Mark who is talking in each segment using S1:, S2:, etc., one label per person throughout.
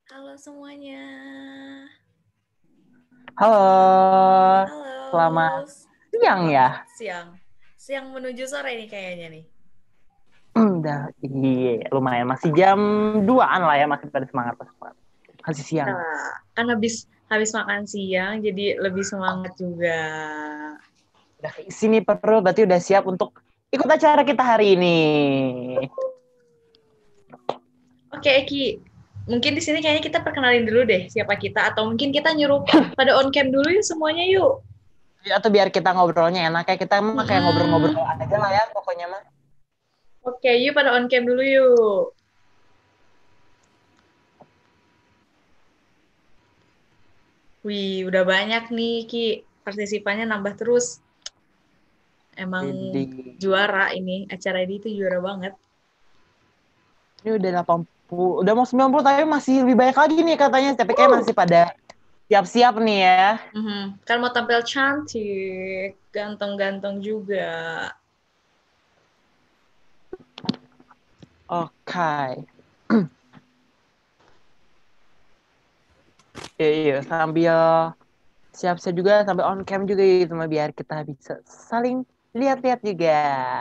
S1: Halo semuanya.
S2: Halo,
S1: Halo.
S2: selamat siang ya.
S1: Siang. Siang menuju sore nih kayaknya nih.
S2: Iya, lumayan masih jam 2-an lah ya, masih pada semangat. Masih siang.
S1: Kan habis makan siang jadi lebih semangat juga.
S2: Udah keisi nih perut, berarti udah siap untuk ikut acara kita hari ini.
S1: Oke, Eki. Mungkin di sini kayaknya kita perkenalin dulu deh siapa kita atau mungkin kita nyuruh pada on cam dulu yuk semuanya yuk.
S2: Atau biar kita ngobrolnya enak ya, kita mah kayak
S1: Mm-mm.
S2: ngobrol-ngobrol aja lah ya pokoknya mah.
S1: Oke, yuk pada on cam dulu yuk. Wih, udah banyak nih, Ki. Partisipannya nambah terus. Emang
S2: Jadi
S1: juara ini. Acara ini tuh juara banget.
S2: ini udah 80, udah mau 90 tapi masih lebih banyak lagi nih katanya. Tapi kayak masih pada siap-siap nih ya.
S1: Mhm. Kan mau tampil cantik, ganteng-ganteng juga.
S2: Oke. Iya, sambil siap-siap juga sampai on cam juga gitu mah biar kita bisa saling lihat-lihat juga.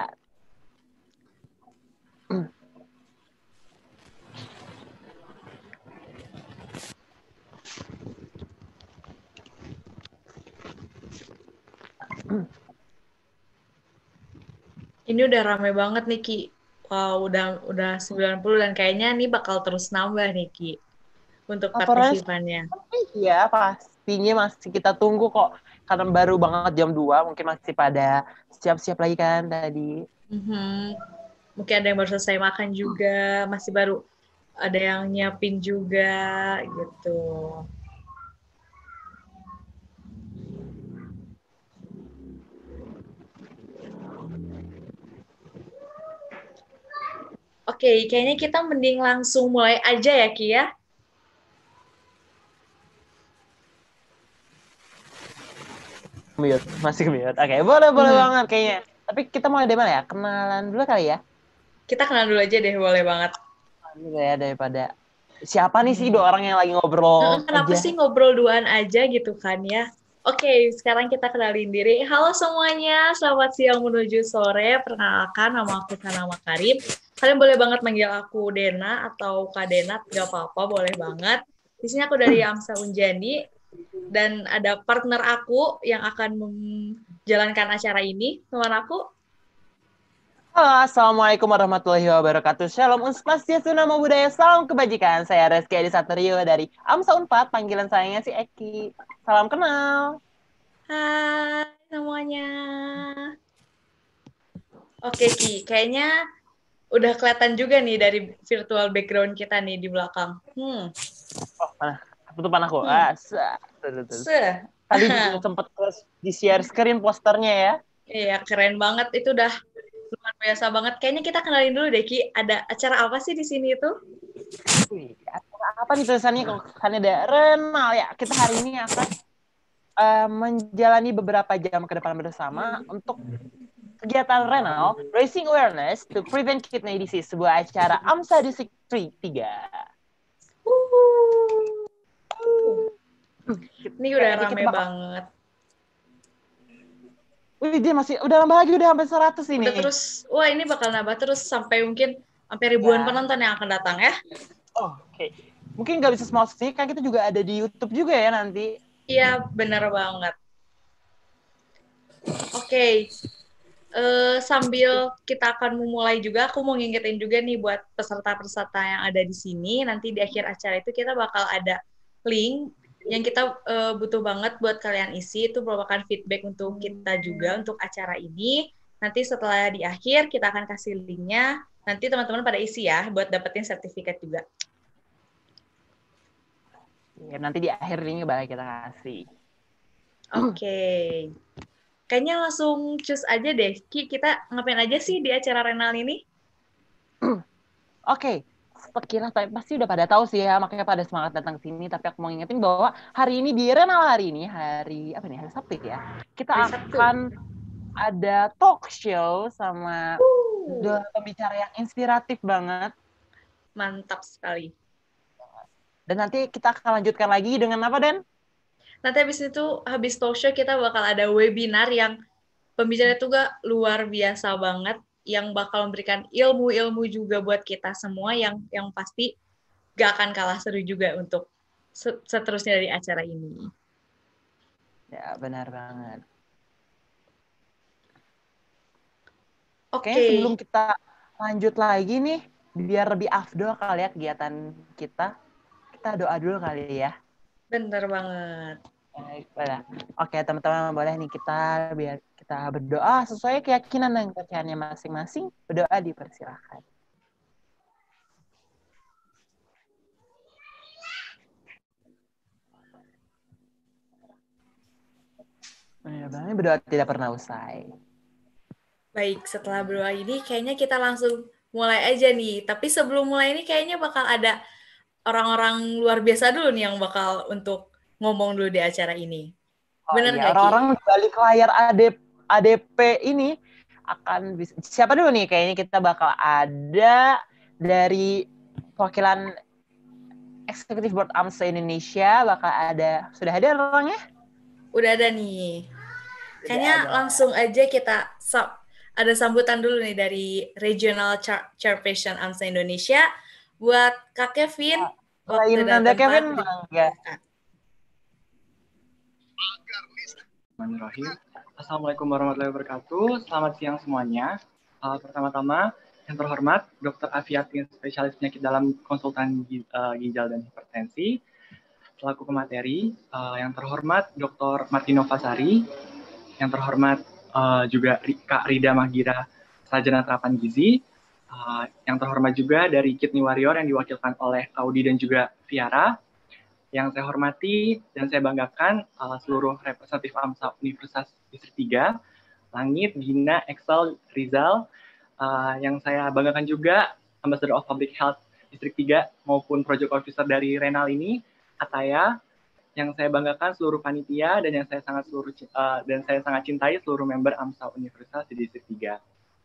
S1: Ini udah rame banget nih, Ki. Wow, udah 90 dan kayaknya nih bakal terus nambah nih, Ki, untuk
S2: Laporannya
S1: partisipannya.
S2: ya pastinya masih kita tunggu kok karena baru banget jam 2 mungkin masih pada siap-siap lagi kan tadi.
S1: Mhm. Mungkin ada yang baru selesai makan juga, masih baru ada yang nyiapin juga gitu. Oke, kayaknya kita mending langsung mulai aja ya, Ki ya.
S2: Mute, masih mute. Oke, boleh
S1: Mhm.
S2: banget kayaknya. Tapi kita mulai dari mana ya? Kenalan dulu kali ya.
S1: Kita kenal dulu aja deh, boleh banget.
S2: Dulu ya daripada siapa nih sih
S1: Mhm.
S2: dua orang yang lagi ngobrol
S1: Kenapa
S2: aja.
S1: sih ngobrol duaan aja gitu kan ya? Oke, sekarang kita kenalin diri. Halo semuanya, selamat siang menuju sore. Perkenalkan, nama aku Sanama Karim. Kalian boleh banget manggil aku Dena atau Kak Denat, gak apa-apa, boleh banget. Di sini aku dari Amsa Unjani, dan ada partner aku yang akan menjalankan acara ini. Teman aku,
S2: Halo, Assalamualaikum warahmatullahi wabarakatuh. Shalom, Swastiastu, Namo Buddhaya, salam kebajikan. Saya Reski Adi Satrio dari AMSA Unpad, panggilan sayangnya si Eki. Salam kenal.
S1: hai semuanya. Oke Ki, kayaknya udah kelihatan juga nih dari virtual background kita nih di belakang.
S2: Oh, mana? Tutupan aku.
S1: Hmm,
S2: Tuh.
S1: se.
S2: Tadi juga sempet di-share screen posternya ya.
S1: Iya, keren banget. Itu udah luar biasa banget. Kayaknya kita kenalin dulu deh, Ki. Ada acara apa sih di sini itu?
S2: Wih, apa nih tulisannya? Kalau kan ada Renal ya. Kita hari ini akan menjalani beberapa jam ke depan bersama untuk kegiatan renal, Raising Awareness to Prevent Kidney Disease, sebuah acara AMSA District 3.
S1: Wuhu. Ini udah
S2: Kayaknya kita
S1: rame
S2: bakal,
S1: banget.
S2: wih dia masih, udah nambah lagi, udah sampai 100
S1: Udah
S2: ini.
S1: terus, wah ini bakal nambah terus sampai mungkin sampai ribuan
S2: Ya,
S1: penonton yang akan datang ya.
S2: oh, oke. Mungkin nggak bisa semua sih, kan kita juga ada di YouTube juga ya nanti.
S1: Iya, bener banget. Oke, sambil kita akan memulai juga, aku mau ngingetin juga nih buat peserta-peserta yang ada di sini. Nanti di akhir acara itu kita bakal ada link yang kita butuh banget buat kalian isi. Itu merupakan feedback untuk kita juga untuk acara ini. Nanti setelah di akhir kita akan kasih linknya. Nanti teman-teman pada isi ya buat dapetin sertifikat juga.
S2: Ya, nanti di akhir ini bakal kita kasih.
S1: Oke. Kayaknya langsung cus aja deh. Ki, kita ngapain aja sih di acara renal ini?
S2: Oke, sekilas pasti udah pada tahu sih ya, makanya pada semangat datang ke sini. Tapi aku mau ingetin bahwa hari ini di Renal hari ini, hari apa nih? Hari Sabtu ya. Kita
S1: Hari
S2: akan
S1: Sabtu.
S2: ada talk show sama
S1: Uh,
S2: dua pembicara yang inspiratif banget.
S1: Mantap sekali.
S2: Dan nanti kita akan lanjutkan lagi dengan apa, Den?
S1: Nanti habis talk show kita bakal ada webinar yang pembicara itu gak luar biasa banget, yang bakal memberikan ilmu-ilmu juga buat kita semua yang pasti gak akan kalah seru juga untuk seterusnya dari acara ini.
S2: Ya, benar banget.
S1: Oke.
S2: Oke, sebelum kita lanjut lagi nih, biar lebih afdol kali ya kegiatan kita doa dulu kali ya.
S1: Bener banget.
S2: Baik. Oke, teman-teman boleh nih biar kita berdoa sesuai keyakinan dan kepercayaannya masing-masing. Berdoa dipersilakan. Benar, berdoa tidak pernah usai.
S1: Baik, setelah berdoa ini kayaknya kita langsung mulai aja nih. Tapi sebelum mulai ini kayaknya bakal ada orang-orang luar biasa dulu nih yang bakal untuk ngomong dulu di acara ini.
S2: Oh
S1: Bener
S2: iya,
S1: nggak, Ki?
S2: orang-orang di balik layar ADP ini akan bisa. Siapa dulu nih? Kayaknya kita bakal ada dari perwakilan Eksekutif Board AMSA Indonesia, bakal ada. Sudah ada orangnya?
S1: Udah ada nih.
S2: Sudah
S1: Kayaknya
S2: ada.
S1: langsung aja kita ada sambutan dulu nih dari Regional Chairperson AMSA Indonesia buat Kak Kevin. Waktu
S2: Selain
S1: dan
S2: Anda
S1: tempat.
S2: Kevin, enggak.
S3: Bismillahirrahmanirrahim. Assalamualaikum warahmatullahi wabarakatuh. Selamat siang semuanya. Pertama-tama, yang terhormat Dr. Afiatin, spesialis penyakit dalam konsultan ginjal dan hipertensi, selaku pemateri. Yang terhormat Dr. Martino Fasari, yang terhormat juga Kak Rida Mahgira, sarjana terapan gizi. Yang terhormat juga dari Kidney Warrior yang diwakilkan oleh Audi dan juga Viara. Yang saya hormati dan saya banggakan seluruh representatif AMSA Universitas Distrik 3, Langit, Gina, Excel, Rizal. Yang saya banggakan juga Ambassador of Public Health Distrik 3 maupun Project Officer dari Renal ini, Ataya. Yang saya banggakan seluruh panitia dan yang saya sangat cintai seluruh member AMSA Universitas di Distrik 3.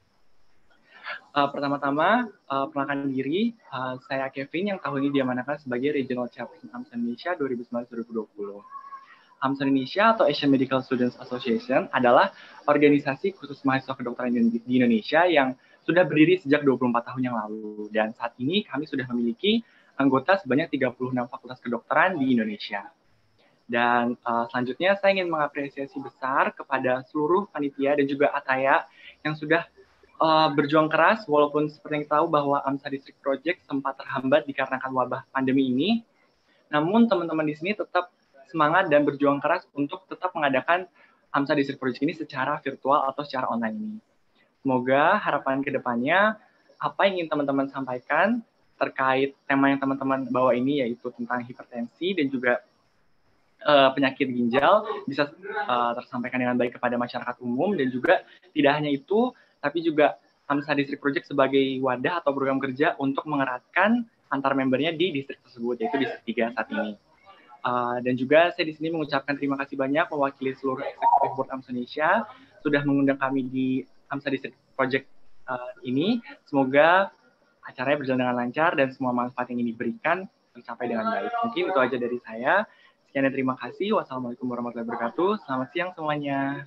S3: Pertama-tama, perkenalkan diri, saya Kevin yang tahun ini diamanakan sebagai Regional Chairperson AMSA Indonesia 2019-2020. AMSA Indonesia atau Asian Medical Students Association adalah organisasi khusus mahasiswa kedokteran di Indonesia yang sudah berdiri sejak 24 tahun yang lalu. Dan saat ini kami sudah memiliki anggota sebanyak 36 fakultas kedokteran di Indonesia. Dan selanjutnya saya ingin mengapresiasi besar kepada seluruh panitia dan juga Ataya yang sudah berjuang keras, walaupun seperti yang tahu bahwa AMSA District Project sempat terhambat dikarenakan wabah pandemi ini. Namun teman-teman di sini tetap semangat dan berjuang keras untuk tetap mengadakan AMSA District Project ini secara virtual atau secara online ini. Semoga harapan ke depannya apa yang ingin teman-teman sampaikan terkait tema yang teman-teman bawa ini, yaitu tentang hipertensi dan juga penyakit ginjal, bisa tersampaikan dengan baik kepada masyarakat umum. Dan juga tidak hanya itu, tapi juga AMSA District Project sebagai wadah atau program kerja untuk mengeratkan antar membernya di distrik tersebut, yaitu distrik 3 saat ini. Dan juga saya di sini mengucapkan terima kasih banyak mewakili seluruh Eksekutif Board AMSA Indonesia sudah mengundang kami di AMSA District Project ini. Semoga acaranya berjalan dengan lancar dan semua manfaat yang ini diberikan tercapai dengan baik. Mungkin itu aja dari saya. Sekian dan terima kasih. Wassalamualaikum warahmatullahi wabarakatuh. Selamat siang semuanya.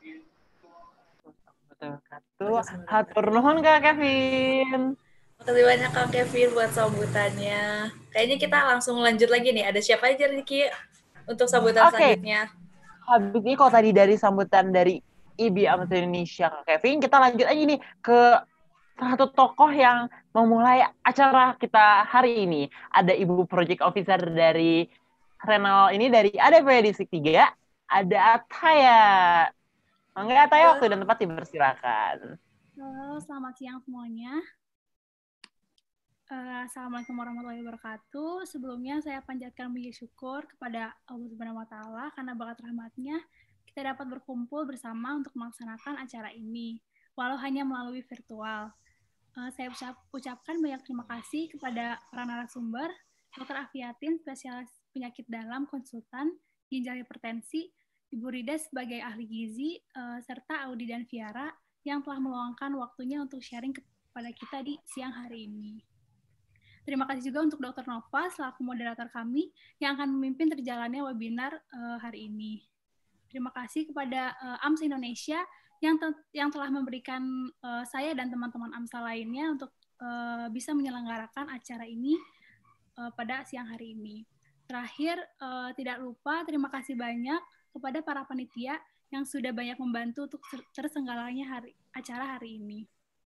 S2: Hatur nuhun Kak Kevin.
S1: Makasih banyak Kang Kevin buat sambutannya. Kayaknya kita langsung lanjut lagi nih. Ada siapa aja nih Ki untuk sambutan selanjutnya?
S2: Habis ini kalau tadi dari sambutan dari IBI AMSA Indonesia Kak Kevin, kita lanjut aja nih ke salah satu tokoh yang memulai acara kita hari ini. Ada Ibu Project Officer dari Renal ini dari ADP Distrik 3, ada Ataya. Mangga Ataya, waktu dan tempat dipersilakan.
S4: Halo, selamat siang semuanya. Assalamualaikum warahmatullahi wabarakatuh. Sebelumnya saya panjatkan puji syukur kepada Allah Subhanahu wa Ta'ala karena berkat rahmatnya kita dapat berkumpul bersama untuk melaksanakan acara ini, walau hanya melalui virtual. Saya ucapkan banyak terima kasih kepada para narasumber, Dr. Afiatin, spesialis penyakit dalam konsultan ginjal hipertensi, Ibu Rida sebagai ahli gizi, serta Audi dan Viara yang telah meluangkan waktunya untuk sharing kepada kita di siang hari ini. Terima kasih juga untuk Dr. Nova selaku moderator kami yang akan memimpin terjalannya webinar hari ini. Terima kasih kepada AMSA Indonesia yang telah memberikan saya dan teman-teman AMSA lainnya untuk bisa menyelenggarakan acara ini pada siang hari ini. Terakhir, tidak lupa terima kasih banyak kepada para panitia yang sudah banyak membantu untuk terselenggaranya acara hari ini.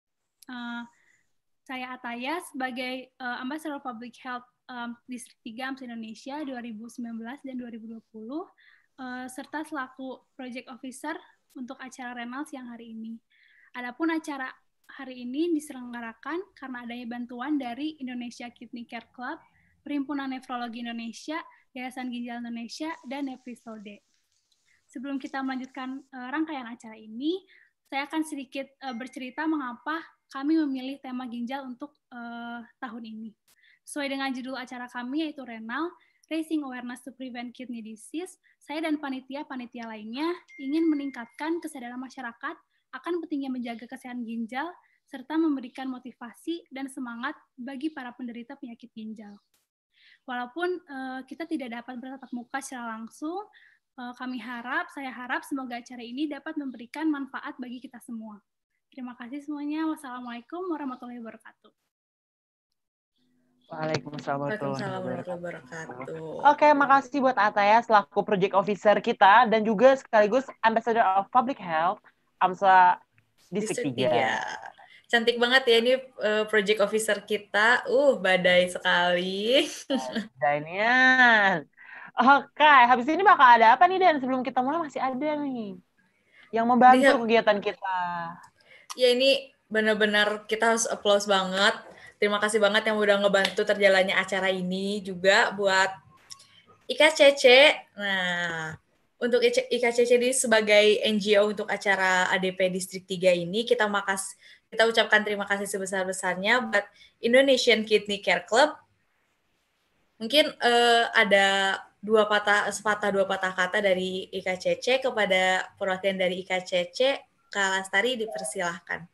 S4: Saya Ataya sebagai Ambassador Public Health Distrik 3 AMSA Indonesia 2019 dan 2020, serta selaku Project Officer untuk acara renal siang hari ini. Adapun acara hari ini diselenggarakan karena adanya bantuan dari Indonesia Kidney Care Club, Perhimpunan Nefrologi Indonesia, Yayasan Ginjal Indonesia, dan Nefrisode. Sebelum kita melanjutkan rangkaian acara ini, saya akan sedikit bercerita mengapa kami memilih tema ginjal untuk tahun ini. Sesuai dengan judul acara kami yaitu Renal, Raising Awareness to Prevent Kidney Disease, saya dan panitia-panitia lainnya ingin meningkatkan kesadaran masyarakat akan pentingnya menjaga kesehatan ginjal, serta memberikan motivasi dan semangat bagi para penderita penyakit ginjal. Walaupun kita tidak dapat bertatap muka secara langsung, saya harap semoga acara ini dapat memberikan manfaat bagi kita semua. Terima kasih semuanya. Wassalamualaikum warahmatullahi wabarakatuh.
S2: Waalaikumsalam
S1: warahmatullahi wabarakatuh.
S2: Oke, makasih buat Ataya selaku Project Officer kita dan juga sekaligus Ambassador of Public Health AMSA Distrik 3.
S1: Cantik banget ya ini Project Officer kita. Badai sekali.
S2: Badainya. Oke, habis ini bakal ada apa nih Dan? Sebelum kita mulai masih ada nih yang membantu kegiatan kita.
S1: Ya ini benar-benar kita harus applause banget. Terima kasih banget yang udah ngebantu terjalannya acara ini juga buat IKCC. Nah, untuk IKCC ini sebagai NGO untuk acara ADP Distrik 3 ini, kita ucapkan terima kasih sebesar-besarnya buat Indonesian Kidney Care Club. Mungkin ada dua patah kata dari IKCC kepada perwakilan dari IKCC. Kak Lastari, dipersilahkan.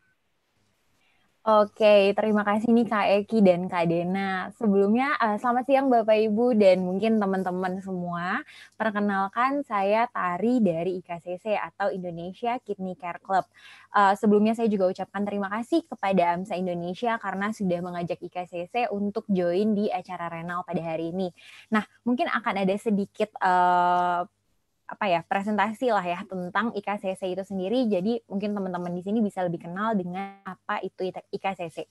S5: Oke, terima kasih nih Kak Eki dan Kak Dena. Sebelumnya, selamat siang Bapak Ibu dan mungkin teman-teman semua. Perkenalkan, saya Tari dari IKCC atau Indonesia Kidney Care Club. Sebelumnya saya juga ucapkan terima kasih kepada AMSA Indonesia karena sudah mengajak IKCC untuk join di acara renal pada hari ini. Nah, mungkin akan ada sedikit presentasi lah ya tentang IKCC itu sendiri. Jadi mungkin teman-teman di sini bisa lebih kenal dengan apa itu IKCC.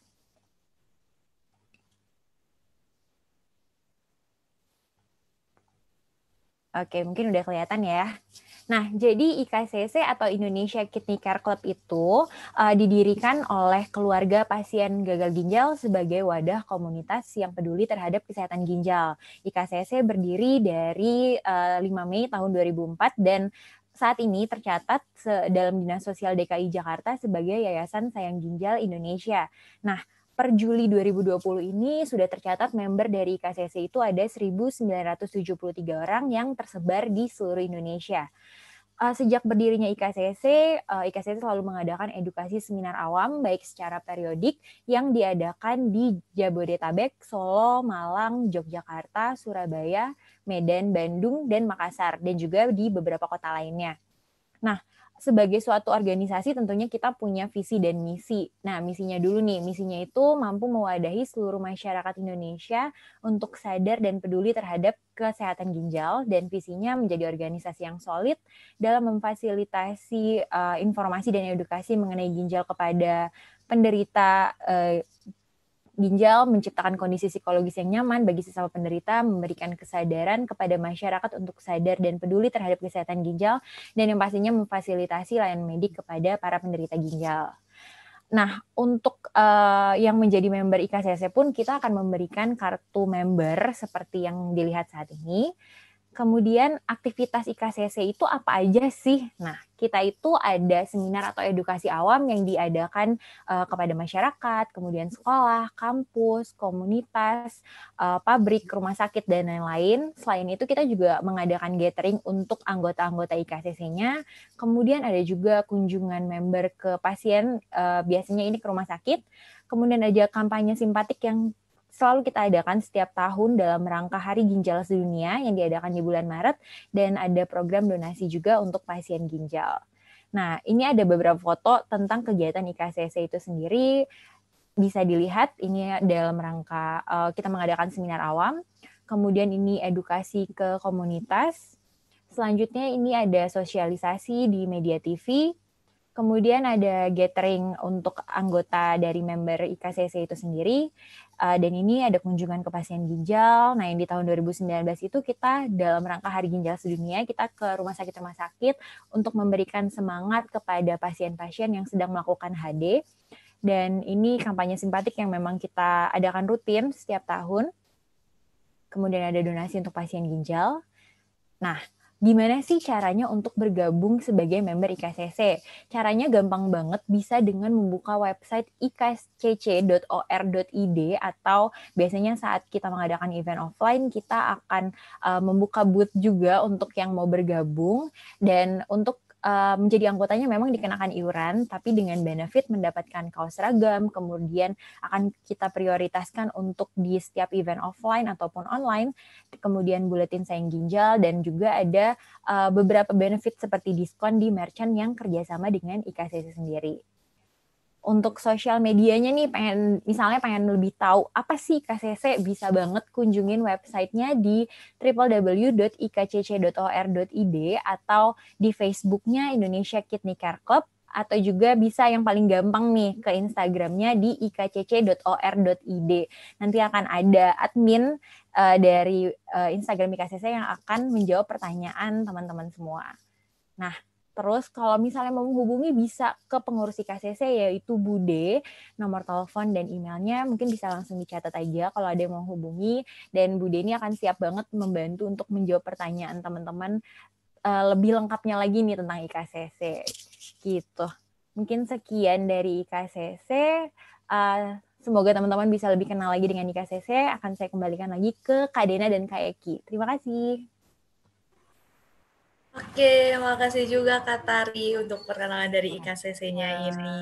S5: Oke, mungkin udah kelihatan ya. Nah, jadi IKCC atau Indonesia Kidney Care Club itu didirikan oleh keluarga pasien gagal ginjal sebagai wadah komunitas yang peduli terhadap kesehatan ginjal. IKCC berdiri dari 5 Mei tahun 2004 dan saat ini tercatat dalam Dinas Sosial DKI Jakarta sebagai Yayasan Sayang Ginjal Indonesia. Nah, per Juli 2020 ini sudah tercatat member dari IKCC itu ada 1.973 orang yang tersebar di seluruh Indonesia. Sejak berdirinya IKCC selalu mengadakan edukasi seminar awam baik secara periodik yang diadakan di Jabodetabek, Solo, Malang, Yogyakarta, Surabaya, Medan, Bandung, dan Makassar, dan juga di beberapa kota lainnya. Nah, sebagai suatu organisasi tentunya kita punya visi dan misi. Nah, misinya dulu nih. Misinya itu mampu mewadahi seluruh masyarakat Indonesia untuk sadar dan peduli terhadap kesehatan ginjal, dan visinya menjadi organisasi yang solid dalam memfasilitasi informasi dan edukasi mengenai ginjal kepada penderita ginjal, menciptakan kondisi psikologis yang nyaman bagi sesama penderita, memberikan kesadaran kepada masyarakat untuk sadar dan peduli terhadap kesehatan ginjal, dan yang pastinya memfasilitasi layanan medik kepada para penderita ginjal. Nah, untuk yang menjadi member IKCC pun kita akan memberikan kartu member seperti yang dilihat saat ini. Kemudian aktivitas IKCC itu apa aja sih? Nah, kita itu ada seminar atau edukasi awam yang diadakan kepada masyarakat, kemudian sekolah, kampus, komunitas, pabrik, rumah sakit, dan lain-lain. Selain itu kita juga mengadakan gathering untuk anggota-anggota IKCC-nya. Kemudian ada juga kunjungan member ke pasien, biasanya ini ke rumah sakit. Kemudian ada kampanye simpatik yang selalu kita adakan setiap tahun dalam rangka Hari Ginjal Sedunia yang diadakan di bulan Maret, dan ada program donasi juga untuk pasien ginjal. Nah, ini ada beberapa foto tentang kegiatan IKCC itu sendiri. Bisa dilihat, ini dalam rangka kita mengadakan seminar awam, kemudian ini edukasi ke komunitas, selanjutnya ini ada sosialisasi di media TV, kemudian ada gathering untuk anggota dari member IKCC itu sendiri, dan ini ada kunjungan ke pasien ginjal. Nah, yang di tahun 2019 itu kita dalam rangka Hari Ginjal Sedunia, kita ke rumah sakit untuk memberikan semangat kepada pasien-pasien yang sedang melakukan HD. Dan ini kampanye simpatik yang memang kita adakan rutin setiap tahun. Kemudian ada donasi untuk pasien ginjal. Nah, gimana sih caranya untuk bergabung sebagai member IKCC? Caranya gampang banget, bisa dengan membuka website ikcc.or.id, atau biasanya saat kita mengadakan event offline, kita akan membuka booth juga untuk yang mau bergabung, dan untuk menjadi anggotanya memang dikenakan iuran, tapi dengan benefit mendapatkan kaos seragam, kemudian akan kita prioritaskan untuk di setiap event offline ataupun online, kemudian buletin sayang ginjal, dan juga ada beberapa benefit seperti diskon di merchant yang kerjasama dengan IKCC sendiri. Untuk sosial medianya nih, pengen lebih tahu apa sih IKCC, bisa banget kunjungin websitenya di www.ikcc.or.id atau di Facebooknya Indonesia Kidney Care Club, atau juga bisa yang paling gampang nih ke Instagramnya di ikcc.or.id. Nanti akan ada admin dari Instagram IKCC yang akan menjawab pertanyaan teman-teman semua. Nah, terus kalau misalnya mau menghubungi bisa ke pengurus IKCC, yaitu Bude. Nomor telepon dan emailnya mungkin bisa langsung dicatat aja kalau ada yang mau hubungi, dan Bude ini akan siap banget membantu untuk menjawab pertanyaan teman-teman lebih lengkapnya lagi nih tentang IKCC. Gitu. Mungkin sekian dari IKCC. Semoga teman-teman bisa lebih kenal lagi dengan IKCC. Akan saya kembalikan lagi ke Kak Dena dan Kak Eki. Terima kasih.
S1: Oke, makasih juga Kak Tari untuk perkenalan dari IKCC-nya ini.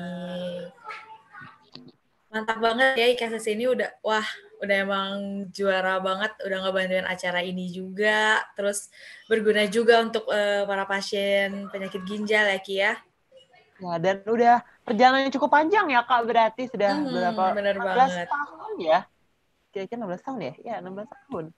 S1: Mantap banget ya, IKCC ini udah emang juara banget, udah ngebantuin acara ini juga, terus berguna juga untuk para pasien penyakit ginjal ya Ki ya.
S2: Ya, dan udah perjalanannya cukup panjang ya Kak, berarti sudah berapa?
S1: Bener
S2: 16
S1: banget.
S2: tahun ya? Kira-kira 16 tahun ya? Ya, 16 tahun.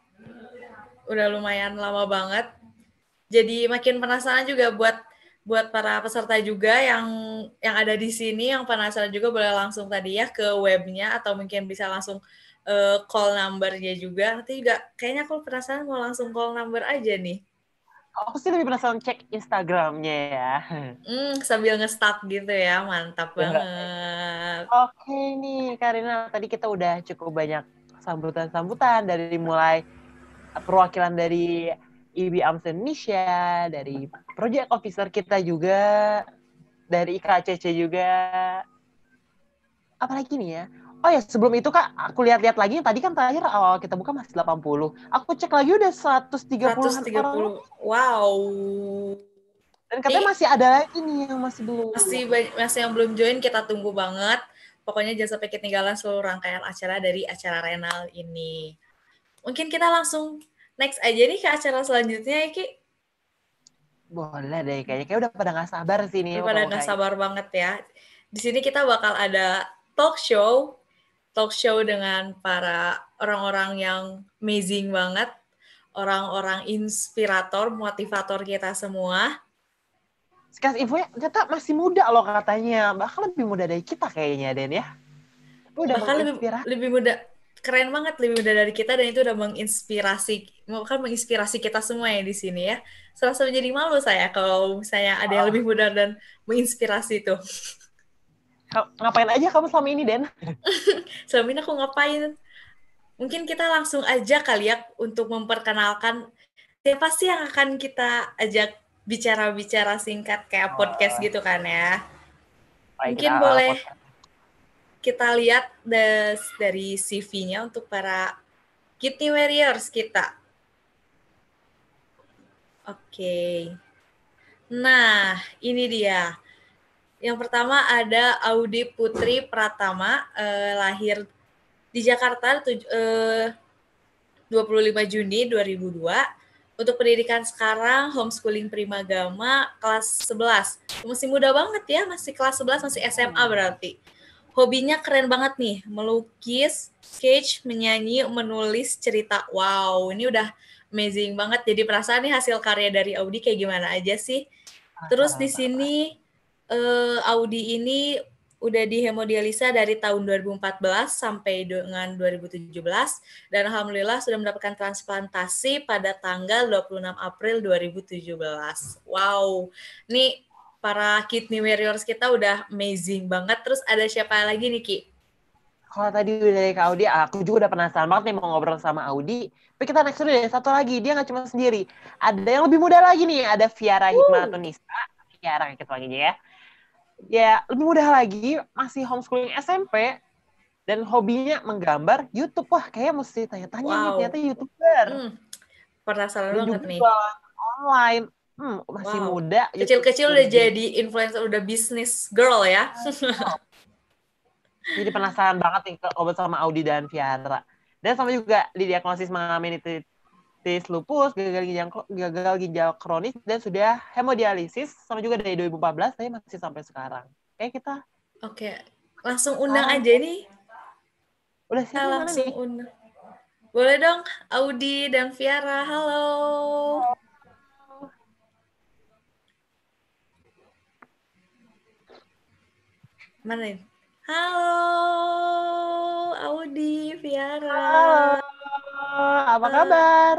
S1: Udah lumayan lama banget. Jadi makin penasaran juga buat para peserta juga yang ada di sini, yang penasaran juga boleh langsung tadi ya ke webnya, atau mungkin bisa langsung call number-nya juga. Nanti juga kayaknya aku penasaran mau langsung call number aja nih.
S2: Aku sih lebih penasaran cek Instagramnya ya.
S1: Sambil nge-start gitu ya, mantap banget.
S2: Oke nih, Karina, tadi kita udah cukup banyak sambutan-sambutan dari mulai perwakilan dari IB AMS Indonesia, dari project officer kita juga, dari IKCC juga. Apalagi nih ya? Oh ya, sebelum itu Kak, aku lihat-lihat lagi, tadi kan terakhir awal kita buka masih 80. Aku cek lagi udah 130-an orang.
S1: Wow.
S2: Dan katanya masih ada lagi nih yang masih belum.
S1: Masih yang belum join, kita tunggu banget. Pokoknya jangan sampai ketinggalan seluruh rangkaian acara dari acara renal ini. Mungkin kita langsung next aja nih ke acara selanjutnya ya, Ki.
S2: Boleh deh, kayaknya udah pada nggak sabar sih nih.
S1: Udah pada nggak sabar banget ya. Di sini kita bakal ada talk show dengan para orang-orang yang amazing banget, orang-orang inspirator, motivator kita semua.
S2: Sekarang infonya ternyata masih muda loh katanya, bahkan lebih muda dari kita kayaknya, Den ya. Udah
S1: bahkan lebih muda, keren banget, lebih muda dari kita, dan itu udah menginspirasi kita semua ya di sini ya. Serasa menjadi malu saya kalau misalnya ada yang lebih muda dan menginspirasi itu.
S2: Ngapain aja kamu selama ini, Den?
S1: Selama ini aku ngapain? Mungkin kita langsung aja kali ya untuk memperkenalkan siapa sih yang akan kita ajak bicara-bicara singkat kayak podcast gitu kan ya. Mungkin boleh kita lihat dari CV-nya untuk para Kidney Warriors kita. Oke. Nah, ini dia. Yang pertama ada Audi Putri Pratama, lahir di Jakarta 25 Juni 2002 untuk pendidikan sekarang homeschooling Primagama kelas 11. Masih muda banget ya, masih kelas 11, masih SMA berarti. Hobinya keren banget nih, melukis, sketch, menyanyi, menulis cerita. Wow, ini udah amazing banget. Jadi perasaan nih hasil karya dari Audi kayak gimana aja sih. Terus di sini Audi ini udah dihemodialisa dari tahun 2014 sampai dengan 2017 dan alhamdulillah sudah mendapatkan transplantasi pada tanggal 26 April 2017. Wow, nih para kidney warriors kita udah amazing banget. Terus ada siapa lagi nih, Ki?
S2: Kalau tadi udah dari Kak Audi, aku juga udah penasaran banget nih mau ngobrol sama Audi. Tapi kita next dulu deh, satu lagi. Dia nggak cuma sendiri. Ada yang lebih muda lagi nih, ada Viara Hikmatunisa. Viara kita panggilnya ya. Ya, lebih mudah lagi, masih homeschooling SMP, dan hobinya menggambar YouTube. Wah, kayaknya mesti tanya-tanya nih, ternyata YouTuber.
S1: Penasaran
S2: dan
S1: banget
S2: juga
S1: nih.
S2: Online. Masih muda.
S1: Kecil-kecil udah jadi influencer, udah bisnis girl ya.
S2: Jadi penasaran banget nih ngobrol sama Audi dan Viara. Dan sama juga didiagnosis mengalami meningitis lupus, gagal ginjal kronis, dan sudah hemodialisis, sama juga dari 2014, tapi masih sampai sekarang. Kita
S1: Oke, langsung undang aja nih.
S2: Udah siap
S1: langsung nih? Undang. Boleh dong, Audi dan Viara, halo. Mana nih? Halo, Audi, Viara.
S2: Halo, apa kabar?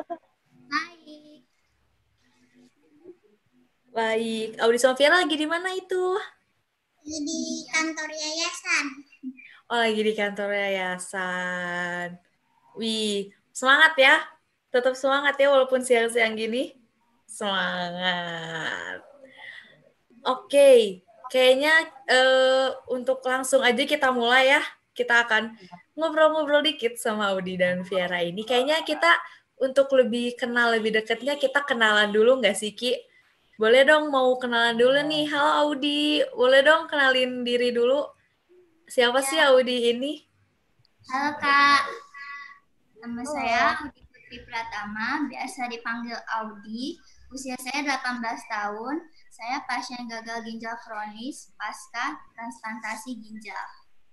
S1: Baik, Audi sama Viara lagi di mana itu?
S6: Lagi di kantor yayasan.
S1: Oh, lagi di kantor yayasan. Wih, semangat ya. Tetap semangat ya walaupun siang-siang gini. Semangat. Oke, kayaknya untuk langsung aja kita mulai ya. Kita akan ngobrol-ngobrol dikit sama Audi dan Viara ini. Kayaknya kita untuk lebih kenal lebih dekatnya, kita kenalan dulu nggak sih, Ki? Boleh dong, mau kenalan dulu nih. Halo Audi, boleh dong kenalin diri dulu. Siapa sih Audi ini?
S6: Halo Kak, nama saya Audi Putri Pratama, biasa dipanggil Audi. Usia saya 18 tahun, saya pasien gagal ginjal kronis pasca transplantasi ginjal.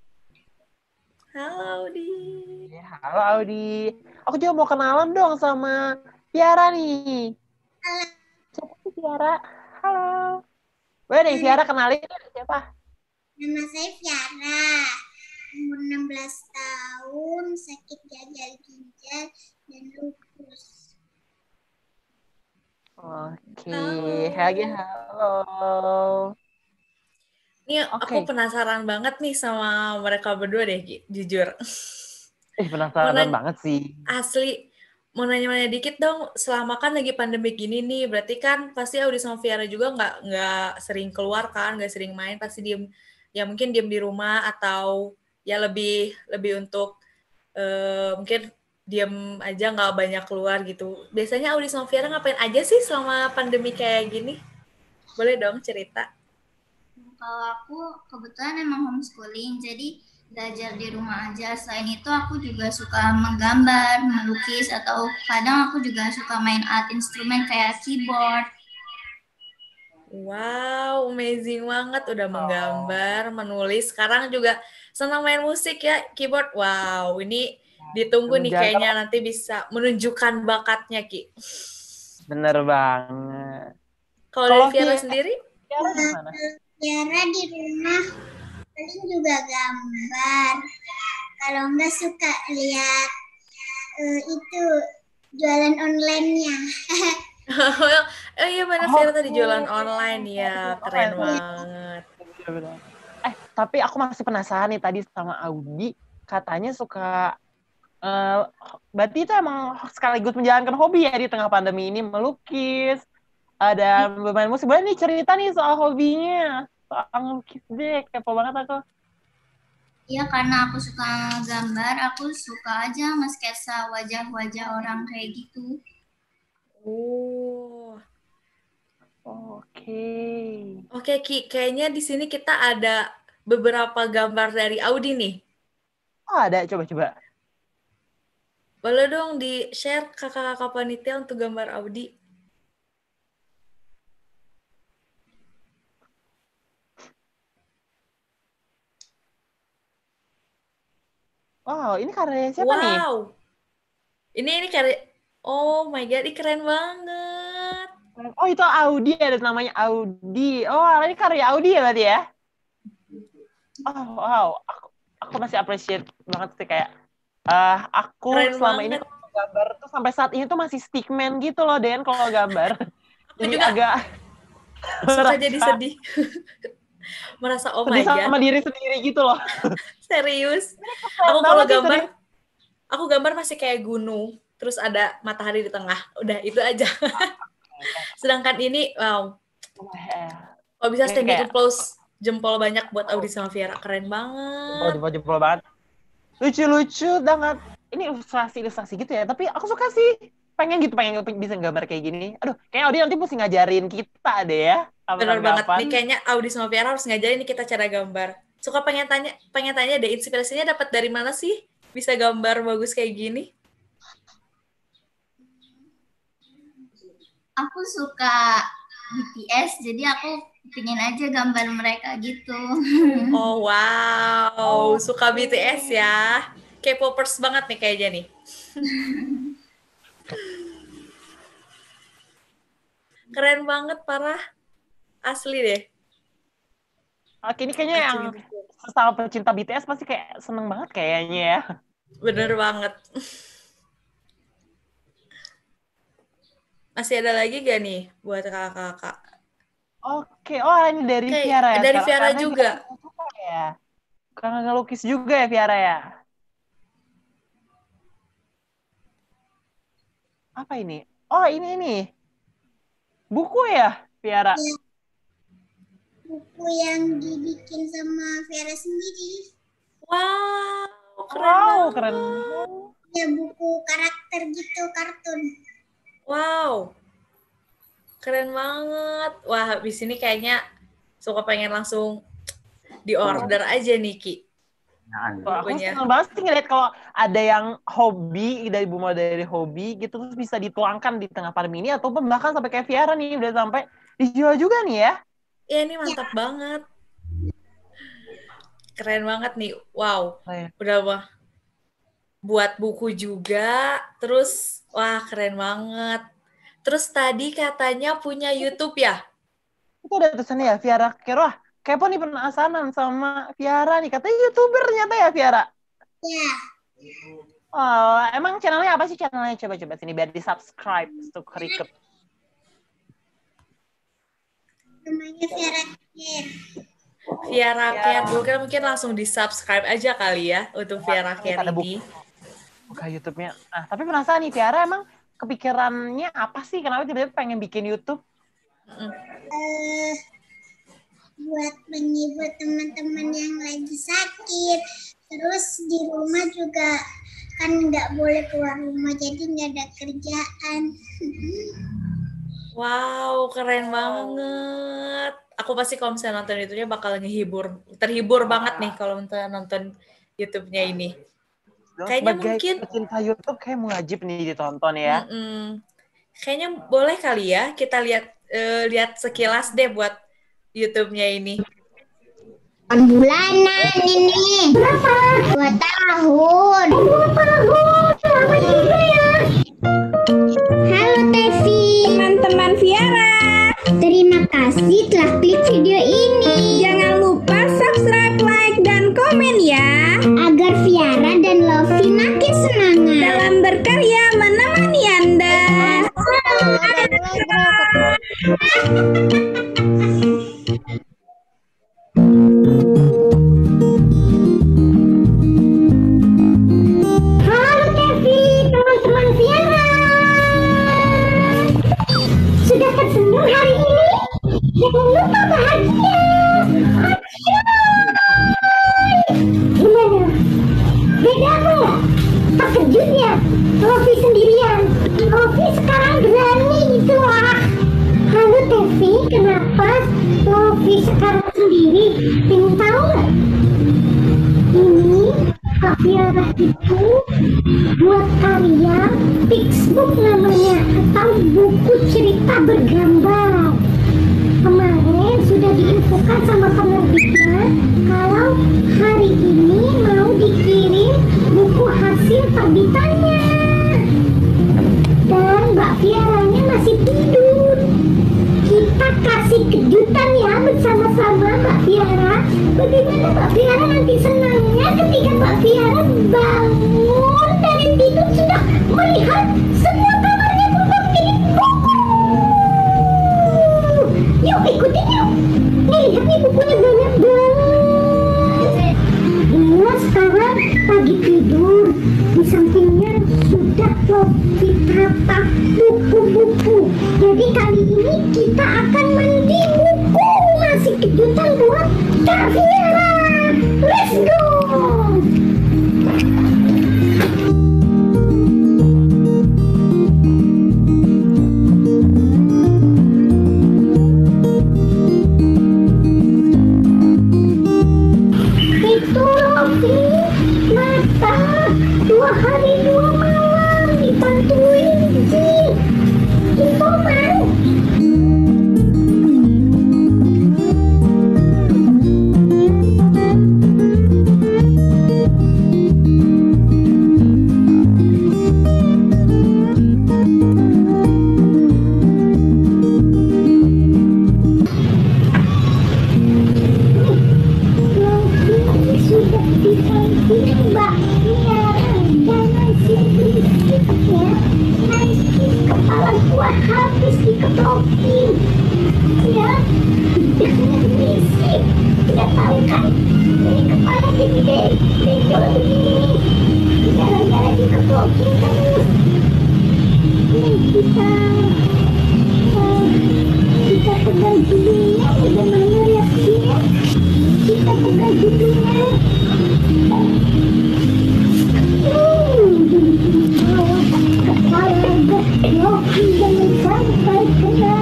S1: Halo Audi.
S2: Halo Audi. Aku juga mau kenalan dong sama Viara nih.
S6: Halo.
S2: Siapa sih Viara? Halo. Boleh nih Viara kenalin siapa?
S6: Nama saya Viara, umur 16 tahun, sakit gagal ginjal dan lupus.
S2: Oke, halo.
S1: Nih, aku penasaran banget nih sama mereka berdua deh, jujur.
S2: Penasaran banget sih.
S1: Asli, mau nanya-nanya dikit dong, selama kan lagi pandemi gini nih, berarti kan pasti Audi sama Viara juga nggak sering keluar kan, nggak sering main, pasti diem, ya mungkin diem di rumah atau ya lebih untuk mungkin diem aja nggak banyak keluar gitu. Biasanya Audi sama Viara ngapain aja sih selama pandemi kayak gini? Boleh dong cerita.
S6: Kalau aku kebetulan emang homeschooling, jadi belajar di rumah aja. Selain itu aku juga suka menggambar, melukis, atau kadang aku juga suka main alat instrumen kayak keyboard.
S1: Wow, amazing banget. Udah menggambar, menulis. Sekarang juga senang main musik ya, keyboard. Wow, ini ditunggu nih kayaknya nanti bisa menunjukkan bakatnya, Ki.
S2: Bener banget.
S1: Kalau dari Viara sendiri?
S6: Viara di rumah paling juga gambar. Kalau nggak suka lihat itu jualan online-nya.
S1: Oh iya benar, Viara tadi jualan online ya, keren banget.
S2: Tapi aku masih penasaran nih tadi sama Audi, katanya suka berarti itu emang sekaligus menjalankan hobi ya di tengah pandemi ini, melukis, dan bermain musik. Boleh nih cerita nih soal hobinya, soal ngelukis deh, kepo banget aku.
S6: Iya, karena aku suka gambar, aku suka aja nge-sketsa wajah-wajah orang kayak gitu.
S1: Oke, Ki, kayaknya di sini kita ada beberapa gambar dari Audi nih.
S2: Oh, ada, coba.
S1: Boleh dong di-share kakak-kakak panitia untuk gambar Audi.
S2: Wow, ini karya siapa nih?
S1: Wow. Ini karya. Oh my god, ini keren banget.
S2: Oh, itu Audi, ada namanya Audi. Oh, ini karya Audi ya berarti ya? Oh, wow. Aku masih appreciate banget sih kayak aku
S1: Keren
S2: selama ini
S1: banget.
S2: kalau gambar tuh sampai saat ini tuh masih stickman gitu loh, Den, kalau gambar.
S1: Aku
S2: Jadi
S1: juga
S2: agak
S1: suka jadi sedih. Merasa oh my
S2: sedih sama
S1: god.
S2: diri sendiri gitu loh.
S1: Serius.
S2: Keren
S1: Aku kalau
S2: banget sih,
S1: gambar,
S2: serius.
S1: aku gambar masih kayak gunung, terus ada matahari di tengah. Udah itu aja. Sedangkan ini, wow. Kalau bisa
S2: Ini
S1: standing
S2: kayak
S1: applause jempol banyak buat Audi sama Viera. Keren banget.
S2: jempol banget. Lucu-lucu banget. Ini ilustrasi gitu ya. Tapi aku suka sih. Pengen bisa gambar kayak gini. Aduh, kayak Audi nanti mesti ngajarin kita deh ya.
S1: Bener banget. Nih kayaknya Audi sama Viera harus ngajarin nih kita cara gambar. Suka pengen tanya deh, inspirasinya dapat dari mana sih? Bisa gambar bagus kayak gini?
S6: Aku suka BTS, jadi aku pengen aja gambar mereka gitu.
S1: Oh wow, suka BTS ya. K-popers banget nih kayaknya nih. Keren banget, parah. Asli deh.
S2: Oke, ini kayaknya yang sesama pecinta BTS pasti kayak seneng banget kayaknya ya.
S1: Bener banget. Masih ada lagi gak nih buat kakak-kakak?
S2: Oke, oh ini dari Viera ya.
S1: Dari Viera juga.
S2: Ya. Karena ngelukis juga ya Viera ya. Apa ini? Oh ini. Buku ya Viera?
S7: Ya. Buku yang dibikin sama Viera sendiri.
S1: Wow, keren
S2: keren.
S7: Ya buku karakter gitu, kartun.
S1: Wow, keren banget. Wah, habis ini kayaknya suka pengen langsung di-order aja nih, Ki.
S2: Aku seneng banget sih ngeliat kalau ada yang hobi, dari hobi gitu, terus bisa dituangkan di tengah pandemi ini, atau bahkan sampai kayak Viera nih, udah sampai dijual juga nih ya.
S1: Iya, ini mantap banget. Keren banget nih. Wow, udah wah. Buat buku juga, terus wah keren banget. Terus tadi katanya punya YouTube ya?
S2: Itu ada tulisannya ya, Viera Keroah. Kepo nih penasaran sama Viera nih, katanya YouTuber ternyata ya Viera?
S7: Iya.
S2: Oh, emang channelnya apa sih channelnya? Coba sini biar di-subscribe untuk Rikep.
S7: Namanya Viera Care.
S1: Viera Care, mungkin langsung di-subscribe aja kali ya untuk Viera Care ini.
S2: Buka YouTube-nya. Nah, tapi penasaran nih, Viera emang kepikirannya apa sih? Kenapa tiba-tiba pengen bikin YouTube?
S7: Buat menghibur teman-teman yang lagi sakit. Terus di rumah juga kan nggak boleh keluar rumah, jadi nggak ada kerjaan.
S1: Wow, keren banget. Aku pasti kalau misalnya nonton YouTube-nya bakal terhibur banget nih kalau misalnya nonton YouTube-nya ini. Kayaknya mungkin
S2: pecinta YouTube kayak wajib nih ditonton ya.
S1: Kayaknya boleh kali ya kita lihat sekilas deh buat YouTube-nya ini.
S7: Bulanan ini. 2 tahun. 2 tahun. Halo Tevi.
S8: Teman-teman Viera.
S7: Terima kasih telah klik video ini.
S8: Jangan lupa subscribe, like, dan komen ya.
S7: Agar Viera dan Lofi makin semangat
S8: dalam berkarya menemani Anda.
S7: Halo Tevi, teman-teman Viera. Sudah tersenyum hari ini? Jangan lupa bahagia. Gimana? Bedamu? Terkejut ya? Lofi sendirian. Lofi sekarang berani gitu lah. Halo Tevi, kenapa Lofi sekarang sendiri? Pengen tahu nggak? Ini
S9: Kak Fiara itu buat karya textbook namanya atau buku cerita bergambar. Kemarin sudah diinfokan sama penerbitnya kalau hari ini mau dikirim buku hasil terbitannya. Dan Mbak Fiaranya masih tidur. Kita kasih kejutan ya bersama-sama Mbak Fiara. Bagaimana Mbak Fiara nanti senangnya ketika Mbak Fiara bangun dari tidur sudah melihat semua kamarnya berubah menjadi buku. Yuk ikutin yuk. Nih lihat nih bukunya banyak banget. Dia sekarang lagi tidur. Di sampingnya sudah Lofi tata buku-buku. Jadi kali ini kita akan mandi buku. Masih kejutan buat Kak Fiara. Let's go. Itu Lofi mata 2 hari 2 malam dibantuin Jin. Info mau? Sudah dibantuin Mbak Fiara. Jangan berisik ya. Nanti kepala gua habis dikeprokin. Ya, jangan berisik. Tidak tahu kan? Ini kepala gede, benjol begini. Gara-gara dikeprokin terus. Ini kita pegang judulnya. Bagaimana reaksinya? Kita pegang judulnya. Kepala Lofi jangan sampai kena.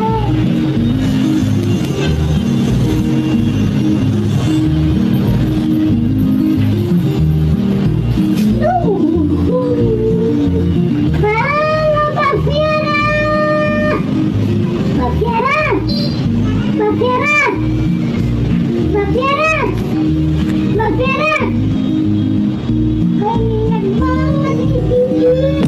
S9: Halo Mbak Fiara. Mbak Fiara. Mbak Fiara. Mbak Fiara. Mbak Fiara. Pengen banget ini.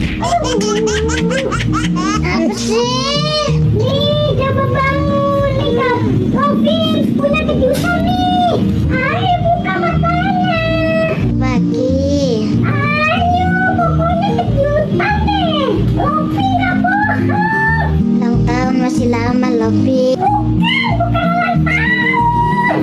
S9: Apa sih? Nih, coba bangun nih Kak. Lofi punya kejutan nih. Ayo buka matanya. Pagi. Ayo, pokoknya kejutan nih. Lofi nggak bohong. Ulang tahun masih lama Lofi. Bukan ulang tahun.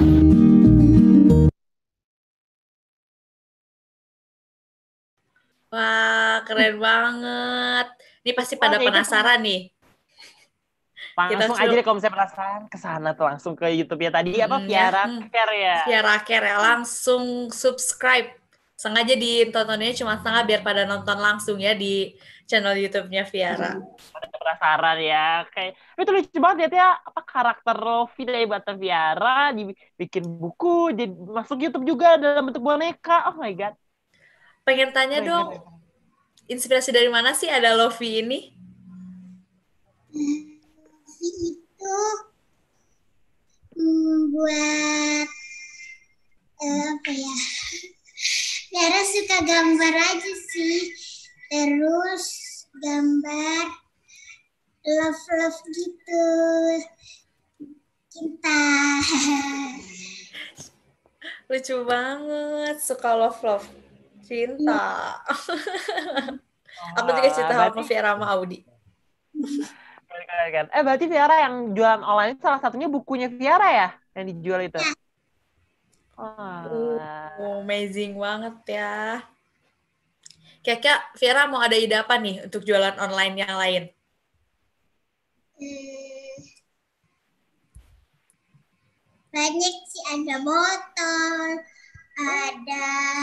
S1: Wah, keren banget. Ini pasti pada
S2: Oke, itu
S1: penasaran nih.
S2: langsung
S1: Kita
S2: aja
S1: suruh-
S2: deh kalau misalnya penasaran ke sana tuh langsung ke YouTube ya tadi apa Fiara Care ya.
S1: Fiara Care ya, langsung subscribe. Sengaja ditontonnya cuma setengah biar pada nonton langsung ya di channel YouTube-nya Fiara.
S2: Ada penasaran ya. Kayak itu lucu banget lihat ya apa karakter Lofi dari Bata Fiara dibikin buku jadi masuk YouTube juga dalam bentuk boneka. Oh my god.
S1: Pengen tanya dong, inspirasi dari mana sih ada Lofi ini?
S7: Itu buat apa ya? Tiara suka gambar aja sih. Terus gambar love gitu. Cinta.
S1: Lucu banget, suka love. Cinta. Aku juga cinta sama Fiara sama Audi.
S2: Kan. Berarti Fiara yang jualan online salah satunya bukunya Fiara ya yang dijual itu.
S1: Amazing banget ya. Kira-kira Fiara mau ada ide apa nih untuk jualan online yang lain?
S7: Banyak sih, ada botol, ada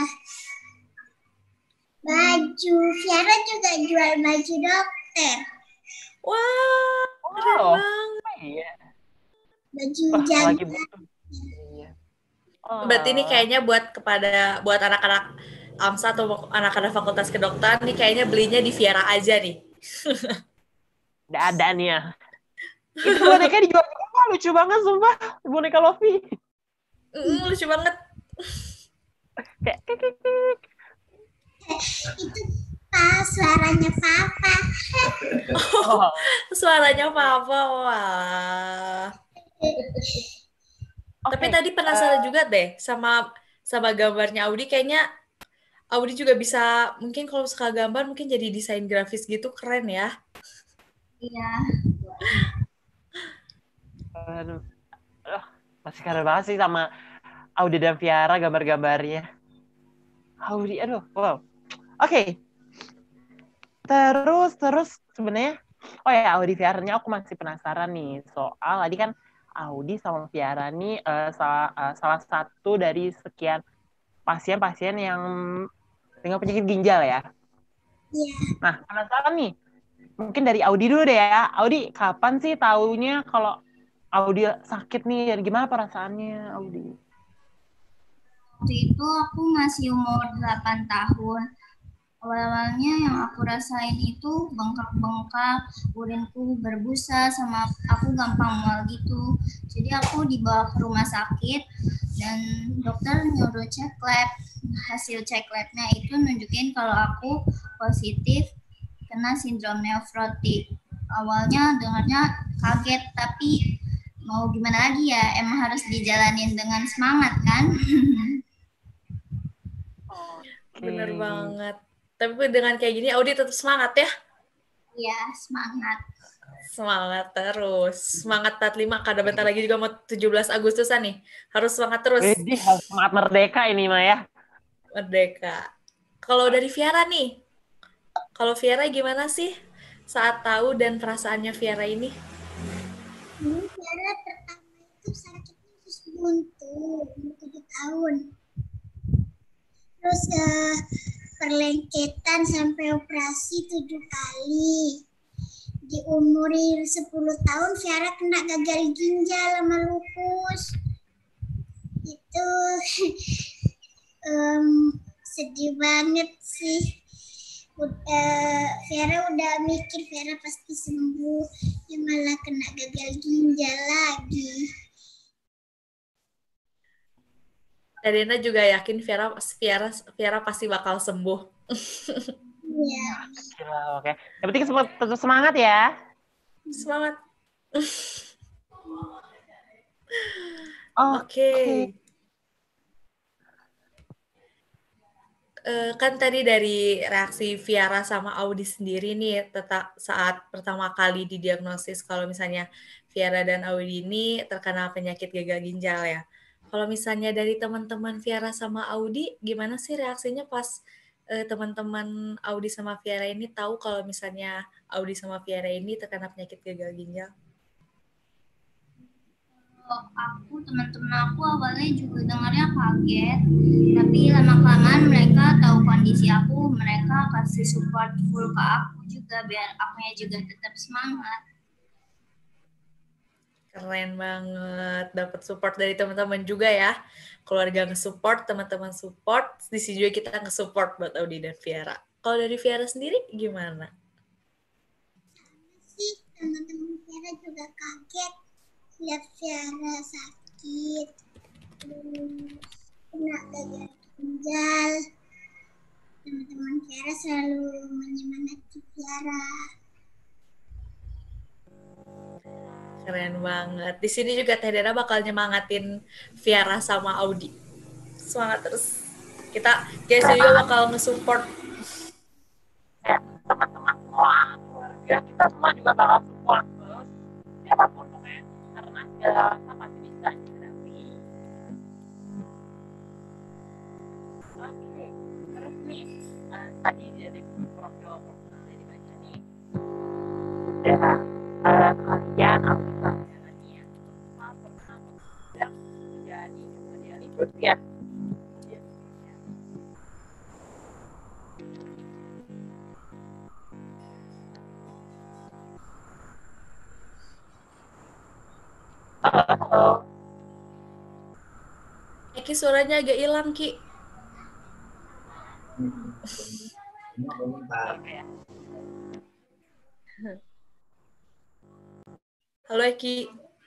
S7: baju. Fiara juga jual baju dokter.
S1: Wah, keren banget.
S2: Iya.
S7: Baju jaga.
S1: Berarti ini kayaknya buat anak-anak AMSA atau anak-anak fakultas kedokteran nih kayaknya belinya di Viera aja nih.
S2: Nggak ada nih ya. Itu boneka dijual juga, lucu banget sumpah. Boneka Lofi.
S1: Lucu banget.
S2: Kayak
S7: Itu suaranya papa.
S2: Oh.
S1: Suaranya papa, wah. Tapi tadi penasaran juga deh sama gambarnya Audi. Kayaknya Audi juga bisa, mungkin kalau suka gambar mungkin jadi desain grafis gitu, keren ya.
S6: Iya.
S2: Aduh. Masih keren banget sih sama Audi dan Viara gambar-gambarnya. Audi, aduh, wow. Oke. Terus sebenarnya, oh ya Audi Viara-nya aku masih penasaran nih soal tadi kan Audi sama Viara nih salah satu dari sekian pasien-pasien yang dengan penyakit ginjal ya.
S7: Iya.
S2: Nah, penasaran nih. Mungkin dari Audi dulu deh ya. Audi, kapan sih taunya kalau Audi sakit nih dan gimana perasaannya Audi?
S6: Waktu itu aku masih umur 8 tahun. Awal-awalnya yang aku rasain itu bengkak-bengkak, urinku berbusa, sama aku gampang mual gitu. Jadi aku dibawa ke rumah sakit dan dokter nyuruh cek lab. Hasil cek labnya itu nunjukin kalau aku positif kena sindrom nefrotik. Awalnya dengarnya kaget, tapi mau gimana lagi ya, emang harus dijalanin dengan semangat kan.
S1: Bener banget. Tapi dengan kayak gini Audi tetap semangat ya?
S6: Iya, semangat.
S1: Semangat terus. Semangat 45, kada bentar lagi juga mau 17 Agustusan nih. Harus semangat terus.
S2: Jadi harus semangat merdeka ini mah ya.
S1: Merdeka. Kalau dari Viara nih, kalau Viara gimana sih saat tahu dan perasaannya Viara ini?
S7: Viara pertama itu sakitnya usus buntu, umur 7 tahun. Terus perlengketan sampai operasi 7 kali. Di umur 10 tahun Viara kena gagal ginjal sama lupus. Itu sedih banget sih. Viara udah mikir Viara pasti sembuh, ya malah kena gagal ginjal lagi.
S1: Dena juga yakin Viara pasti bakal sembuh.
S7: Iya.
S2: Oke. Yang penting tetap semangat ya.
S1: Semangat.
S2: Oke.
S1: Kan tadi dari reaksi Viara sama Audi sendiri nih saat pertama kali didiagnosis kalau misalnya Viara dan Audi ini terkena penyakit gagal ginjal ya. Kalau misalnya dari teman-teman Viara sama Audi, gimana sih reaksinya pas teman-teman Audi sama Viara ini tahu kalau misalnya Audi sama Viara ini terkena penyakit gagal ginjal?
S6: Teman-teman aku awalnya juga dengarnya kaget, tapi lama-kelamaan mereka tahu kondisi aku, mereka kasih support full ke aku juga biar akunya juga tetap semangat.
S1: Keren banget, dapat support dari teman-teman juga ya. Keluarga nge-support, teman-teman support, di sini juga kita nge-support buat Audi dan Viara. Kalau dari Viara sendiri gimana?
S7: Sih, teman-teman Viara juga kaget lihat Viara sakit, kena gagal ginjal. Teman-teman Viara selalu menyemangati Viara.
S1: Keren banget. Di sini juga Teh Dena bakal nyemangatin Viara sama Audi. Semangat terus. Kita juga bakal nge-support.
S2: Teman-teman semua, keluarga kita semua juga bakal support terus. Siapapun pokoknya, karena segala rasa pasti bisa dihadapi. Oke, terus nih, tadi dari profil saya dibaca nih. Udah kalian Audi sama nih ya, semua pernah menjadi model ya.
S1: Ki suaranya agak hilang, Ki.
S2: Oke.
S1: Halo Eki.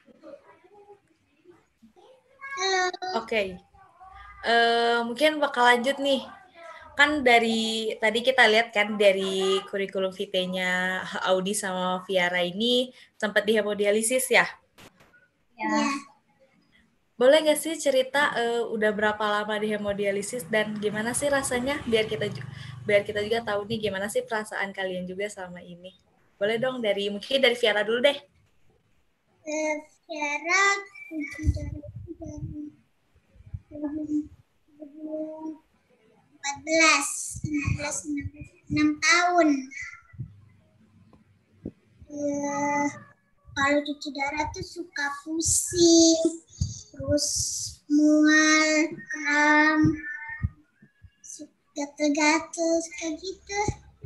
S7: Halo.
S1: Oke. Mungkin bakal lanjut nih. Kan dari tadi kita lihat kan dari kurikulum vitae-nya Audi sama Viara ini sempat dihemodialisis ya.
S6: Ya.
S1: Boleh nggak sih cerita udah berapa lama dihemodialisis dan gimana sih rasanya biar kita juga tahu nih gimana sih perasaan kalian juga selama ini. Boleh dong mungkin dari Viara dulu deh.
S7: Viara dari 6 tahun. Kalau cuci darah tuh suka pusing, terus mual, kram, gatel-gatel, kayak gitu.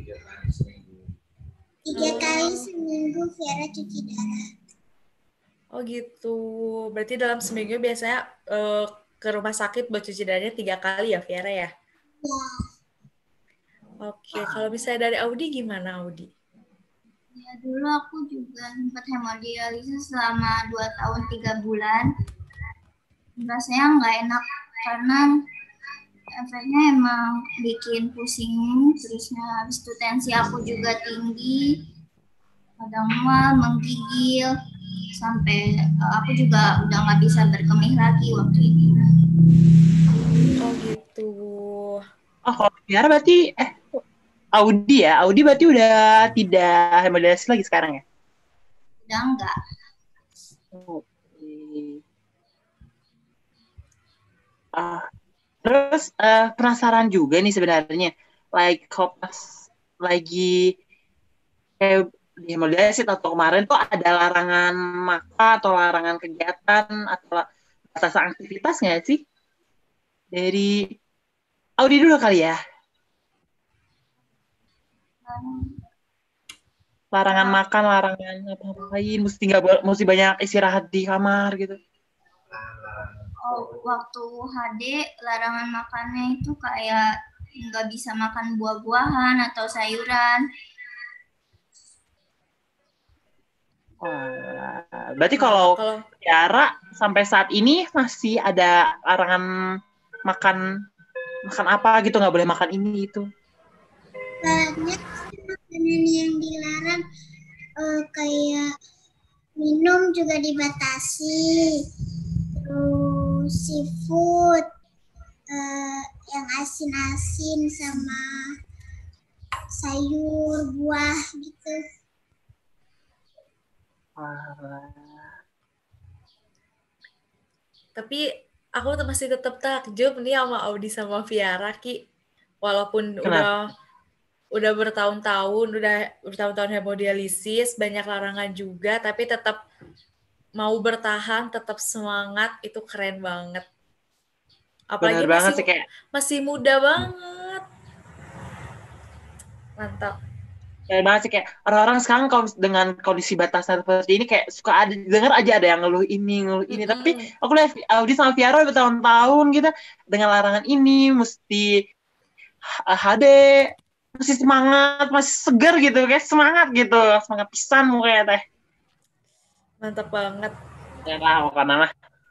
S7: 3 kali seminggu Viara cuci darah.
S1: Oh gitu, berarti dalam seminggu biasanya ke rumah sakit buat cuci darahnya 3 kali ya Viara ya?
S7: Ya.
S1: Oke, kalau misalnya dari Audi gimana Audi?
S6: Ya, dulu aku juga sempat hemodialisis selama 2 tahun 3 bulan. Rasanya nggak enak karena efeknya emang bikin pusing, terusnya habis itu tensi aku juga tinggi, kadang mual, menggigil, sampai aku juga udah nggak bisa berkemih lagi waktu itu.
S1: Oh gitu.
S2: Oh, kalau Viara berarti Audi ya? Audi berarti udah tidak hemodialisis lagi sekarang ya?
S6: Udah enggak.
S2: Oke. Terus penasaran juga nih sebenarnya, kalau pas lagi dihemodialisis atau kemarin tuh ada larangan makan atau larangan kegiatan atau batasan aktivitas nggak sih? Dari Audi dulu kali ya. Larangan makan, larangan ngapain, mesti banyak istirahat di kamar gitu.
S6: Oh, waktu HD larangan makannya itu kayak nggak bisa makan buah-buahan atau sayuran.
S2: Berarti kalau Tiara sampai saat ini masih ada larangan makan apa gitu, nggak boleh makan ini itu.
S7: Banyak makanan yang dilarang, kayak minum juga dibatasi, terus seafood, yang asin-asin sama sayur, buah gitu.
S1: Tapi aku masih tetap takjub nih sama Audi sama Viara, Ki. Walaupun udah bertahun-tahun hemodialisis, banyak larangan juga, tapi tetap mau bertahan, tetap semangat, itu keren banget. Apalagi masih muda banget. Mantap.
S2: Keren banget sih, kayak orang-orang sekarang kalau dengan kondisi batasan seperti ini kayak suka dengar aja ada yang ngeluh ini. Tapi aku lihat Audi sama Viara bertahun-tahun gitu dengan larangan ini, mesti HD, masih semangat, masih segar gitu, kayak semangat pisan mukanya teh.
S1: Mantap banget.
S2: Ya tahu karena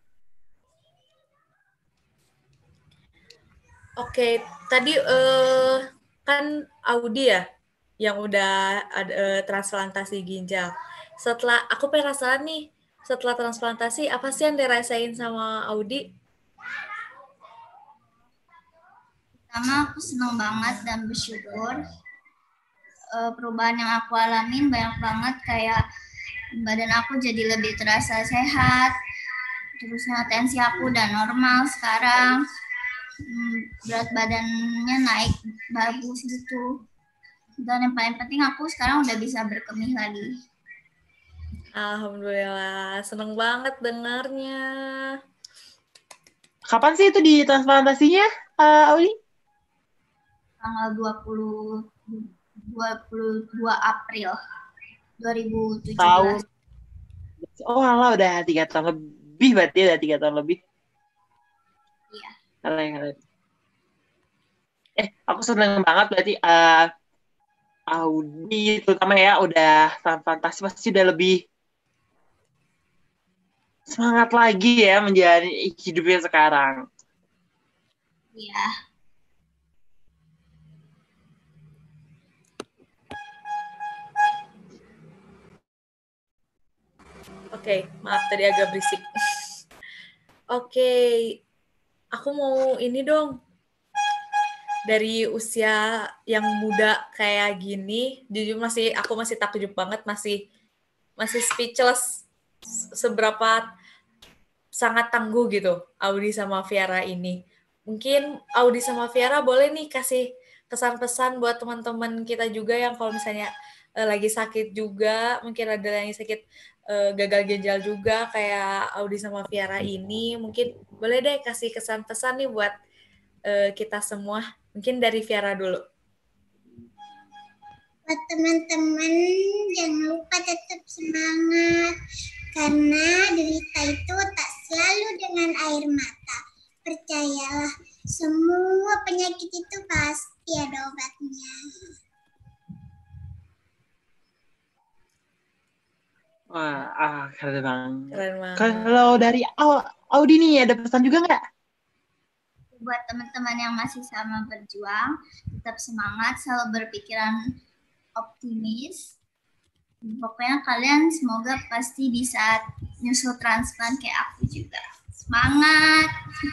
S1: Oke, tadi kan Audi ya yang udah ada transplantasi ginjal. Aku penasaran nih, setelah transplantasi apa sih yang dirasain sama Audi?
S6: Pertama aku senang banget dan bersyukur. Perubahan yang aku alamin banyak banget, kayak badan aku jadi lebih terasa sehat, terusnya tensi aku udah normal sekarang, berat badannya naik bagus gitu, dan yang paling penting aku sekarang udah bisa berkemih lagi.
S1: Alhamdulillah, seneng banget dengarnya.
S2: Kapan sih itu di transplantasinya, Audi?
S6: Tanggal 22 April 2017.
S2: Oh alah, udah 3 tahun lebih berarti, udah 3 tahun lebih.
S6: Iya.
S2: Aku seneng banget berarti Audi terutama ya udah fantasi pasti udah lebih semangat lagi ya menjalani hidupnya sekarang.
S6: Iya.
S1: Oke, maaf tadi agak berisik. Oke, aku mau ini dong. Dari usia yang muda kayak gini, jujur aku masih takjub banget, masih speechless seberapa sangat tangguh gitu Audi sama Viara ini. Mungkin Audi sama Viara boleh nih kasih kesan-pesan buat teman-teman kita juga yang kalau misalnya lagi sakit juga, mungkin ada yang sakit gagal ginjal juga kayak Audi sama Viara ini. Mungkin boleh deh kasih kesan-pesan nih buat kita semua. Mungkin dari Viara dulu.
S7: Buat teman-teman, jangan lupa tetap semangat. Karena derita itu tak selalu dengan air mata. Percayalah, semua penyakit itu pasti ada obatnya.
S2: Wah, keren banget.
S1: Keren banget.
S2: Kalau dari Audi nih ada pesan juga nggak?
S6: Buat teman-teman yang masih sama berjuang, tetap semangat, selalu berpikiran optimis. Pokoknya kalian semoga pasti bisa nyusul transplant kayak aku juga. Semangat!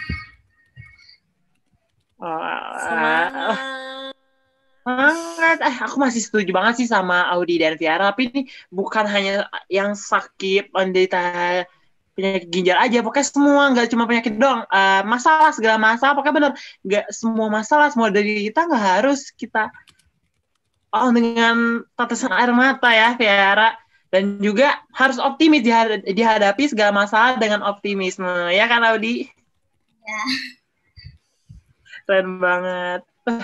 S2: Semangat. Aku masih setuju banget sih sama Audi dan Viara. Tapi ini bukan hanya yang sakit, menderita penyakit ginjal aja, pokoknya semua, nggak cuma penyakit doang, masalah, segala masalah, pokoknya bener, nggak semua masalah, semua dari kita nggak harus kita dengan tetesan air mata ya, Viara, dan juga harus optimis dihadapi segala masalah dengan optimisme, ya kan Audi?
S6: Ya.
S2: Keren banget.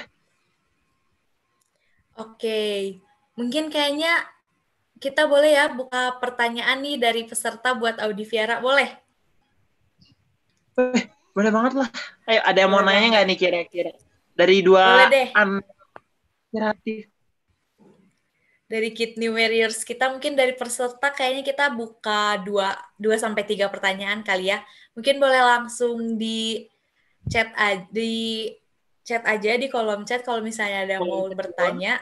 S1: Oke, mungkin kayaknya kita boleh ya buka pertanyaan nih dari peserta buat Audi Viara, boleh?
S2: Boleh banget lah. Ayo, ada yang mau nanya nggak nih kira-kira? Dari dua kreatif.
S1: Dari Kidney Warriors kita, mungkin dari peserta kayaknya kita buka 2-3 pertanyaan kali ya. Mungkin boleh langsung di chat aja di kolom chat kalau misalnya ada yang mau bertanya.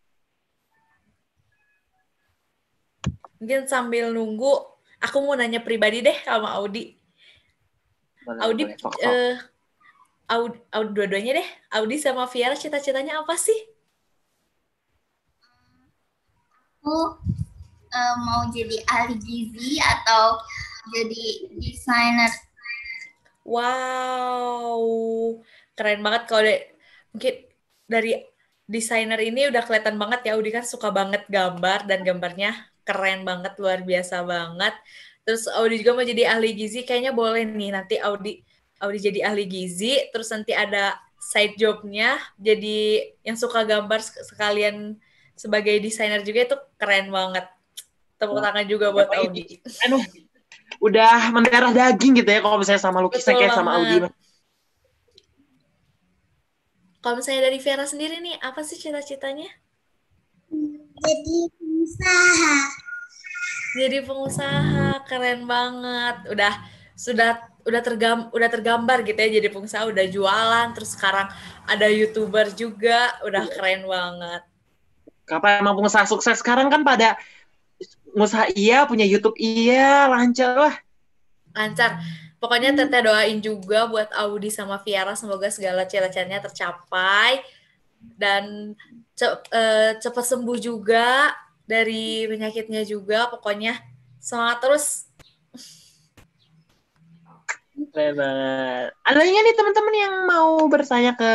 S1: Mungkin sambil nunggu, aku mau nanya pribadi deh sama Audi. Audi, dua-duanya deh. Audi sama Viara cita-citanya apa sih?
S6: Aku mau jadi ahli gizi atau jadi desainer.
S1: Wow, keren banget kalau mungkin dari desainer ini udah kelihatan banget ya, Audi kan suka banget gambar dan gambarnya keren banget, luar biasa banget. Terus Audi juga mau jadi ahli gizi, kayaknya boleh nih nanti Audi jadi ahli gizi, terus nanti ada side job-nya jadi yang suka gambar sekalian sebagai desainer juga, itu keren banget. Tepuk tangan juga buat Audi.
S2: Udah mendarah daging gitu ya kalau misalnya sama lukisan kayak sama Audi.
S1: Kalau misalnya dari Viara sendiri nih, apa sih cita-citanya?
S7: Jadi pengusaha.
S1: Jadi pengusaha, keren banget. Udah tergambar gitu ya jadi pengusaha, udah jualan, terus sekarang ada YouTuber juga, udah keren banget.
S2: Kapan emang pengusaha sukses sekarang kan pada pengusaha iya, punya YouTube iya, lancar lah.
S1: Lancar. Pokoknya Teteh doain juga buat Audi sama Viara, semoga segala cita-citanya tercapai dan cepat sembuh juga dari penyakitnya juga. Pokoknya semangat terus.
S2: Keren banget. Ada nggak nih teman-teman yang mau bertanya ke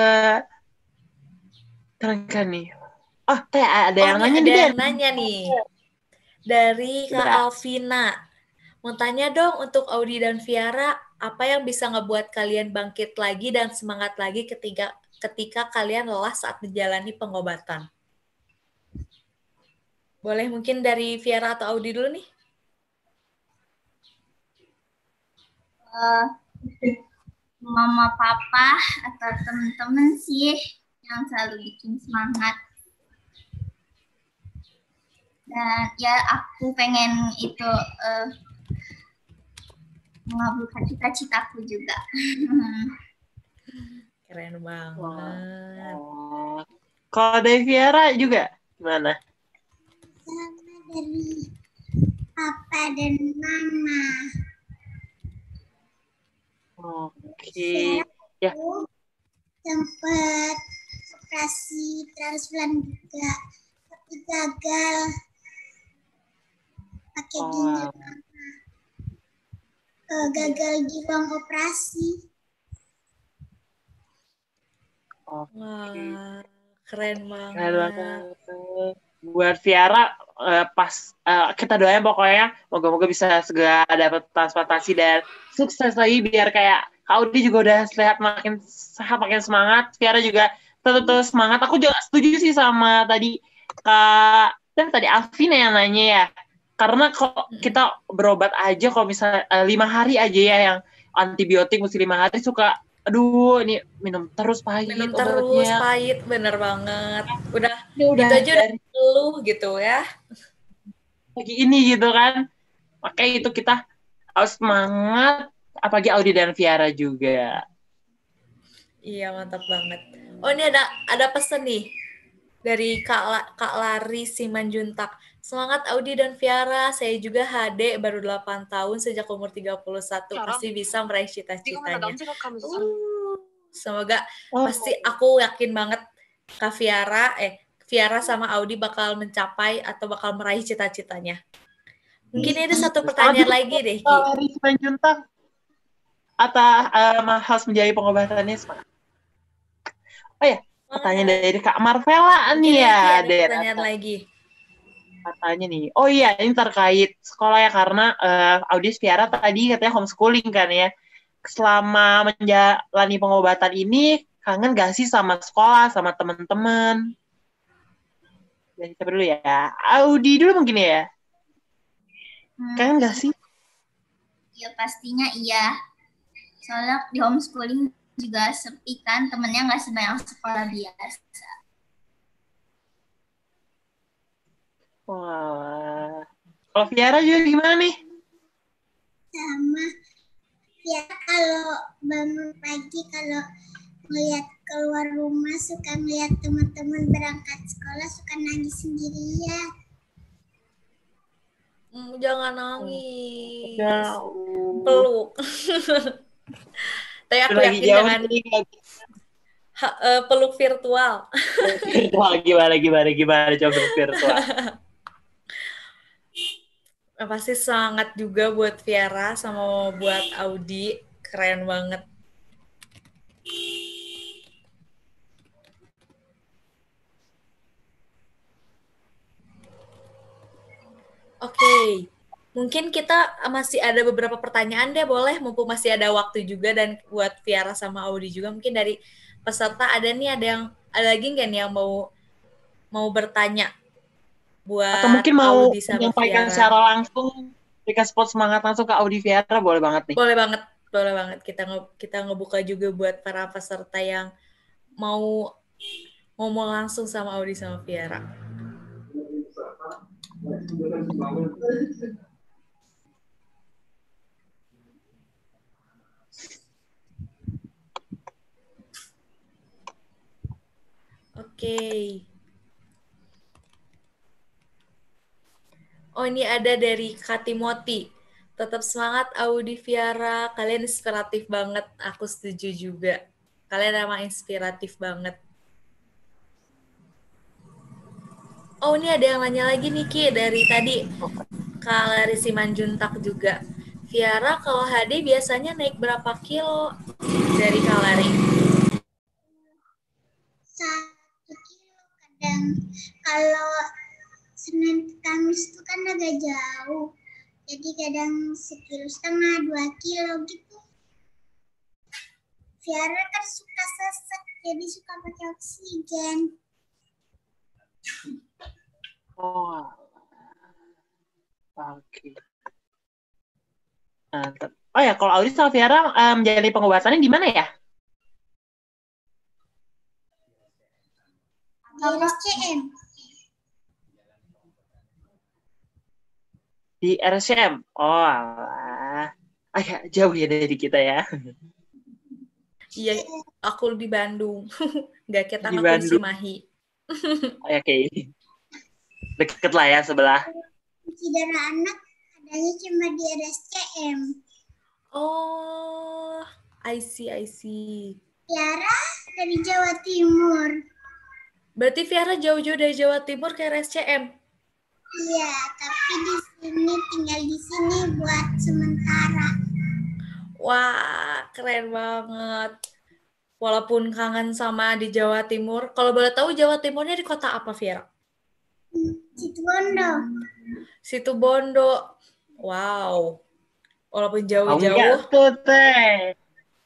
S2: rekan nih? Oh, ada yang nanya
S1: nih. Ada yang nanya nih. Dari Kak Alvina. Mau tanya dong untuk Audi dan Viara, apa yang bisa ngebuat kalian bangkit lagi dan semangat lagi ketika kalian lelah saat menjalani pengobatan? Boleh mungkin dari Viara atau Audi dulu nih?
S6: Mama, papa, atau teman-teman sih yang selalu bikin semangat. Dan ya aku pengen itu mengabulkan cita-citaku juga.
S1: Keren banget.
S2: Kalau dari Viera juga gimana?
S7: Sama dari papa dan mama.
S2: Oke. Ya.
S7: Sempat operasi transplant juga, tapi gagal pakai ginjal mama. Gagal di ruang operasi.
S1: Wah, keren banget.
S2: Keren banget. Buat Viara, pas kita doain pokoknya moga-moga bisa segera dapat transplantasi dan sukses lagi biar kayak Kak Audi juga udah sehat makin semangat. Viara juga tetap semangat. Aku juga setuju sih sama tadi tadi Alvin yang nanya ya. Karena kok kita berobat aja kalau misalnya 5 hari aja ya yang antibiotik mesti 5 hari suka aduh ini minum terus pahit obatnya.
S1: Pahit, bener banget. Udah itu aja udah ngeluh gitu ya.
S2: Lagi ini gitu kan. Makanya itu kita harus semangat, apalagi Audi dan Viara juga.
S1: Iya, mantap banget. Oh, ini ada pesan nih dari Kak Lari Simanjuntak. Semangat Audi dan Viara, saya juga HD baru 8 tahun sejak umur 31, pasti bisa meraih cita-citanya. Semoga pasti aku yakin banget Kak Viara sama Audi bakal mencapai atau bakal meraih cita-citanya. Mungkin ada satu pertanyaan lagi deh, Ki.
S2: Lari Simanjuntak atau harus menjadi pengobatannya semangat. Oh ya, pertanyaan dari Kak Marvela nih ya.
S1: Ada pertanyaan lagi.
S2: Katanya nih, oh iya ini terkait sekolah ya karena Audi Viara tadi katanya homeschooling kan ya. Selama menjalani pengobatan ini kangen gak sih sama sekolah, sama teman-teman? Jadi siapa dulu ya? Audi dulu mungkin ya. Kangen gak sih?
S6: Ya pastinya iya. Soalnya di homeschooling juga sepi kan, temennya nggak sebanyak sekolah biasa.
S2: Wah. Kalau Viara juga gimana nih?
S7: Sama. Ya kalau bangun pagi kalau ngeliat keluar rumah suka ngeliat teman-teman berangkat sekolah suka nangis sendirian.
S1: Jangan nangis. Peluk. Tapi aku yakin jangan peluk virtual.
S2: Gimana coba peluk virtual.
S1: Pasti semangat juga buat Viara sama buat Audi. Keren banget. Oke. Mungkin kita masih ada beberapa pertanyaan deh, boleh? Mumpung masih ada waktu juga dan buat Viara sama Audi juga. Mungkin dari peserta ada lagi nggak nih yang mau bertanya? Buat
S2: atau mungkin mau
S1: Audi sama
S2: menyampaikan
S1: Viara.
S2: secara langsung, berikan spot semangat langsung ke Audi Viara, boleh banget nih.
S1: Boleh banget. Kita ngebuka juga buat para peserta yang mau ngomong langsung sama Audi sama Viara. Oke. Oh, ini ada dari Kak Timoti. Tetap semangat Audi Viara, kalian inspiratif banget. Aku setuju juga. Kalian emang inspiratif banget. Oh, ini ada yang nanya lagi nih, Ki, dari tadi. Kak Lari Simanjuntak juga. Viara kalau HD biasanya naik berapa kilo dari Kak Lari?
S7: 1 kilo kadang. Kalau Senin ke Kamis itu kan agak jauh. Jadi kadang 1,5 kilo, 2 kilo gitu. Viara kan suka sesek, jadi suka pakai oksigen.
S2: Oh, oke. Oh ya, kalau Audi sama Viara menjalani pengobatannya di mana ya?
S7: Di RSCM.
S2: Di RSCM. Oh, alah. Agak jauh ya dari kita ya.
S1: Iya, aku di Bandung. Nggak kita
S2: Di
S1: aku di
S2: Bandung.
S1: Cimahi.
S2: Oke. Deket lah ya sebelah.
S7: Cedera anak adanya cuma di RSCM.
S1: Oh, I see.
S7: Tiara dari Jawa Timur.
S1: Berarti Viara jauh-jauh dari Jawa Timur ke RSCM?
S7: Iya, tapi tinggal di sini buat sementara.
S1: Wah, keren banget. Walaupun kangen sama di Jawa Timur. Kalau boleh tahu Jawa Timurnya di kota apa, Viera? Situbondo. Wow. Walaupun jauh-jauh.
S2: Tuh, Teh.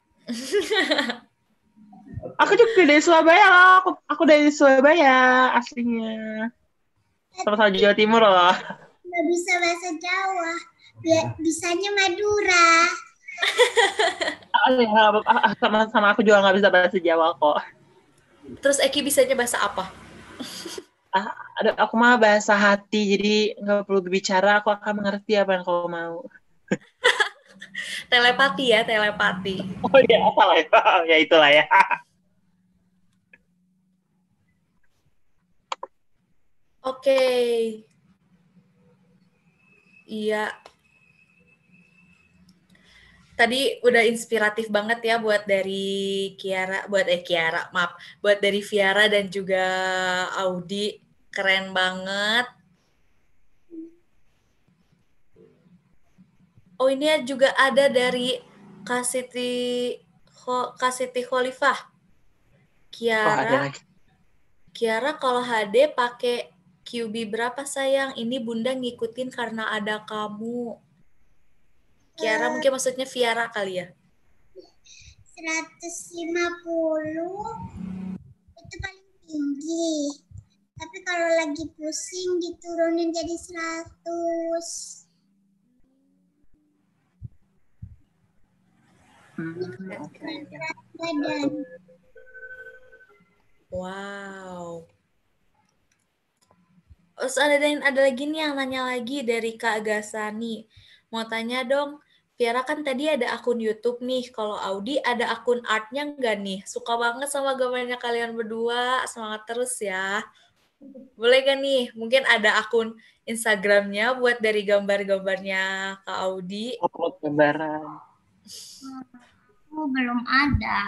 S2: Aku juga dari Surabaya. Aku dari Surabaya aslinya. Sama-sama Jawa Timur loh.
S7: Nggak bisa bahasa Jawa. Bisanya Madura.
S2: Sama aku juga nggak bisa bahasa Jawa kok.
S1: Terus Eki bisanya bahasa apa?
S2: Aku mah bahasa hati, jadi nggak perlu berbicara, aku akan mengerti apa yang kau mau.
S1: Telepati ya, telepati.
S2: Oh iya, salah ya. Ya itulah ya.
S1: Oke. Iya. Tadi udah inspiratif banget ya buat dari buat dari Viara dan juga Audi, keren banget. Oh ini juga ada dari Kasiti Khalifah. Kiara kalau HD pakai QB berapa sayang? Ini Bunda ngikutin karena ada kamu. Kiara mungkin maksudnya Viara kali ya?
S7: 150 itu paling tinggi. Tapi kalau lagi pusing diturunin jadi 100.
S1: Wow. Terus ada lagi nih yang nanya lagi dari Kak Gasani. Mau tanya dong, Viara kan tadi ada akun YouTube nih. Kalau Audi ada akun artnya nggak nih? Suka banget sama gambarnya kalian berdua. Semangat terus ya. Boleh gak nih? Mungkin ada akun Instagramnya buat dari gambar-gambarnya Kak Audi.
S2: Upload gambaran.
S6: Belum ada.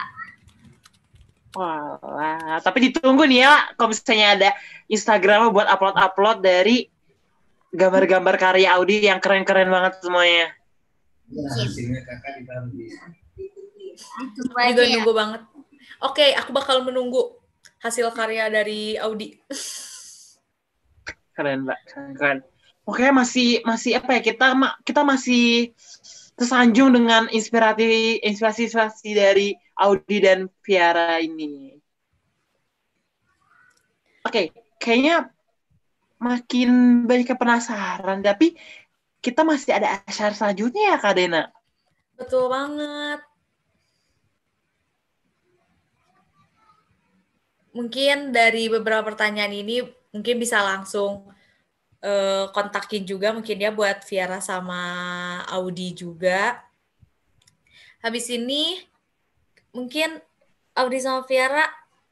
S2: Wah, tapi ditunggu nih ya. Kalau misalnya ada Instagram buat upload dari gambar-gambar karya Audi yang keren-keren banget semuanya.
S6: Hasilnya kakak
S1: juga nunggu banget. Oke, aku bakal menunggu hasil karya dari Audi.
S2: Keren, Mbak. Keren. Oke, masih apa ya? Kita masih tersanjung dengan inspirasi dari Audi dan Viara ini. Oke, kayaknya makin banyak penasaran, tapi kita masih ada acara selanjutnya ya, Kak Dena?
S1: Betul banget. Mungkin dari beberapa pertanyaan ini, mungkin bisa langsung kontakin juga mungkin ya buat Viara sama Audi juga. Habis ini, mungkin Audi sama Viara,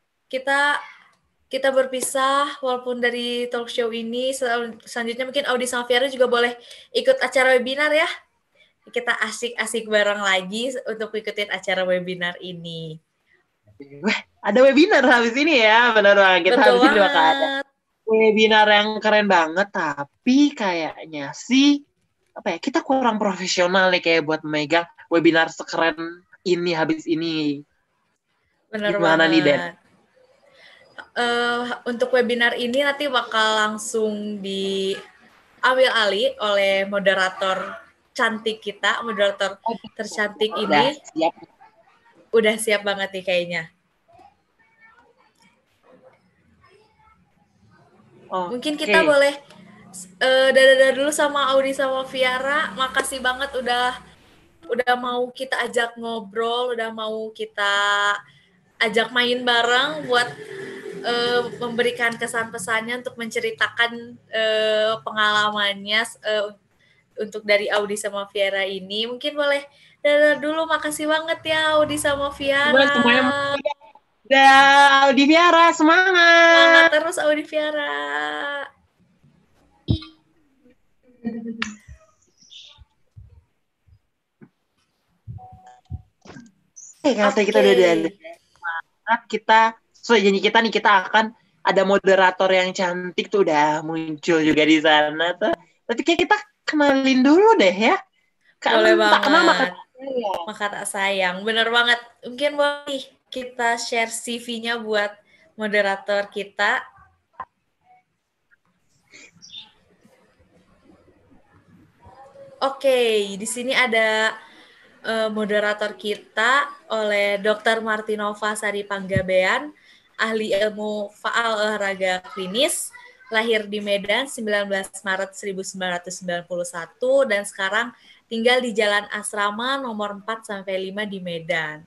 S1: kita berpisah walaupun dari talk show ini. Selanjutnya mungkin Audi sama Viara juga boleh ikut acara webinar ya. Kita asik-asik bareng lagi untuk ikutin acara webinar ini.
S2: Wah, ada webinar habis ini ya, benar banget. Kita habis ini bakal ada webinar yang keren banget, tapi kayaknya sih kita kurang profesional nih kayak buat megang webinar sekeren ini habis ini.
S1: Benar
S2: banget. Nih, Den?
S1: Untuk webinar ini nanti bakal langsung diambil alih oleh moderator cantik kita, moderator tercantik ini. Udah siap banget nih kayaknya. Mungkin kita boleh dadah dulu sama Audi sama Viara. Makasih banget udah mau kita ajak ngobrol, udah mau kita ajak main bareng buat memberikan kesan pesannya untuk menceritakan pengalamannya untuk dari Audi sama Viera ini. Mungkin boleh dadah dulu. Makasih banget ya Audi sama Viera.
S2: Semuanya dah, Audi Viera,
S1: Semangat
S2: semangat.
S1: terus Audi Viera.
S2: Kata kita udah ada kita sesuai janji kita nih, kita akan ada moderator yang cantik tuh udah muncul juga di sana tuh. Tapi kayak kita kenalin dulu deh ya.
S1: Boleh banget.
S2: Kenal
S1: maka tak sayang. Bener banget. Mungkin boleh kita share CV-nya buat moderator kita. Oke, di sini ada moderator kita oleh Dr. Martinova Sari Panggabean, ahli ilmu faal olahraga klinis, lahir di Medan 19 Maret 1991 dan sekarang tinggal di Jalan Asrama nomor 4-5 di Medan.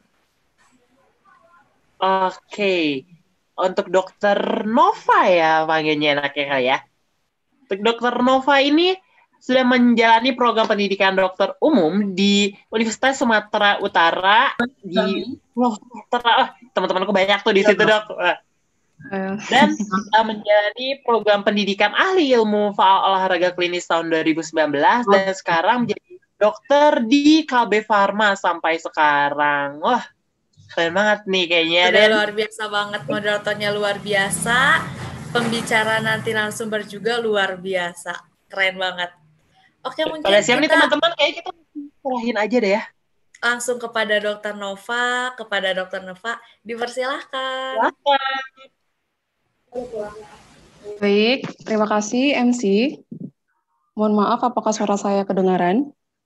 S2: Oke. Untuk Dr. Nova ya panggilnya enaknya kali ya. Untuk Dr. Nova ini sudah menjalani program pendidikan dokter umum di Universitas Sumatera Utara di Sumatera. Teman-temanku banyak tuh di situ, Dok. Dan menjalani program pendidikan ahli ilmu faal olahraga klinis tahun 2019 dan sekarang menjadi dokter di KB Pharma sampai sekarang. Wah, keren banget nih kayaknya.
S1: Udah luar biasa banget, moderatornya luar biasa, pembicara nanti narasumber juga luar biasa, keren banget. Oke, mungkin
S2: udah siap nih teman-teman, kayak kita serahin aja deh ya.
S1: Langsung kepada Dr. Nova, dipersilahkan.
S10: Baik, terima kasih MC. Mohon maaf, apakah suara saya kedengaran?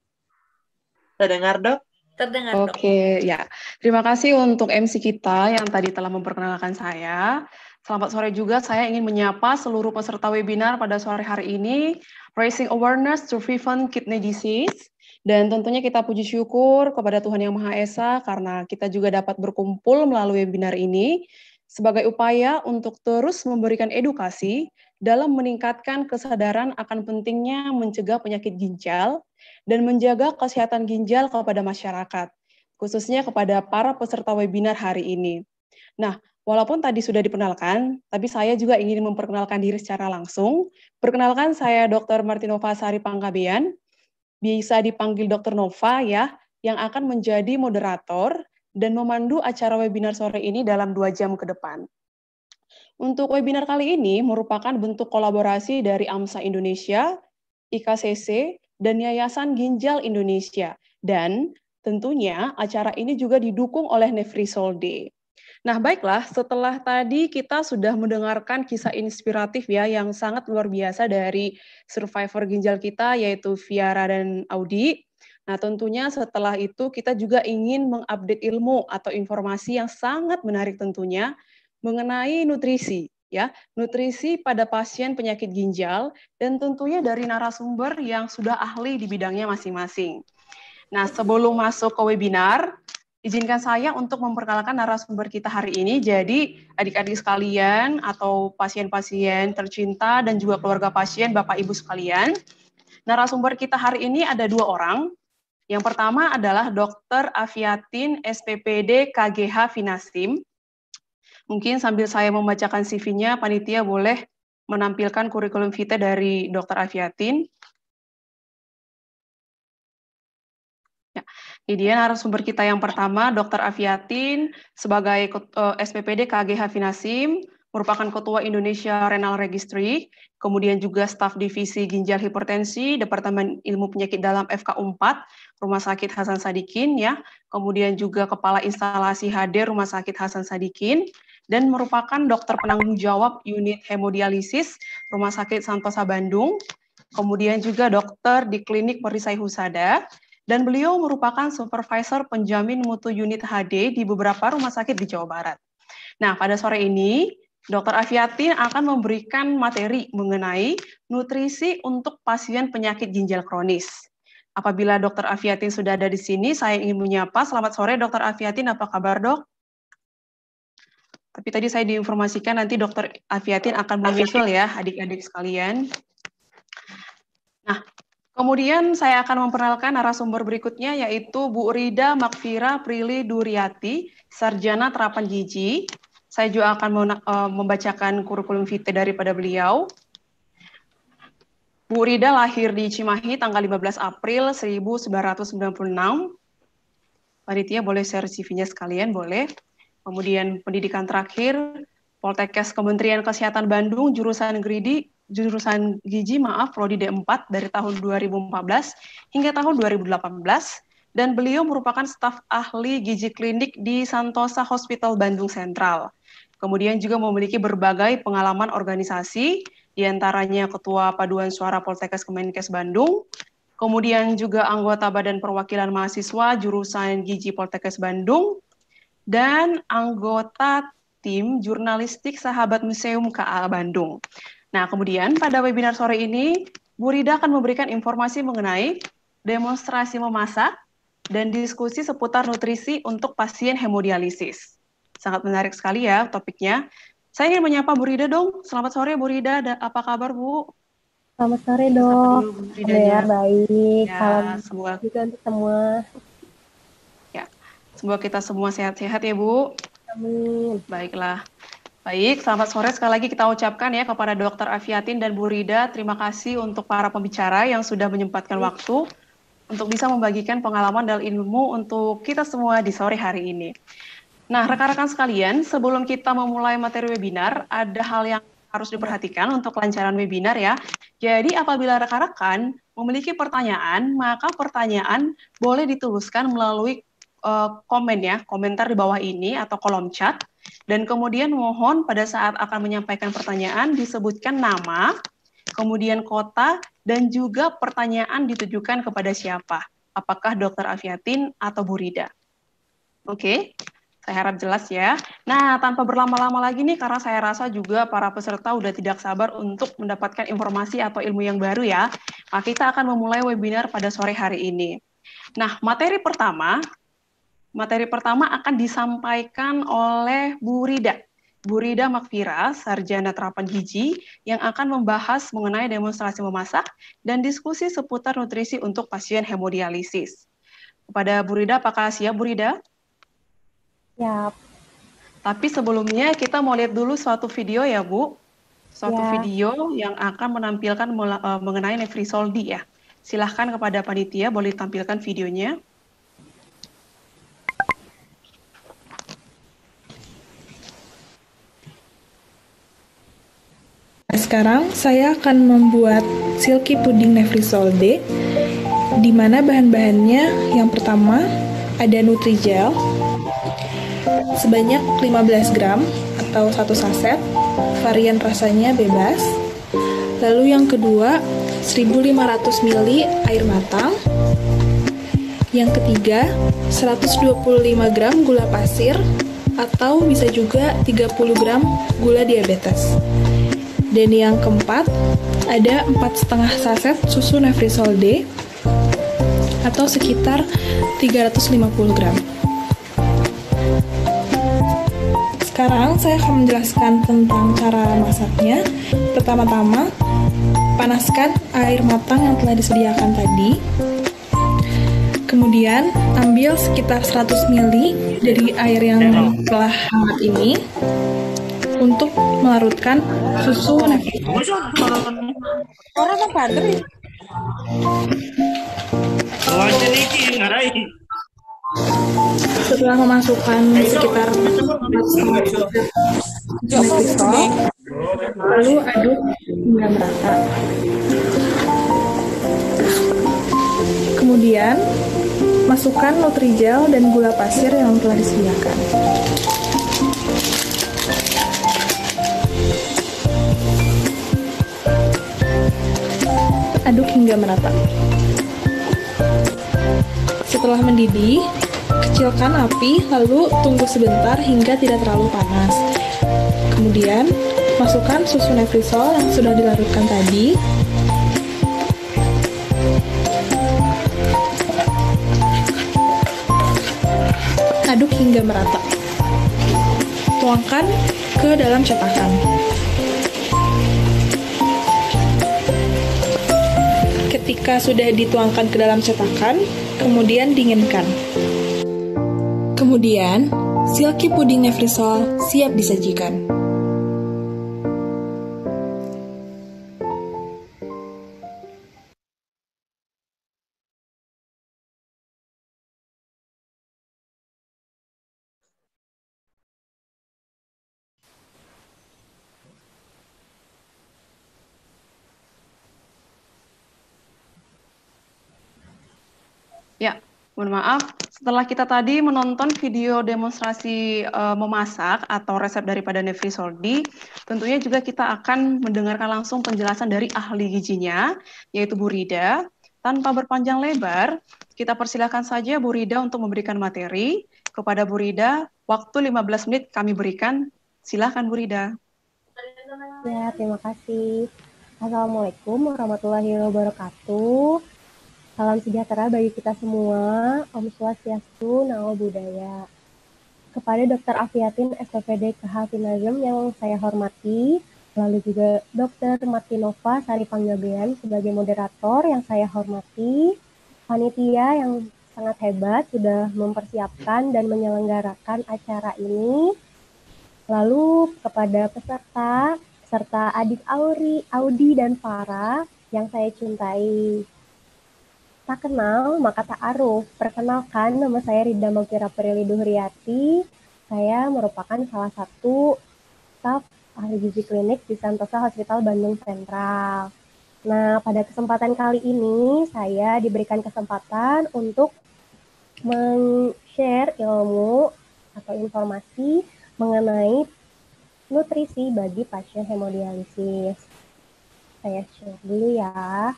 S2: Terdengar, Dok?
S1: Terdengar, Dok.
S10: Oke, ya. Terima kasih untuk MC kita yang tadi telah memperkenalkan saya. Selamat sore juga, saya ingin menyapa seluruh peserta webinar pada sore hari ini, Raising Awareness to Prevent Kidney Disease. Dan tentunya kita puji syukur kepada Tuhan Yang Maha Esa karena kita juga dapat berkumpul melalui webinar ini sebagai upaya untuk terus memberikan edukasi dalam meningkatkan kesadaran akan pentingnya mencegah penyakit ginjal dan menjaga kesehatan ginjal kepada masyarakat, khususnya kepada para peserta webinar hari ini. Nah, walaupun tadi sudah diperkenalkan, tapi saya juga ingin memperkenalkan diri secara langsung. Perkenalkan, saya Dr. Martinova Sari Panggabean, bisa dipanggil Dr. Nova ya, yang akan menjadi moderator dan memandu acara webinar sore ini dalam 2 jam ke depan. Untuk webinar kali ini merupakan bentuk kolaborasi dari AMSA Indonesia, IKCC, dan Yayasan Ginjal Indonesia. Dan tentunya acara ini juga didukung oleh Nefrisolde. Nah, baiklah, setelah tadi kita sudah mendengarkan kisah inspiratif ya yang sangat luar biasa dari survivor ginjal kita, yaitu Viera dan Audi. Nah, tentunya setelah itu kita juga ingin mengupdate ilmu atau informasi yang sangat menarik tentunya mengenai nutrisi, ya, nutrisi pada pasien penyakit ginjal, dan tentunya dari narasumber yang sudah ahli di bidangnya masing-masing. Nah, sebelum masuk ke webinar, izinkan saya untuk memperkenalkan narasumber kita hari ini. Jadi, adik-adik sekalian atau pasien-pasien tercinta dan juga keluarga pasien, Bapak Ibu sekalian, narasumber kita hari ini ada 2 orang. Yang pertama adalah Dr. Afiatin, SPPD KGH Finasim. Mungkin sambil saya membacakan CV-nya, panitia boleh menampilkan kurikulum vitae dari Dr. Afiatin. Ya, ini dia narasumber kita yang pertama, Dr. Afiatin, sebagai SPPD KGH Finasim, merupakan Ketua Indonesia Renal Registry, kemudian juga staf divisi ginjal hipertensi, Departemen Ilmu Penyakit Dalam FK4, Rumah Sakit Hasan Sadikin, ya, kemudian juga Kepala Instalasi HD Rumah Sakit Hasan Sadikin, dan merupakan dokter penanggung jawab unit hemodialisis Rumah Sakit Santosa Bandung, kemudian juga dokter di Klinik Perisai Husada, dan beliau merupakan supervisor penjamin mutu unit HD di beberapa rumah sakit di Jawa Barat. Nah, pada sore ini, Dr. Afiatin akan memberikan materi mengenai nutrisi untuk pasien penyakit ginjal kronis. Apabila Dr. Afiatin sudah ada di sini, saya ingin menyapa. Selamat sore, Dr. Afiatin. Apa kabar, Dok? Tapi tadi saya diinformasikan nanti Dr. Afiatin akan memvisual ya, adik-adik sekalian. Nah, Kemudian saya akan memperkenalkan narasumber berikutnya, yaitu Bu Rida Makfira Prilly Duryati, Sarjana Terapan Gizi. Saya juga akan membacakan kurikulum vitae daripada beliau. Bu Rida lahir di Cimahi tanggal 15 April 1996. Panitia boleh share CV-nya sekalian, boleh. Kemudian pendidikan terakhir, Poltekkes Kementerian Kesehatan Bandung, jurusan Gizi, Prodi D4 dari tahun 2014 hingga tahun 2018. Dan beliau merupakan staf ahli gizi klinik di Santosa Hospital Bandung Sentral. Kemudian juga memiliki berbagai pengalaman organisasi, diantaranya Ketua Paduan Suara Poltekkes Kemenkes Bandung, kemudian juga anggota Badan Perwakilan Mahasiswa jurusan Gizi Poltekkes Bandung, dan anggota tim jurnalistik Sahabat Museum KA Bandung. Nah, kemudian pada webinar sore ini, Bu Rida akan memberikan informasi mengenai demonstrasi memasak dan diskusi seputar nutrisi untuk pasien hemodialisis. Sangat menarik sekali ya topiknya. Saya ingin menyapa Bu Rida dong. Selamat sore Bu Rida, apa kabar Bu?
S11: Selamat sore dok. Ya, baik.
S10: Ya,
S11: Salam
S10: semoga
S11: juga untuk semua.
S10: Ya, semoga kita semua sehat-sehat ya Bu.
S11: Amin.
S10: Baiklah. Baik, selamat sore sekali lagi kita ucapkan ya kepada Dr. Afiatin dan Bu Rida. Terima kasih untuk para pembicara yang sudah menyempatkan waktu untuk bisa membagikan pengalaman dan ilmu untuk kita semua di sore hari ini. Nah, rekan-rekan sekalian, sebelum kita memulai materi webinar, ada hal yang harus diperhatikan untuk kelancaran webinar ya. Jadi apabila rekan-rekan memiliki pertanyaan, maka pertanyaan boleh dituliskan melalui komen ya, komentar di bawah ini atau kolom chat. Dan kemudian mohon pada saat akan menyampaikan pertanyaan disebutkan nama, kemudian kota, dan juga pertanyaan ditujukan kepada siapa. Apakah Dr. Afiatin atau Bu Rida? Oke. Saya harap jelas ya. Nah, tanpa berlama-lama lagi nih, karena saya rasa juga para peserta udah tidak sabar untuk mendapatkan informasi atau ilmu yang baru ya. Maka kita akan memulai webinar pada sore hari ini. Nah, materi pertama akan disampaikan oleh Bu Rida. Bu Rida Makfira, Sarjana Terapan Gizi, yang akan membahas mengenai demonstrasi memasak dan diskusi seputar nutrisi untuk pasien hemodialisis. Kepada Bu Rida, apakah siap Bu Rida?
S11: Siap.
S10: Tapi sebelumnya kita mau lihat dulu suatu video ya Bu. Suatu video yang akan menampilkan mengenai Nefrisoldi ya. Silahkan kepada panitia boleh tampilkan videonya.
S12: Sekarang saya akan membuat silky pudding Nefrisoldi, di mana bahan-bahannya yang pertama ada Nutrijel sebanyak 15 gram atau 1 saset, varian rasanya bebas. Lalu yang kedua 1500 ml air matang. Yang ketiga 125 gram gula pasir atau bisa juga 30 gram gula diabetes. Dan yang keempat ada 4,5 saset susu Nefrisoldi atau sekitar 350 gram. Sekarang saya akan menjelaskan tentang cara masaknya. Pertama-tama, panaskan air matang yang telah disediakan tadi. Kemudian, ambil sekitar 100 ml dari air yang telah hangat ini untuk melarutkan susu Nefrisoldi.
S11: Orang apa padri?
S12: Setelah memasukkan sekitar 4,5 Nefrisol, lalu aduk hingga merata. Kemudian, masukkan Nutrijel dan gula pasir yang telah disediakan. Aduk hingga merata. Setelah mendidih, kecilkan api lalu tunggu sebentar hingga tidak terlalu panas. Kemudian, masukkan susu Nefrisol yang sudah dilarutkan tadi. Aduk hingga merata. Tuangkan ke dalam cetakan. Ketika sudah dituangkan ke dalam cetakan, kemudian dinginkan. Kemudian, silky puding Nefrisol siap disajikan.
S10: Ya, mohon maaf. Setelah kita tadi menonton video demonstrasi memasak atau resep daripada Nefrisol D, tentunya juga kita akan mendengarkan langsung penjelasan dari ahli gizinya, yaitu Bu Rida. Tanpa berpanjang lebar, kita persilakan saja Bu Rida untuk memberikan materi. Kepada Bu Rida, waktu 15 menit kami berikan. Silakan Bu Rida.
S11: Ya, terima kasih. Assalamualaikum warahmatullahi wabarakatuh. Salam sejahtera bagi kita semua. Om Swastiastu, Namo Buddhaya. Kepada Dr. Afiatin SPPD KH Finazem yang saya hormati, lalu juga Dr. Martinova Sari Panggabean sebagai moderator yang saya hormati, panitia yang sangat hebat sudah mempersiapkan dan menyelenggarakan acara ini, lalu kepada peserta, serta adik Audi dan Farah yang saya cintai. Tak kenal, maka tak aruf. Perkenalkan, nama saya Rida Maukira Prilly Duhriati. Saya merupakan salah satu staf ahli gizi klinik di Santosa Hospital Bandung Sentral. Nah, pada kesempatan kali ini, saya diberikan kesempatan untuk men-share ilmu atau informasi mengenai nutrisi bagi pasien hemodialisis. Saya share dulu ya.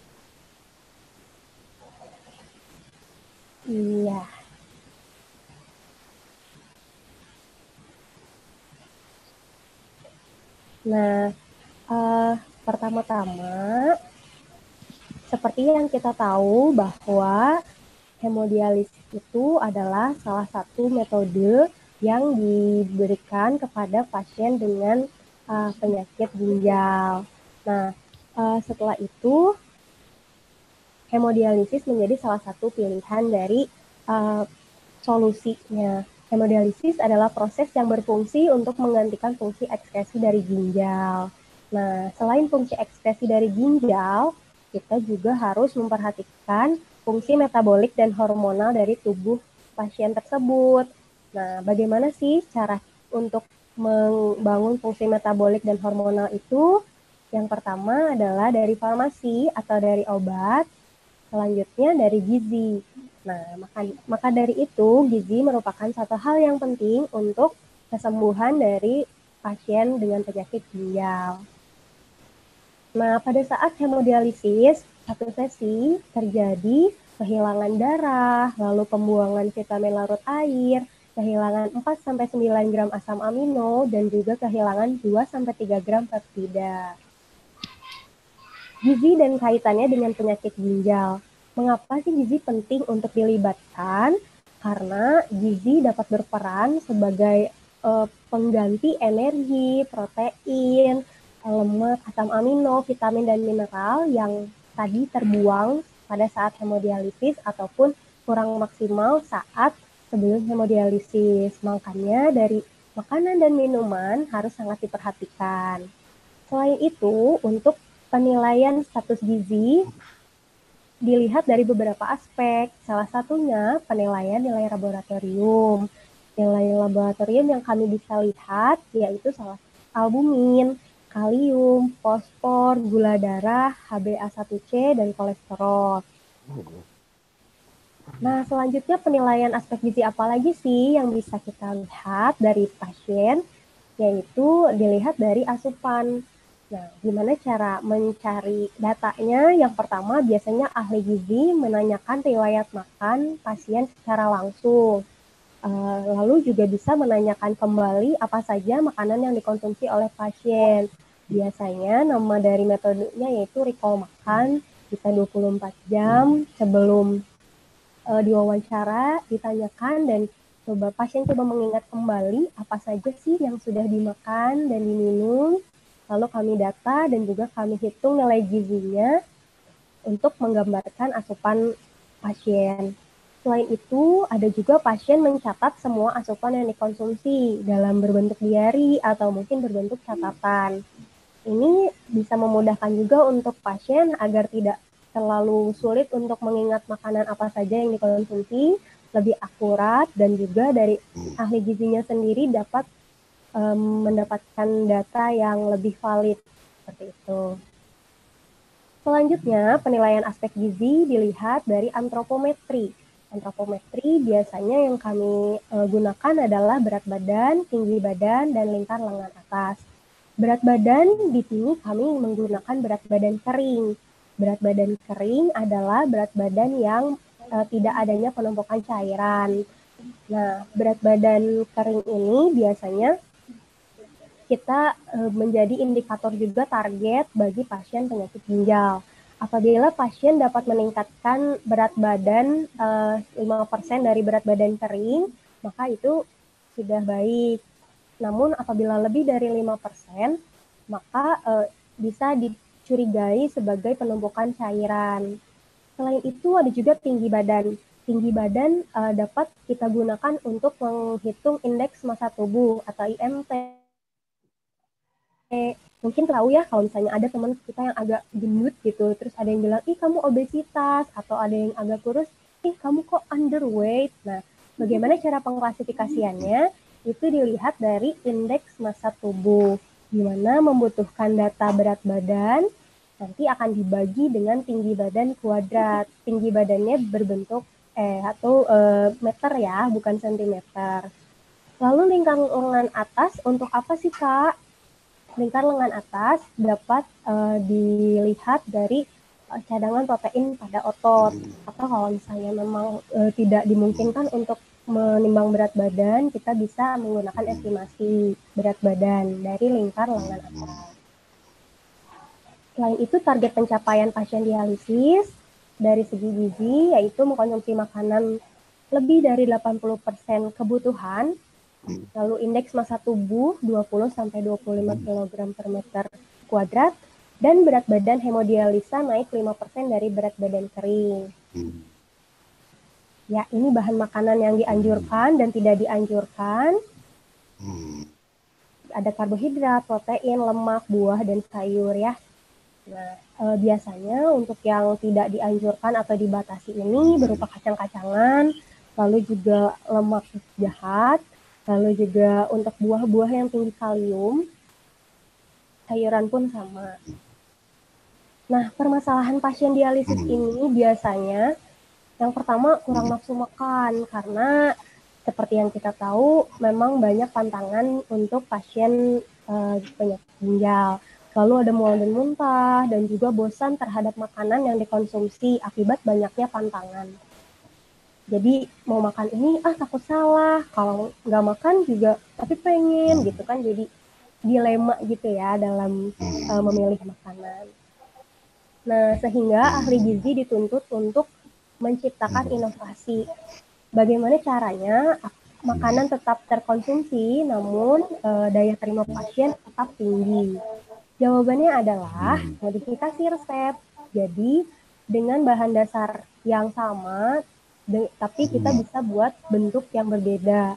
S11: Iya. Nah, pertama-tama, seperti yang kita tahu bahwa hemodialisis itu adalah salah satu metode yang diberikan kepada pasien dengan penyakit ginjal. Nah, setelah itu, hemodialisis menjadi salah satu pilihan dari solusinya. Hemodialisis adalah proses yang berfungsi untuk menggantikan fungsi ekskresi dari ginjal. Nah, selain fungsi ekskresi dari ginjal, kita juga harus memperhatikan fungsi metabolik dan hormonal dari tubuh pasien tersebut. Nah, bagaimana sih cara untuk membangun fungsi metabolik dan hormonal itu? Yang pertama adalah dari farmasi atau dari obat. Selanjutnya dari gizi. Nah, maka dari itu gizi merupakan satu hal yang penting untuk kesembuhan dari pasien dengan penyakit ginjal. Nah, pada saat hemodialisis, satu sesi terjadi kehilangan darah, lalu pembuangan vitamin larut air, kehilangan 4-9 gram asam amino, dan juga kehilangan 2-3 gram peptida. Gizi dan kaitannya dengan penyakit ginjal. Mengapa sih gizi penting untuk dilibatkan? Karena gizi dapat berperan sebagai pengganti energi, protein, lemak, asam amino, vitamin, dan mineral yang tadi terbuang pada saat hemodialisis ataupun kurang maksimal saat sebelum hemodialisis. Makanya dari makanan dan minuman harus sangat diperhatikan. Selain itu, untuk penilaian status gizi dilihat dari beberapa aspek. Salah satunya penilaian nilai laboratorium. Nilai laboratorium yang kami bisa lihat yaitu albumin, kalium, fosfor, gula darah, HbA1c, dan kolesterol. Nah, selanjutnya penilaian aspek gizi apa lagi sih yang bisa kita lihat dari pasien? Yaitu dilihat dari asupan. Nah, gimana cara mencari datanya? Yang pertama, biasanya ahli gizi menanyakan riwayat makan pasien secara langsung. Lalu juga bisa menanyakan kembali apa saja makanan yang dikonsumsi oleh pasien. Biasanya nama dari metodenya yaitu recall makan, bisa 24 jam sebelum diwawancara ditanyakan dan pasien coba mengingat kembali apa saja sih yang sudah dimakan dan diminum. Lalu kami data dan juga kami hitung nilai gizinya. untuk menggambarkan asupan pasien. Selain itu, ada juga pasien mencatat semua asupan yang dikonsumsi dalam berbentuk diari atau mungkin berbentuk catatan. Ini bisa memudahkan juga untuk pasien agar tidak terlalu sulit untuk mengingat makanan apa saja yang dikonsumsi, lebih akurat, dan juga dari ahli gizinya sendiri dapat mendapatkan data yang lebih valid, seperti itu. Selanjutnya, penilaian aspek gizi dilihat dari antropometri. Antropometri biasanya yang kami gunakan adalah berat badan, tinggi badan, dan lingkar lengan atas. Berat badan di sini kami menggunakan berat badan kering. Berat badan kering adalah berat badan yang tidak adanya penumpukan cairan. Nah, berat badan kering ini biasanya kita menjadi indikator juga target bagi pasien penyakit ginjal. Apabila pasien dapat meningkatkan berat badan 5% dari berat badan kering, maka itu sudah baik. Namun apabila lebih dari 5%, maka bisa dicurigai sebagai penumpukan cairan. Selain itu ada juga tinggi badan. Tinggi badan dapat kita gunakan untuk menghitung indeks massa tubuh atau IMT. Mungkin tahu ya kalau misalnya ada teman kita yang agak gendut gitu, terus ada yang bilang, ih kamu obesitas, atau ada yang agak kurus, ih kamu kok underweight. Nah, bagaimana cara pengklasifikasiannya? Itu dilihat dari indeks massa tubuh, di mana membutuhkan data berat badan, nanti akan dibagi dengan tinggi badan kuadrat. Tinggi badannya berbentuk meter ya, bukan sentimeter. Lalu lingkar lengan atas untuk apa sih, Kak? Lingkar lengan atas dapat dilihat dari cadangan protein pada otot. Atau kalau misalnya memang tidak dimungkinkan untuk menimbang berat badan, kita bisa menggunakan estimasi berat badan dari lingkar lengan atas. Selain itu, target pencapaian pasien dialisis dari segi gizi yaitu mengkonsumsi makanan lebih dari 80% kebutuhan. Lalu indeks massa tubuh 20-25 kg per meter kuadrat, dan berat badan hemodialisa naik 5% dari berat badan kering. Ya, ini bahan makanan yang dianjurkan dan tidak dianjurkan. Ada karbohidrat, protein, lemak, buah, dan sayur ya. Nah, biasanya untuk yang tidak dianjurkan atau dibatasi ini berupa kacang-kacangan, lalu juga lemak jahat, lalu juga untuk buah-buah yang tinggi kalium, sayuran pun sama. Nah, permasalahan pasien dialisis ini biasanya yang pertama kurang nafsu makan, karena seperti yang kita tahu memang banyak pantangan untuk pasien penyakit ginjal. Lalu ada mual dan muntah, dan juga bosan terhadap makanan yang dikonsumsi akibat banyaknya pantangan. Jadi mau makan ini, takut salah. Kalau nggak makan juga, tapi pengen gitu kan. Jadi dilema gitu ya dalam memilih makanan. Nah, sehingga ahli gizi dituntut untuk menciptakan inovasi. Bagaimana caranya makanan tetap terkonsumsi, namun daya terima pasien tetap tinggi. Jawabannya adalah modifikasi resep. Jadi dengan bahan dasar yang sama, tapi kita bisa buat bentuk yang berbeda.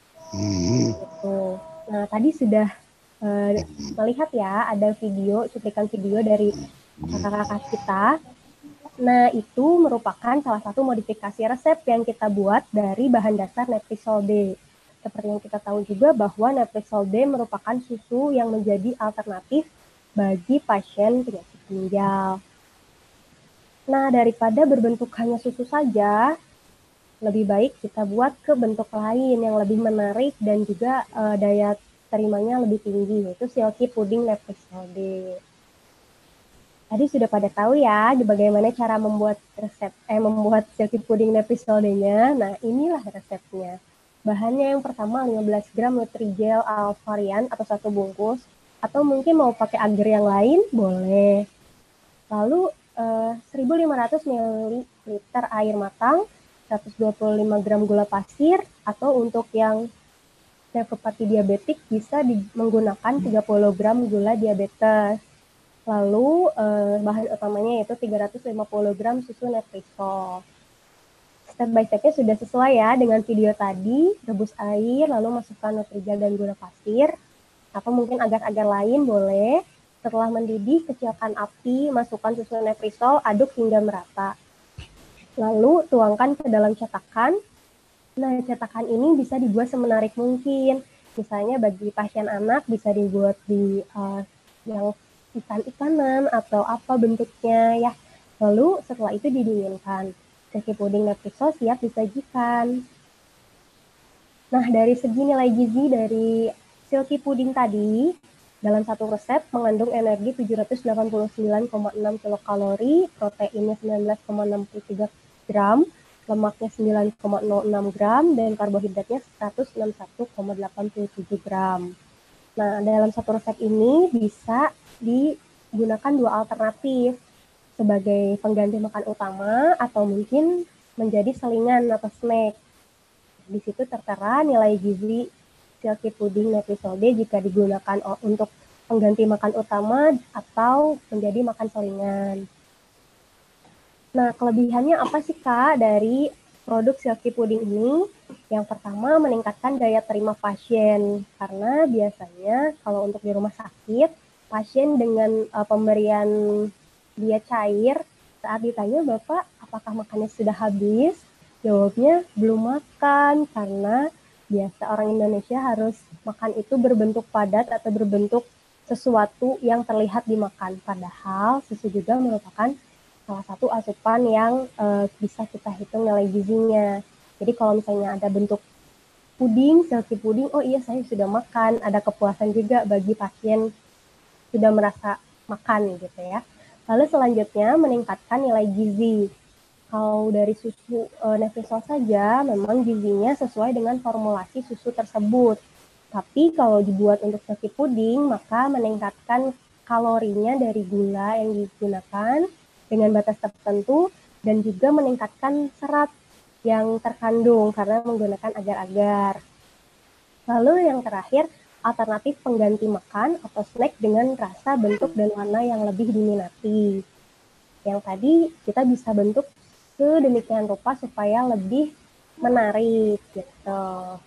S11: Gitu. Nah, tadi sudah melihat ya, ada cuplikan video dari kakak-kakak kita. Nah, itu merupakan salah satu modifikasi resep yang kita buat dari bahan dasar Nutrisol D. Seperti yang kita tahu juga bahwa Nutrisol D merupakan susu yang menjadi alternatif bagi pasien penyakit ginjal. Nah, daripada berbentuk hanya susu saja, lebih baik kita buat ke bentuk lain yang lebih menarik dan juga daya terimanya lebih tinggi, yaitu silky pudding Nutrisol D. Tadi sudah pada tahu ya bagaimana cara membuat membuat silky pudding Nutrisol D-nya. Nah, inilah resepnya. Bahannya yang pertama 15 gram Nutrijel Alvarian atau 1 bungkus, atau mungkin mau pakai agar yang lain boleh. Lalu 1.500 ml air matang, 125 gram gula pasir, atau untuk yang nefropati diabetik bisa menggunakan 30 gram gula diabetes. Lalu bahan utamanya yaitu 350 gram susu Nutrisol. Step by step-nya sudah sesuai ya dengan video tadi. Rebus air, lalu masukkan Nutrijel dan gula pasir. Atau mungkin agar-agar lain boleh. Setelah mendidih, kecilkan api, masukkan susu Nutrisol, aduk hingga merata. Lalu tuangkan ke dalam cetakan. Nah, cetakan ini bisa dibuat semenarik mungkin. Misalnya bagi pasien anak bisa dibuat di yang ikan-ikanan atau apa bentuknya ya. Lalu setelah itu didinginkan. Silky puding Nutrisol siap disajikan. Nah, dari segi nilai gizi dari silky puding tadi, dalam satu resep mengandung energi 789,6 kilokalori, proteinnya 19,63 gram, lemaknya 9,06 gram, dan karbohidratnya 161,87 gram. Nah, dalam satu resep ini bisa digunakan dua alternatif sebagai pengganti makan utama atau mungkin menjadi selingan atau snack. Di situ tertera nilai gizi silky puding Nutrisol D jika digunakan untuk pengganti makan utama atau menjadi makan selingan. Nah, kelebihannya apa sih Kak dari produk silky puding ini? Yang pertama, meningkatkan daya terima pasien. Karena biasanya kalau untuk di rumah sakit, pasien dengan pemberian dia cair, saat ditanya, Bapak, apakah makannya sudah habis? Jawabnya, belum makan, karena biasa orang Indonesia harus makan itu berbentuk padat atau berbentuk sesuatu yang terlihat dimakan. Padahal susu juga merupakan salah satu asupan yang bisa kita hitung nilai gizinya. Jadi kalau misalnya ada bentuk puding, silky puding, oh iya saya sudah makan, ada kepuasan juga bagi pasien sudah merasa makan gitu ya. Lalu selanjutnya meningkatkan nilai gizi. Kalau dari susu Nutrisol saja memang gizinya sesuai dengan formulasi susu tersebut. Tapi kalau dibuat untuk silky puding maka meningkatkan kalorinya dari gula yang digunakan dengan batas tertentu dan juga meningkatkan serat yang terkandung karena menggunakan agar-agar. Lalu yang terakhir, alternatif pengganti makan atau snack dengan rasa, bentuk, dan warna yang lebih diminati. Yang tadi kita bisa bentuk sedemikian rupa supaya lebih menarik gitu.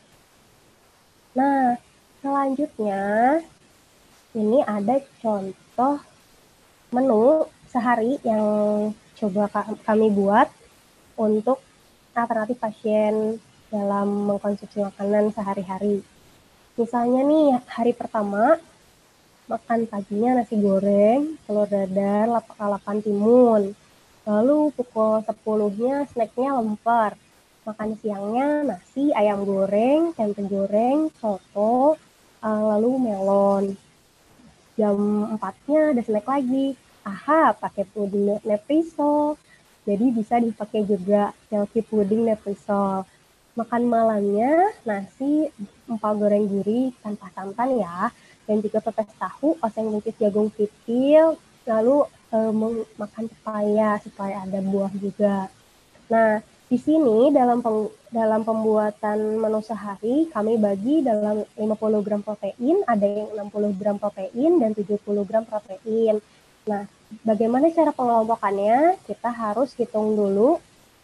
S11: Nah, selanjutnya ini ada contoh menu sehari yang coba kami buat untuk alternatif pasien dalam mengkonsumsi makanan sehari-hari. Misalnya nih, hari pertama makan paginya nasi goreng, telur dadar, lalapan timun. Lalu pukul 10-nya snacknya lemper. Makan siangnya nasi, ayam goreng, tempe goreng, soto, lalu melon. Jam 4-nya ada snack lagi. Aha, pakai puding Nutrisol. Jadi bisa dipakai juga silky puding Nutrisol. Makan malamnya nasi, empal goreng gurih tanpa santan ya. Dan juga pepes tahu, oseng buncis jagung pipil, lalu makan pepaya supaya ada buah juga. Nah, di sini dalam pembuatan menu sehari kami bagi dalam 50 gram protein, ada yang 60 gram protein dan 70 gram protein. Nah, bagaimana cara pengelompokannya? Kita harus hitung dulu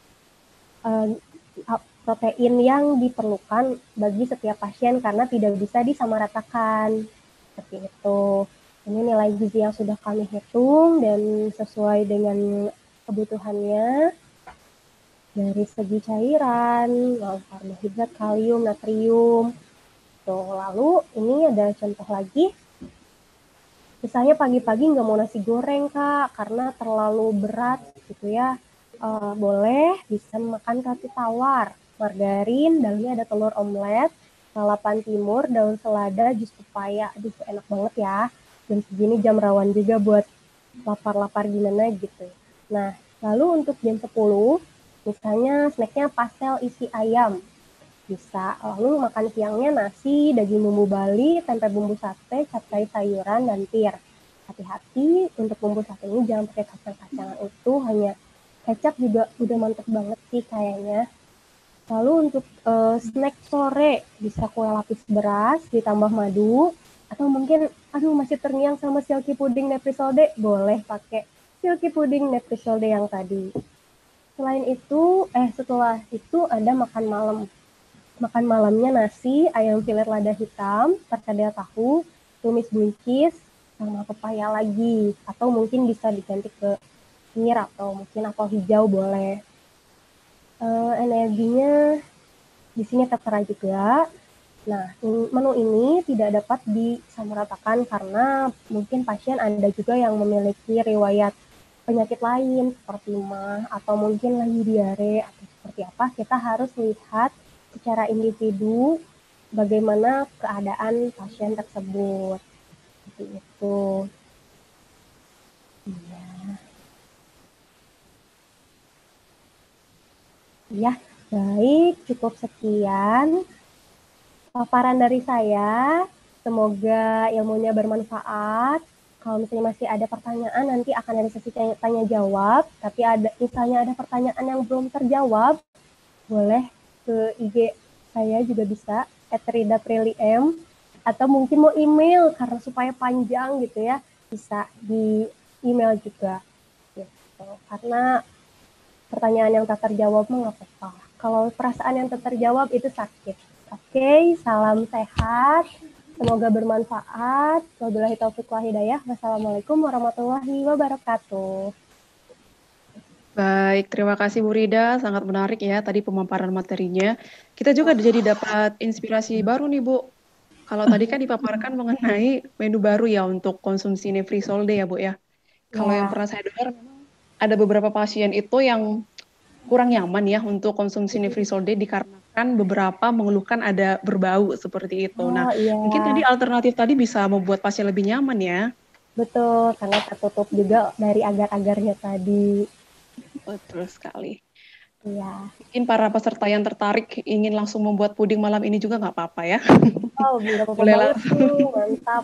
S11: protein yang diperlukan bagi setiap pasien karena tidak bisa disamaratakan. Seperti itu. Ini nilai gizi yang sudah kami hitung dan sesuai dengan kebutuhannya. Dari segi cairan, karbohidrat, kalium, natrium. Tuh, lalu ini ada contoh lagi. Misalnya pagi-pagi nggak mau nasi goreng, Kak, karena terlalu berat gitu ya. Boleh bisa makan roti tawar, margarin, dalamnya ada telur omelet, lalapan timur, daun selada, jus pepaya. Aduh, enak banget ya. Jam segini jam rawan juga buat lapar-lapar gimana gitu. Nah, lalu untuk jam 10, misalnya snacknya pastel isi ayam. Bisa. Lalu makan siangnya nasi, daging bumbu Bali, tempe bumbu sate, capcay sayuran, dan tir. Hati-hati untuk bumbu sate ini jangan pakai kacang-kacangan utuh, hanya kecap juga udah mantep banget sih kayaknya. Lalu untuk snack sore bisa kue lapis beras ditambah madu, Atau mungkin, aduh masih terngiang sama silky pudding Neprisolde, boleh pakai silky pudding Neprisolde yang tadi. Setelah itu ada makan malam. Makan malamnya nasi, ayam filet lada hitam, perkedel tahu, tumis buncis, sama pepaya lagi. Atau mungkin bisa diganti ke pingir atau mungkin apel hijau boleh. Energinya di sini tertera juga. Nah, menu ini tidak dapat disamaratakan karena mungkin pasien ada juga yang memiliki riwayat penyakit lain seperti mah atau mungkin lagi diare atau seperti apa. Kita harus lihat secara individu bagaimana keadaan pasien tersebut. Seperti itu. Ya, baik, cukup sekian paparan dari saya. Semoga ilmunya bermanfaat. Kalau misalnya masih ada pertanyaan, nanti akan ada sesi tanya jawab. Tapi misalnya ada pertanyaan yang belum terjawab, boleh ke IG saya juga bisa, @rida_prilly_m, atau mungkin mau email karena supaya panjang gitu ya, bisa di email juga. Gitu. Karena pertanyaan yang tak terjawab mah nggak apa-apa. Kalau perasaan yang tak terjawab itu sakit. Oke, salam sehat. Semoga bermanfaat. Wabillahi taufiq wal hidayah. Wassalamualaikum warahmatullahi wabarakatuh.
S10: Baik, terima kasih Bu Rida. Sangat menarik ya tadi pemaparan materinya. Kita juga jadi dapat inspirasi baru nih Bu. Kalau tadi kan dipaparkan mengenai menu baru ya untuk konsumsi Neprisolde ya Bu ya. Kalau yang pernah saya dengar ada beberapa pasien itu yang kurang nyaman ya untuk konsumsi Neprisolde dikarenakan beberapa mengeluhkan ada berbau seperti itu. Mungkin tadi alternatif tadi bisa membuat pasien lebih nyaman ya.
S11: Betul, karena tertutup juga dari agar-agarnya tadi.
S10: Betul sekali.
S11: Iya.
S10: Mungkin para peserta yang tertarik ingin langsung membuat puding malam ini juga nggak apa-apa ya.
S11: Oh, berapa
S10: boleh
S11: banget tuh, mantap.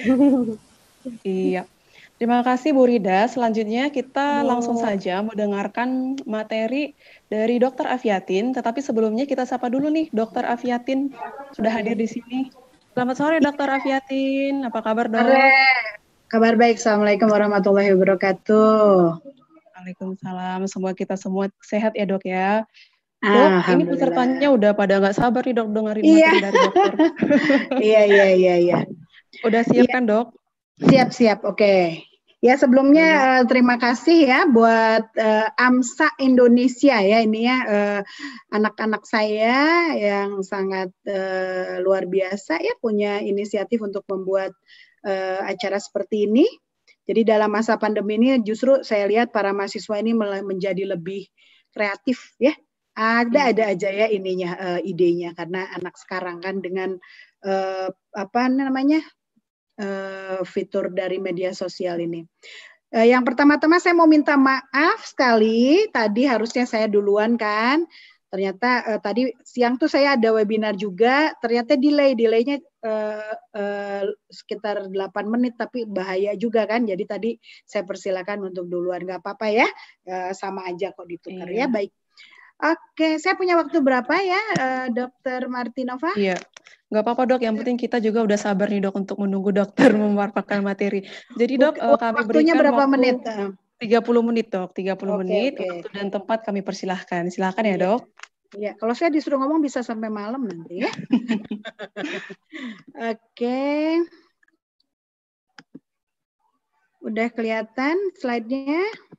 S10: Iya. Terima kasih Bu Rida. Selanjutnya kita langsung saja mendengarkan materi dari Dr. Afiatin. Tetapi sebelumnya kita sapa dulu nih Dr. Afiatin sudah hadir di sini. Selamat sore Dr. Afiatin. Apa kabar Dok?
S13: Sore. Kabar baik. Assalamualaikum warahmatullahi wabarakatuh.
S10: Waalaikumsalam. Semoga kita semua sehat ya Dok ya. Dok, ini pesertanya udah pada nggak sabar nih Dok dengerin materi dari dokter.
S13: Iya.
S10: Udah siap kan Dok?
S13: Siap. Oke. Ya sebelumnya terima kasih ya buat AMSA Indonesia ya, ini ya anak-anak saya yang sangat luar biasa ya punya inisiatif untuk membuat acara seperti ini. Jadi dalam masa pandemi ini justru saya lihat para mahasiswa ini menjadi lebih kreatif ya. Ada aja ya ininya idenya karena anak sekarang kan dengan fitur dari media sosial ini. Yang pertama-tama saya mau minta maaf sekali, tadi harusnya saya duluan kan. Ternyata tadi siang tuh saya ada webinar juga, ternyata delaynya sekitar 8 menit, tapi bahaya juga kan. Jadi tadi saya persilakan untuk duluan, nggak apa-apa ya, sama aja kok ditukar ya, baik. Oke, saya punya waktu berapa ya, Dr. Martinova?
S10: Iya, nggak apa-apa Dok, yang penting kita juga udah sabar nih Dok untuk menunggu dokter memaparkan materi. Jadi Dok, kami
S13: waktunya
S10: berikan
S13: berapa
S10: waktu
S13: menit?
S10: 30 menit Dok, 30 menit, waktu dan tempat kami persilahkan. Silakan ya Dok.
S13: Iya, kalau saya disuruh ngomong bisa sampai malam nanti ya. Oke. Udah kelihatan slide-nya?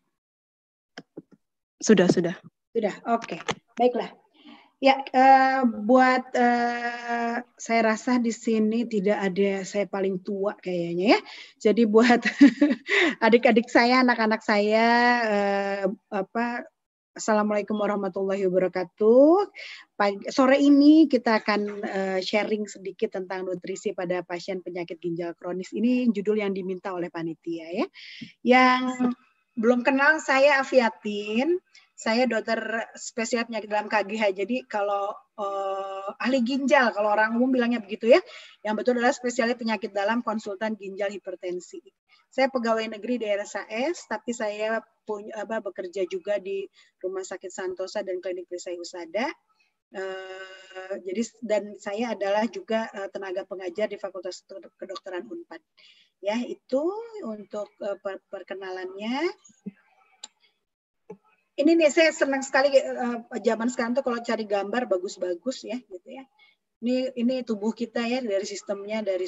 S10: Sudah.
S13: Sudah, oke. Baiklah. Ya, buat saya rasa di sini tidak ada saya paling tua kayaknya ya. Jadi buat adik-adik saya, anak-anak saya, Assalamualaikum warahmatullahi wabarakatuh. Sore ini kita akan sharing sedikit tentang nutrisi pada pasien penyakit ginjal kronis. Ini judul yang diminta oleh panitia ya. Yang belum kenal, saya Afiatin. Saya dokter spesialis penyakit dalam KGH. Jadi kalau ahli ginjal, kalau orang umum bilangnya begitu ya. Yang betul adalah spesialis penyakit dalam konsultan ginjal hipertensi. Saya pegawai negeri di RSAS, tapi saya bekerja juga di Rumah Sakit Santosa dan Klinik Perisai Husada. jadi dan saya adalah juga tenaga pengajar di Fakultas Kedokteran Unpad. Ya, itu untuk perkenalannya. Ini nih saya senang sekali zaman sekarang tuh kalau cari gambar bagus-bagus ya gitu ya. Ini tubuh kita ya, dari sistem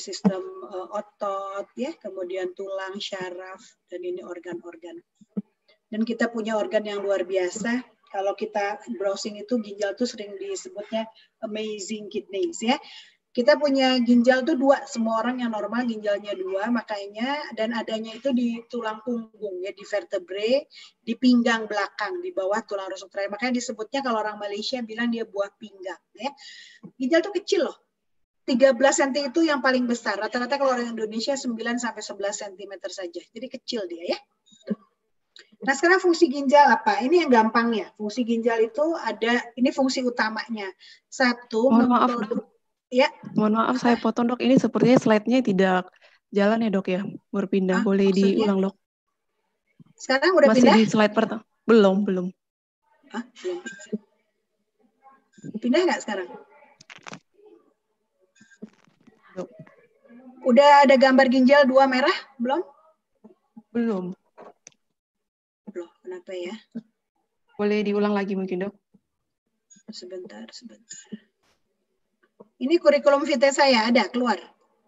S13: otot ya, kemudian tulang, syaraf, dan ini organ-organ. Dan kita punya organ yang luar biasa. Kalau kita browsing itu ginjal tuh sering disebutnya amazing kidneys ya. Kita punya ginjal tuh 2, semua orang yang normal ginjalnya 2, makanya dan adanya itu di tulang punggung ya, di vertebrae, di pinggang belakang, di bawah tulang rusuk terakhir. Makanya disebutnya kalau orang Malaysia bilang dia buah pinggang ya. Ginjal tuh kecil loh. 13 cm itu yang paling besar. Rata-rata kalau orang Indonesia 9 sampai 11 cm saja. Jadi kecil dia ya. Nah, sekarang fungsi ginjal apa? Ini yang gampangnya. Fungsi ginjal itu ada, ini fungsi utamanya. Satu, ya.
S10: Mohon maaf saya potong dok, ini sepertinya slide-nya tidak jalan ya dok ya, berpindah. Boleh
S13: maksudnya?
S10: diulang dok?
S13: Sekarang udah
S10: masih
S13: pindah?
S10: Masih di slide pertama? Belum.
S13: Belum. Pindah nggak sekarang?
S10: Dok.
S13: Udah ada gambar ginjal 2 merah? Belum?
S10: Belum.
S13: Loh, kenapa ya?
S10: Boleh diulang lagi mungkin dok?
S13: Sebentar. Ini kurikulum vitae saya ada keluar?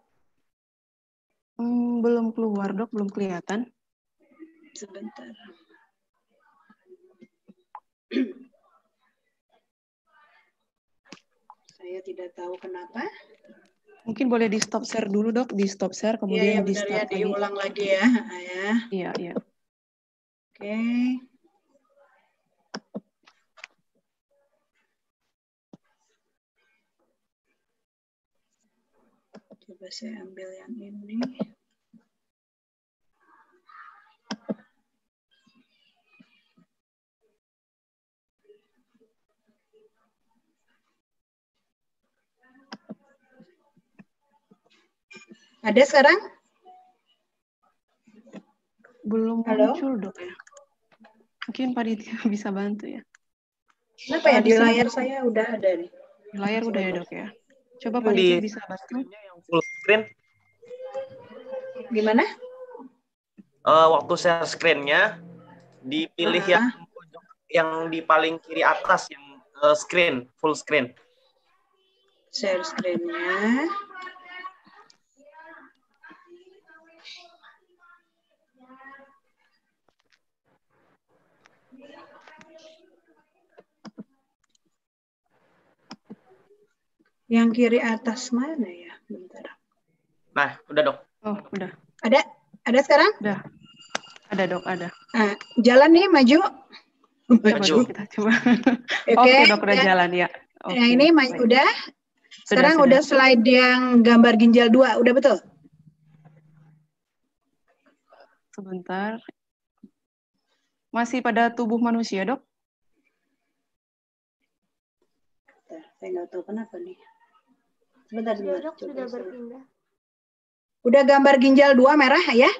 S10: Belum keluar dok, belum kelihatan.
S13: Sebentar. Saya tidak tahu kenapa.
S10: Mungkin boleh di stop share dulu dok, di stop share kemudian di start lagi.
S13: Diulang lagi ya.
S10: Iya.
S13: Oke. Coba saya ambil yang ini. Ada sekarang?
S10: Belum muncul dok ya. Mungkin Pak Ditya bisa bantu ya.
S13: Kenapa ya di layar saya udah ada nih.
S10: Di layar udah ya dok ya. Coba Pak Ditya bisa bantu.
S14: Full screen.
S13: Gimana?
S14: Waktu share screen-nya dipilih yang di paling kiri atas yang screen, full screen.
S13: Share screen-nya. Yang kiri atas mana ya? Bentar.
S14: Nah, udah dok.
S10: Oh, udah.
S13: Ada sekarang?
S10: Udah. Ada dok, ada.
S13: Nah, jalan nih, maju.
S10: Maju. Kita coba. Oke, dok, udah jalan ya.
S13: Yang ini udah. Sekarang udah slide yang gambar ginjal 2, udah betul?
S10: Sebentar. Masih pada tubuh manusia, dok?
S13: Saya nggak tahu kenapa nih. Sebentar.
S15: Dok, sudah berpindah.
S13: Udah gambar ginjal 2 merah ya?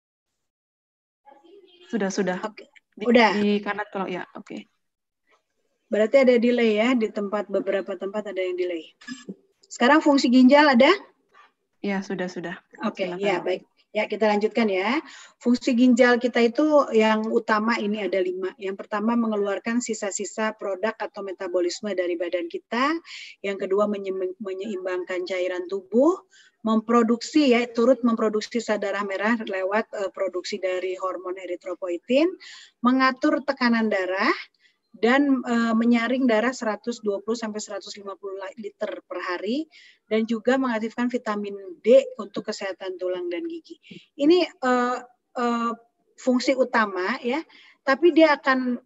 S10: Sudah.
S13: Oke. Udah.
S10: Di kanan kalau ya, oke.
S13: Berarti ada delay ya, di beberapa tempat ada yang delay. Sekarang fungsi ginjal ada?
S10: Ya, sudah.
S13: Oke, ya baik. Ya, kita lanjutkan ya. Fungsi ginjal kita itu yang utama ini ada 5. Yang pertama mengeluarkan sisa-sisa produk atau metabolisme dari badan kita. Yang kedua menyeimbangkan cairan tubuh. Memproduksi ya, turut memproduksi sel darah merah lewat produksi dari hormon eritropoietin. Mengatur tekanan darah. Dan menyaring darah 120 sampai 150 liter per hari dan juga mengaktifkan vitamin D untuk kesehatan tulang dan gigi. Ini fungsi utama ya, tapi dia akan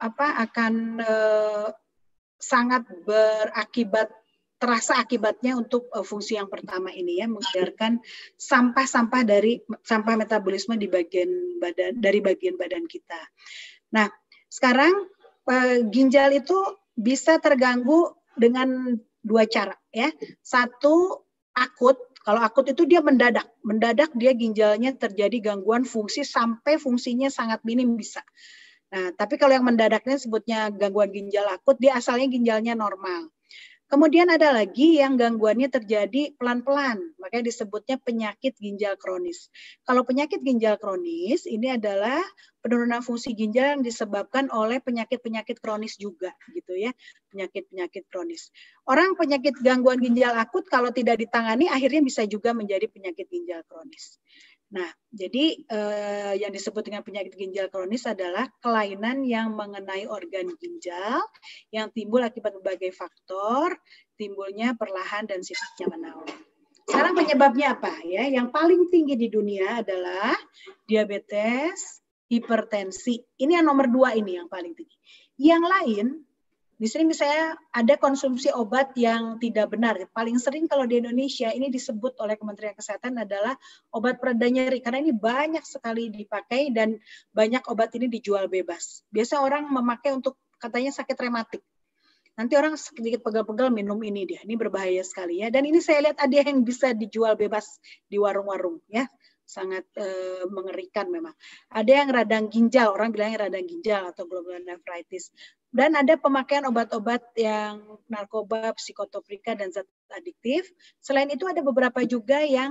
S13: sangat berakibat terasa akibatnya untuk fungsi yang pertama ini ya, mengeluarkan sampah-sampah dari sampah metabolisme di bagian badan kita. Nah, sekarang ginjal itu bisa terganggu dengan 2 cara ya. Satu akut, kalau akut itu dia mendadak dia ginjalnya terjadi gangguan fungsi sampai fungsinya sangat minim bisa. Nah, tapi kalau yang mendadaknya sebutnya gangguan ginjal akut, dia asalnya ginjalnya normal. Kemudian ada lagi yang gangguannya terjadi pelan-pelan, makanya disebutnya penyakit ginjal kronis. Kalau penyakit ginjal kronis ini adalah penurunan fungsi ginjal yang disebabkan oleh penyakit-penyakit kronis juga, gitu ya, penyakit-penyakit kronis. Orang penyakit gangguan ginjal akut kalau tidak ditangani akhirnya bisa juga menjadi penyakit ginjal kronis. Nah, jadi yang disebut dengan penyakit ginjal kronis adalah kelainan yang mengenai organ ginjal yang timbul akibat berbagai faktor, timbulnya perlahan dan sifatnya menaun. Sekarang penyebabnya apa ya? Yang paling tinggi di dunia adalah diabetes, hipertensi. Ini yang nomor 2 ini yang paling tinggi. Yang lain, di sini misalnya ada konsumsi obat yang tidak benar. Paling sering kalau di Indonesia ini disebut oleh Kementerian Kesehatan adalah obat pereda nyeri. Karena ini banyak sekali dipakai dan banyak obat ini dijual bebas. Biasa orang memakai untuk katanya sakit rematik. Nanti orang sedikit pegal-pegal minum ini dia. Ini berbahaya sekali ya. Dan ini saya lihat ada yang bisa dijual bebas di warung-warung ya. Sangat mengerikan memang. Ada yang radang ginjal, orang bilangnya radang ginjal atau glomerulonephritis. Dan ada pemakaian obat-obat yang narkoba, psikotropika, dan zat adiktif. Selain itu ada beberapa juga yang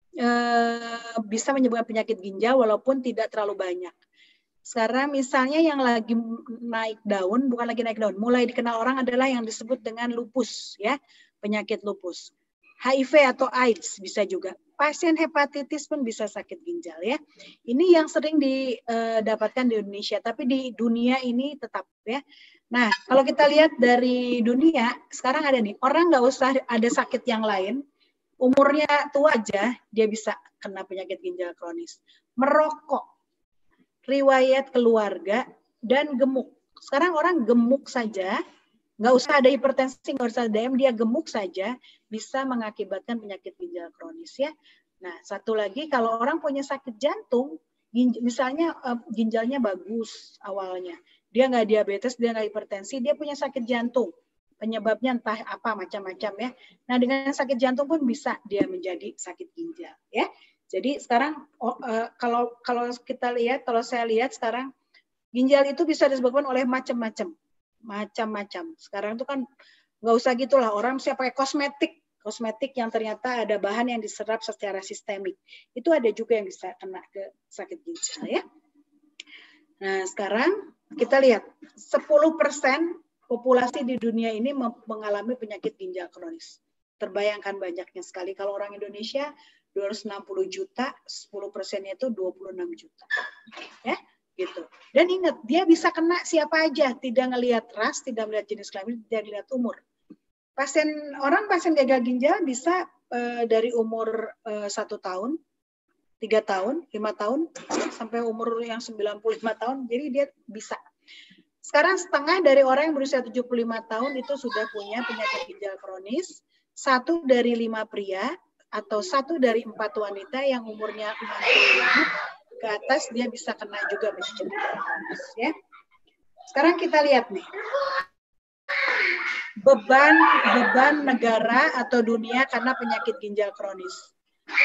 S13: bisa menyebabkan penyakit ginjal walaupun tidak terlalu banyak. Sekarang misalnya yang lagi naik daun, bukan lagi naik daun, mulai dikenal orang adalah yang disebut dengan lupus, ya, penyakit lupus. HIV atau AIDS bisa juga. Pasien hepatitis pun bisa sakit ginjal ya. Ini yang sering didapatkan di Indonesia, tapi di dunia ini tetap ya. Nah, kalau kita lihat dari dunia, sekarang ada nih, orang nggak usah ada sakit yang lain, umurnya tua aja, dia bisa kena penyakit ginjal kronis. Merokok, riwayat keluarga, dan gemuk. Sekarang orang gemuk saja, nggak usah ada hipertensi, nggak usah ada DM, dia gemuk saja bisa mengakibatkan penyakit ginjal kronis ya. Nah, satu lagi kalau orang punya sakit jantung, misalnya ginjalnya bagus awalnya, dia nggak diabetes, dia nggak hipertensi, dia punya sakit jantung, penyebabnya entah apa macam-macam ya. Nah, dengan sakit jantung pun bisa dia menjadi sakit ginjal ya. Jadi sekarang kalau kita lihat, kalau saya lihat sekarang ginjal itu bisa disebabkan oleh macam-macam. Sekarang itu kan nggak usah gitulah, orang bisa pakai kosmetik yang ternyata ada bahan yang diserap secara sistemik. Itu ada juga yang bisa kena ke sakit ginjal ya. Nah, sekarang kita lihat 10% populasi di dunia ini mengalami penyakit ginjal kronis. Terbayangkan banyaknya sekali. Kalau orang Indonesia 260 juta, 10%-nya itu 26 juta. Ya. Gitu. Dan ingat, dia bisa kena siapa aja, tidak ngelihat ras, tidak melihat jenis kelamin, tidak lihat umur. Pasien gagal ginjal bisa dari umur 1 tahun, 3 tahun, 5 tahun, sampai umur yang 95 tahun, jadi dia bisa. Sekarang setengah dari orang yang berusia 75 tahun itu sudah punya penyakit ginjal kronis, 1 dari 5 pria, atau 1 dari 4 wanita yang umurnya 65 ke atas dia bisa kena juga penyakit ginjal kronis ya. Sekarang kita lihat nih. Beban negara atau dunia karena penyakit ginjal kronis.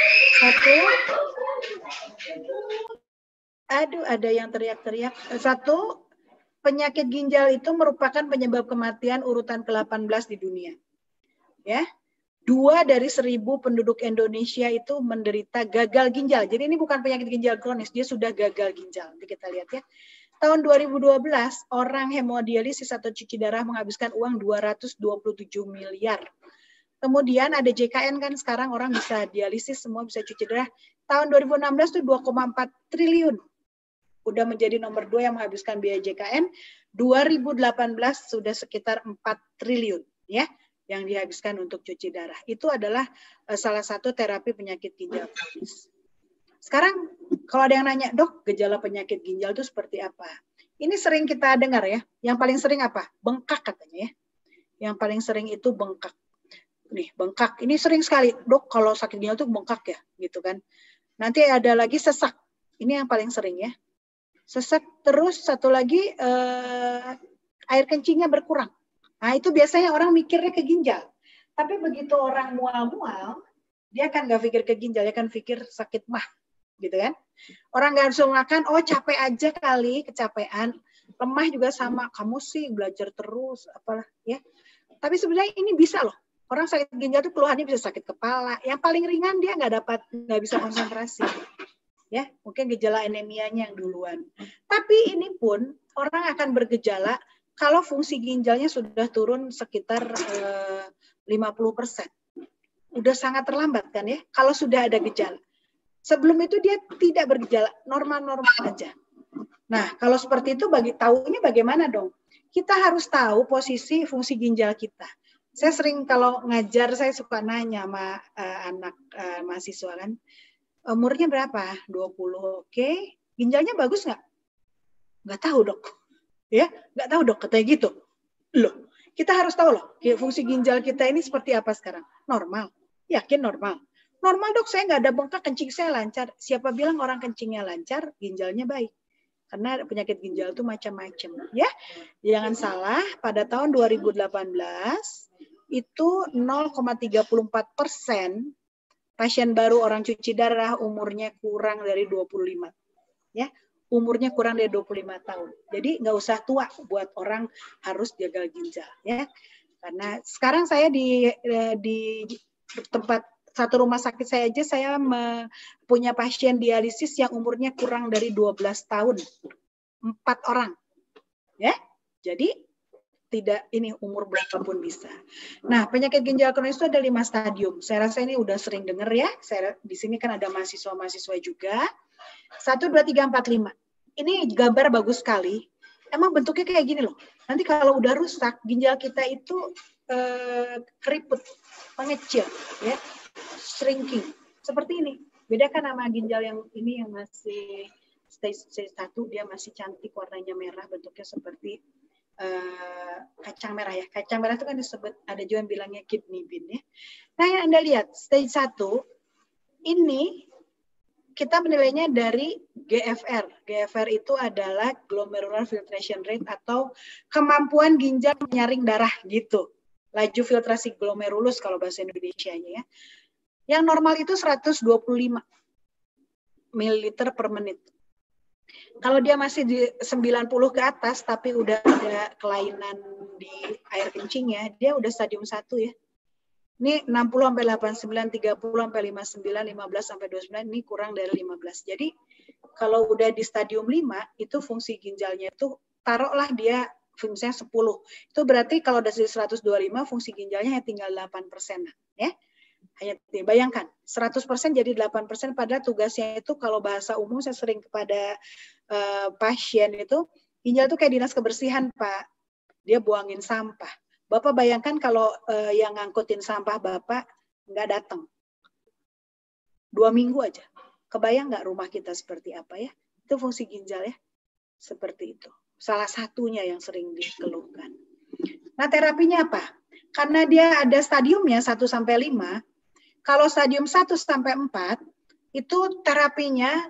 S13: 1. Aduh, ada yang teriak-teriak. 1. Penyakit ginjal itu merupakan penyebab kematian urutan ke-18 di dunia. Ya. 2 dari 1.000 penduduk Indonesia itu menderita gagal ginjal. Jadi ini bukan penyakit ginjal kronis, dia sudah gagal ginjal. Nanti kita lihat ya. Tahun 2012, orang hemodialisis atau cuci darah menghabiskan uang 227 miliar. Kemudian ada JKN kan, sekarang orang bisa dialisis, semua bisa cuci darah. Tahun 2016 itu 2,4 triliun. Udah menjadi nomor 2 yang menghabiskan biaya JKN. 2018 sudah sekitar 4 triliun. Ya. Yang dihabiskan untuk cuci darah. Itu adalah salah satu terapi penyakit ginjal kronis. Sekarang kalau ada yang nanya, dok, gejala penyakit ginjal itu seperti apa? Ini sering kita dengar ya. Yang paling sering apa? Bengkak katanya ya. Yang paling sering itu bengkak. Nih, bengkak. Ini sering sekali, dok, kalau sakit ginjal itu bengkak ya, gitu kan. Nanti ada lagi sesak. Ini yang paling sering ya. Sesak, terus satu lagi air kencingnya berkurang. Nah, itu biasanya orang mikirnya ke ginjal. Tapi begitu orang mual-mual, dia kan nggak pikir ke ginjal, dia kan pikir sakit mah. Gitu kan. Orang nggak langsung makan, oh capek aja kali, kecapean. Lemah juga sama, kamu sih belajar terus, apalah ya. Tapi sebenarnya ini bisa loh. Orang sakit ginjal itu keluhannya bisa sakit kepala. Yang paling ringan dia nggak bisa konsentrasi. Ya, mungkin gejala anemianya yang duluan. Tapi ini pun orang akan bergejala kalau fungsi ginjalnya sudah turun sekitar 50%. Udah sangat terlambat kan ya, kalau sudah ada gejala. Sebelum itu dia tidak bergejala, normal-normal aja. Nah, kalau seperti itu tahunya bagaimana dong? Kita harus tahu posisi fungsi ginjal kita. Saya sering kalau ngajar, saya suka nanya sama anak mahasiswa kan, umurnya berapa? 20, oke. Ginjalnya bagus nggak? Nggak tahu dok. Ya, nggak tahu dok, katanya gitu. Loh, kita harus tahu loh, fungsi ginjal kita ini seperti apa sekarang? Normal. Yakin normal? Normal dok, saya nggak ada bengkak, kencing saya lancar. Siapa bilang orang kencingnya lancar, ginjalnya baik? Karena penyakit ginjal itu macam-macam. Ya, jangan salah, pada tahun 2018, itu 0,34% pasien baru orang cuci darah umurnya kurang dari 25. Ya, umurnya kurang dari 25 tahun. Jadi nggak usah tua buat orang harus gagal ginjal. Ya, karena sekarang saya di tempat satu rumah sakit saya aja, saya punya pasien dialisis yang umurnya kurang dari 12 tahun. 4 orang. Ya, jadi tidak ini umur berapapun bisa. Nah, penyakit ginjal kronis itu ada 5 stadium. Saya rasa ini udah sering dengar ya. Di sini kan ada mahasiswa-mahasiswa juga. 1, 2, 3, 4, 5. Ini gambar bagus sekali. Emang bentuknya kayak gini loh. Nanti kalau udah rusak, ginjal kita itu keriput, mengecil, ya, shrinking. Seperti ini. Bedakan sama ginjal yang ini yang masih stage 1, dia masih cantik, warnanya merah, bentuknya seperti kacang merah ya. Kacang merah itu kan disebut, ada juga yang bilangnya kidney bean ya. Nah, yang Anda lihat stage 1 ini kita menilainya dari GFR. GFR itu adalah glomerular filtration rate atau kemampuan ginjal menyaring darah gitu. Laju filtrasi glomerulus kalau bahasa Indonesianya ya. Yang normal itu 125 ml per menit. Kalau dia masih di 90 ke atas tapi udah ada kelainan di air kencingnya, dia udah stadium 1 ya. Ini 60 sampai 89, 30 sampai 59, 15 sampai 29, ini kurang dari 15. Jadi kalau udah di stadium 5 itu fungsi ginjalnya itu taruhlah dia fungsinya 10. Itu berarti kalau udah di 125 fungsi ginjalnya tinggal 8% ya. Hanya bayangkan 100% jadi 8%, padahal tugasnya itu kalau bahasa umum saya sering kepada pasien itu ginjal itu kayak dinas kebersihan Pak. Dia buangin sampah. Bapak bayangkan kalau yang ngangkutin sampah Bapak nggak datang. 2 minggu aja. Kebayang nggak rumah kita seperti apa ya? Itu fungsi ginjal ya. Seperti itu. Salah satunya yang sering dikeluhkan. Nah, terapinya apa? Karena dia ada stadiumnya 1 sampai 5. Kalau stadium 1 sampai 4 itu terapinya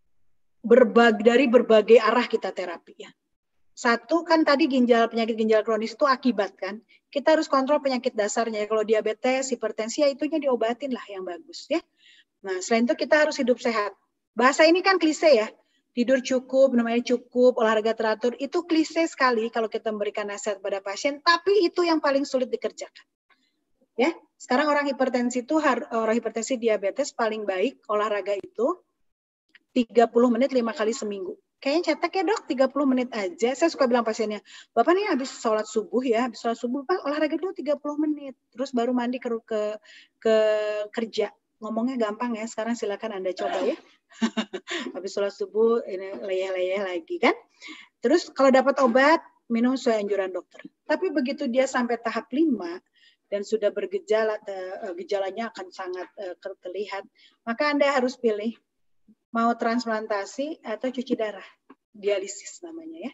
S13: dari berbagai arah kita terapi ya. 1 kan tadi penyakit ginjal kronis itu akibat kan. Kita harus kontrol penyakit dasarnya. Kalau diabetes, hipertensi ya itunya diobatin lah yang bagus ya. Nah, selain itu kita harus hidup sehat. Bahasa ini kan klise ya. Tidur cukup, namanya cukup, olahraga teratur, itu klise sekali kalau kita memberikan nasihat pada pasien, tapi itu yang paling sulit dikerjakan. Ya, sekarang orang hipertensi diabetes paling baik olahraga itu 30 menit 5 kali seminggu. Kayaknya cetek ya dok, 30 menit aja. Saya suka bilang pasiennya, Bapak nih habis sholat subuh ya, habis sholat subuh Pak olahraga dulu 30 menit, terus baru mandi ke kerja. Ngomongnya gampang ya, sekarang silakan Anda coba ya. Habis sholat subuh, ini leyeh-leyeh lagi kan. Terus kalau dapat obat, minum sesuai anjuran dokter. Tapi begitu dia sampai tahap 5, dan sudah bergejala, gejalanya akan sangat terlihat, maka Anda harus pilih, mau transplantasi atau cuci darah. Dialisis namanya ya.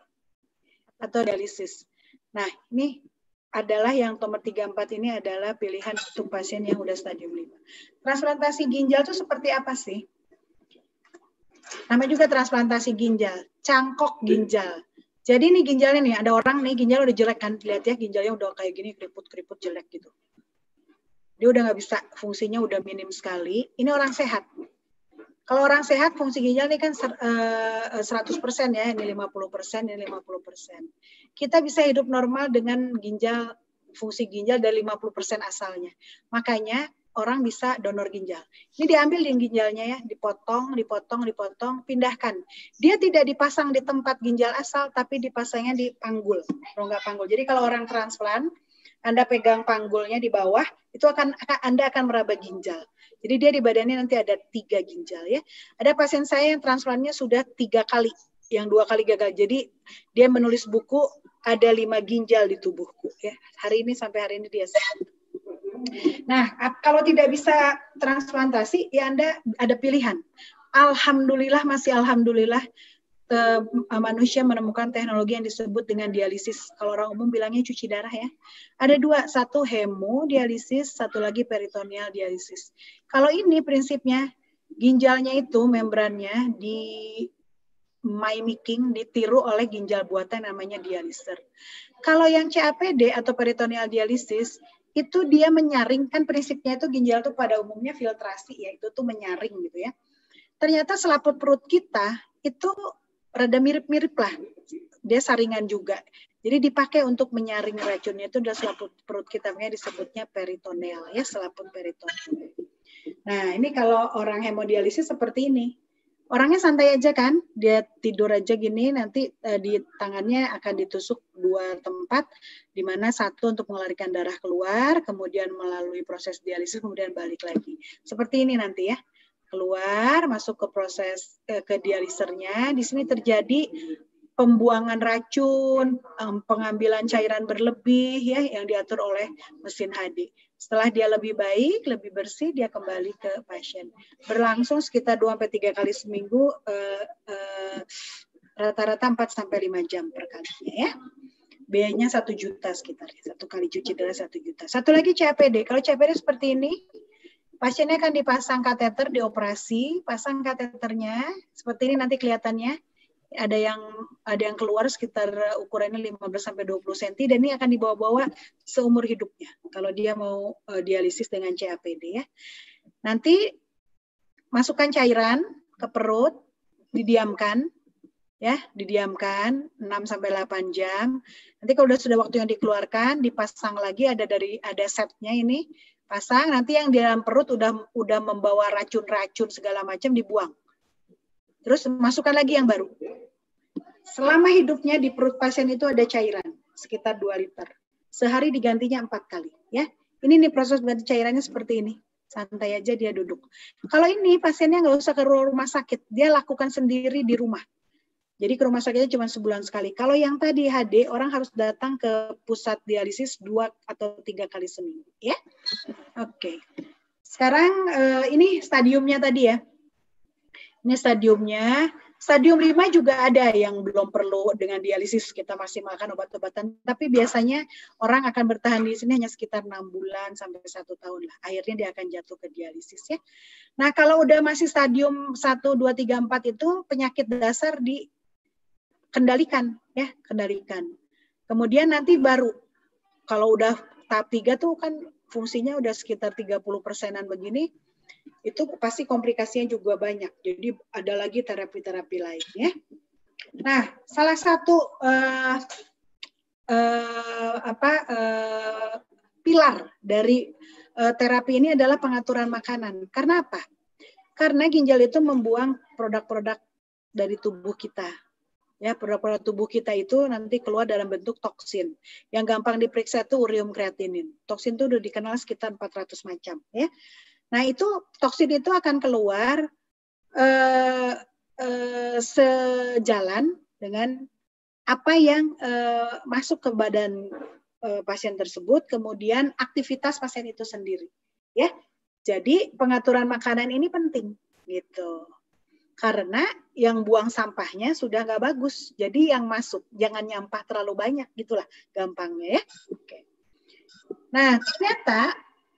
S13: Atau dialisis. Nah, ini adalah yang nomor 34 ini adalah pilihan untuk pasien yang udah stadium 5. Transplantasi ginjal itu seperti apa sih? Namanya juga transplantasi ginjal, cangkok ginjal. Jadi ini ginjalnya nih, ada orang nih ginjal udah jelek kan, lihat ya ginjalnya udah kayak gini, keriput-keriput jelek gitu. Dia udah nggak bisa, fungsinya udah minim sekali. Ini orang sehat. Kalau orang sehat fungsi ginjal ini kan 100% ya, ini 50%, ini 50%. Kita bisa hidup normal dengan ginjal fungsi ginjal dari 50% asalnya. Makanya orang bisa donor ginjal. Ini diambil ginjalnya ya, dipotong, pindahkan. Dia tidak dipasang di tempat ginjal asal, tapi dipasangnya di panggul, rongga panggul. Jadi kalau orang transplant, Anda pegang panggulnya di bawah, itu Anda akan meraba ginjal. Jadi dia di badannya nanti ada 3 ginjal ya. Ada pasien saya yang transplantnya sudah 3 kali, yang 2 kali gagal. Jadi dia menulis buku ada 5 ginjal di tubuhku ya. Sampai hari ini dia sehat. Nah, kalau tidak bisa transplantasi, ya Anda ada pilihan. Alhamdulillah, manusia menemukan teknologi yang disebut dengan dialisis. Kalau orang umum bilangnya cuci darah ya. Ada 2, satu hemodialisis, satu lagi peritoneal dialisis. Kalau ini prinsipnya, ginjalnya itu membrannya ditiru oleh ginjal buatan namanya dialiser. Kalau yang CAPD atau peritoneal dialisis, itu dia menyaring, kan prinsipnya itu ginjal itu pada umumnya filtrasi ya, itu tuh menyaring gitu ya. Ternyata selaput perut kita itu rada mirip-mirip lah, dia saringan juga. Jadi dipakai untuk menyaring racunnya itu adalah selaput perut kita, makanya disebutnya peritoneal ya, selaput peritoneal. Nah ini kalau orang hemodialisis seperti ini. Orangnya santai aja kan, dia tidur aja gini, nanti di tangannya akan ditusuk 2 tempat, di mana satu untuk mengalirkan darah keluar, kemudian melalui proses dialisis, kemudian balik lagi. Seperti ini nanti ya, keluar, masuk ke proses ke dialisernya. Di sini terjadi pembuangan racun, pengambilan cairan berlebih ya, yang diatur oleh mesin HD. Setelah dia lebih baik, lebih bersih, dia kembali ke pasien. Berlangsung sekitar 2-3 kali seminggu, rata-rata 4-5 jam per kalinya ya. Biayanya 1 juta sekitar, 1 kali cuci darah 1 juta. Satu lagi CAPD. Kalau CAPD seperti ini, pasiennya akan dipasang kateter, dioperasi, pasang kateternya, seperti ini nanti kelihatannya. Ada yang keluar sekitar ukurannya 15-20 cm dan ini akan dibawa-bawa seumur hidupnya kalau dia mau dialisis dengan CAPD ya. Nanti masukkan cairan ke perut, didiamkan 6-8 jam. Nanti kalau sudah waktu yang dikeluarkan, dipasang lagi, ada setnya ini, pasang, nanti yang di dalam perut udah membawa racun-racun segala macam dibuang. Terus masukkan lagi yang baru. Selama hidupnya di perut pasien itu ada cairan sekitar 2 liter. Sehari digantinya 4 kali. Ya, ini nih proses ganti cairannya seperti ini. Santai aja dia duduk. Kalau ini pasiennya nggak usah ke rumah sakit, dia lakukan sendiri di rumah. Jadi ke rumah sakitnya cuma sebulan sekali. Kalau yang tadi HD, orang harus datang ke pusat dialisis 2 atau 3 kali seminggu. Ya, oke. Sekarang ini stadiumnya tadi ya. Ini stadiumnya. Stadium 5 juga ada yang belum perlu dengan dialisis, kita masih makan obat-obatan. Tapi biasanya orang akan bertahan di sini hanya sekitar 6 bulan sampai 1 tahun lah. Akhirnya dia akan jatuh ke dialisis ya. Nah kalau udah masih stadium 1, 2, 3, 4 itu penyakit dasar dikendalikan ya, kendalikan. Kemudian nanti baru kalau udah tahap 3 tuh kan fungsinya udah sekitar 30%-an begini. Itu pasti komplikasinya juga banyak. Jadi ada lagi terapi-terapi lain ya. Nah, salah satu pilar dari terapi ini adalah pengaturan makanan. Karena apa? Karena ginjal itu membuang produk-produk dari tubuh kita. Ya, produk-produk tubuh kita itu nanti keluar dalam bentuk toksin. Yang gampang diperiksa itu ureum kreatinin. Toksin itu udah dikenal sekitar 400 macam ya. Nah itu toksin itu akan keluar sejalan dengan apa yang masuk ke badan pasien tersebut, kemudian aktivitas pasien itu sendiri, ya. Jadi pengaturan makanan ini penting, gitu. Karena yang buang sampahnya sudah nggak bagus, jadi yang masuk jangan nyampah terlalu banyak, gitulah gampangnya ya. Oke. Nah ternyata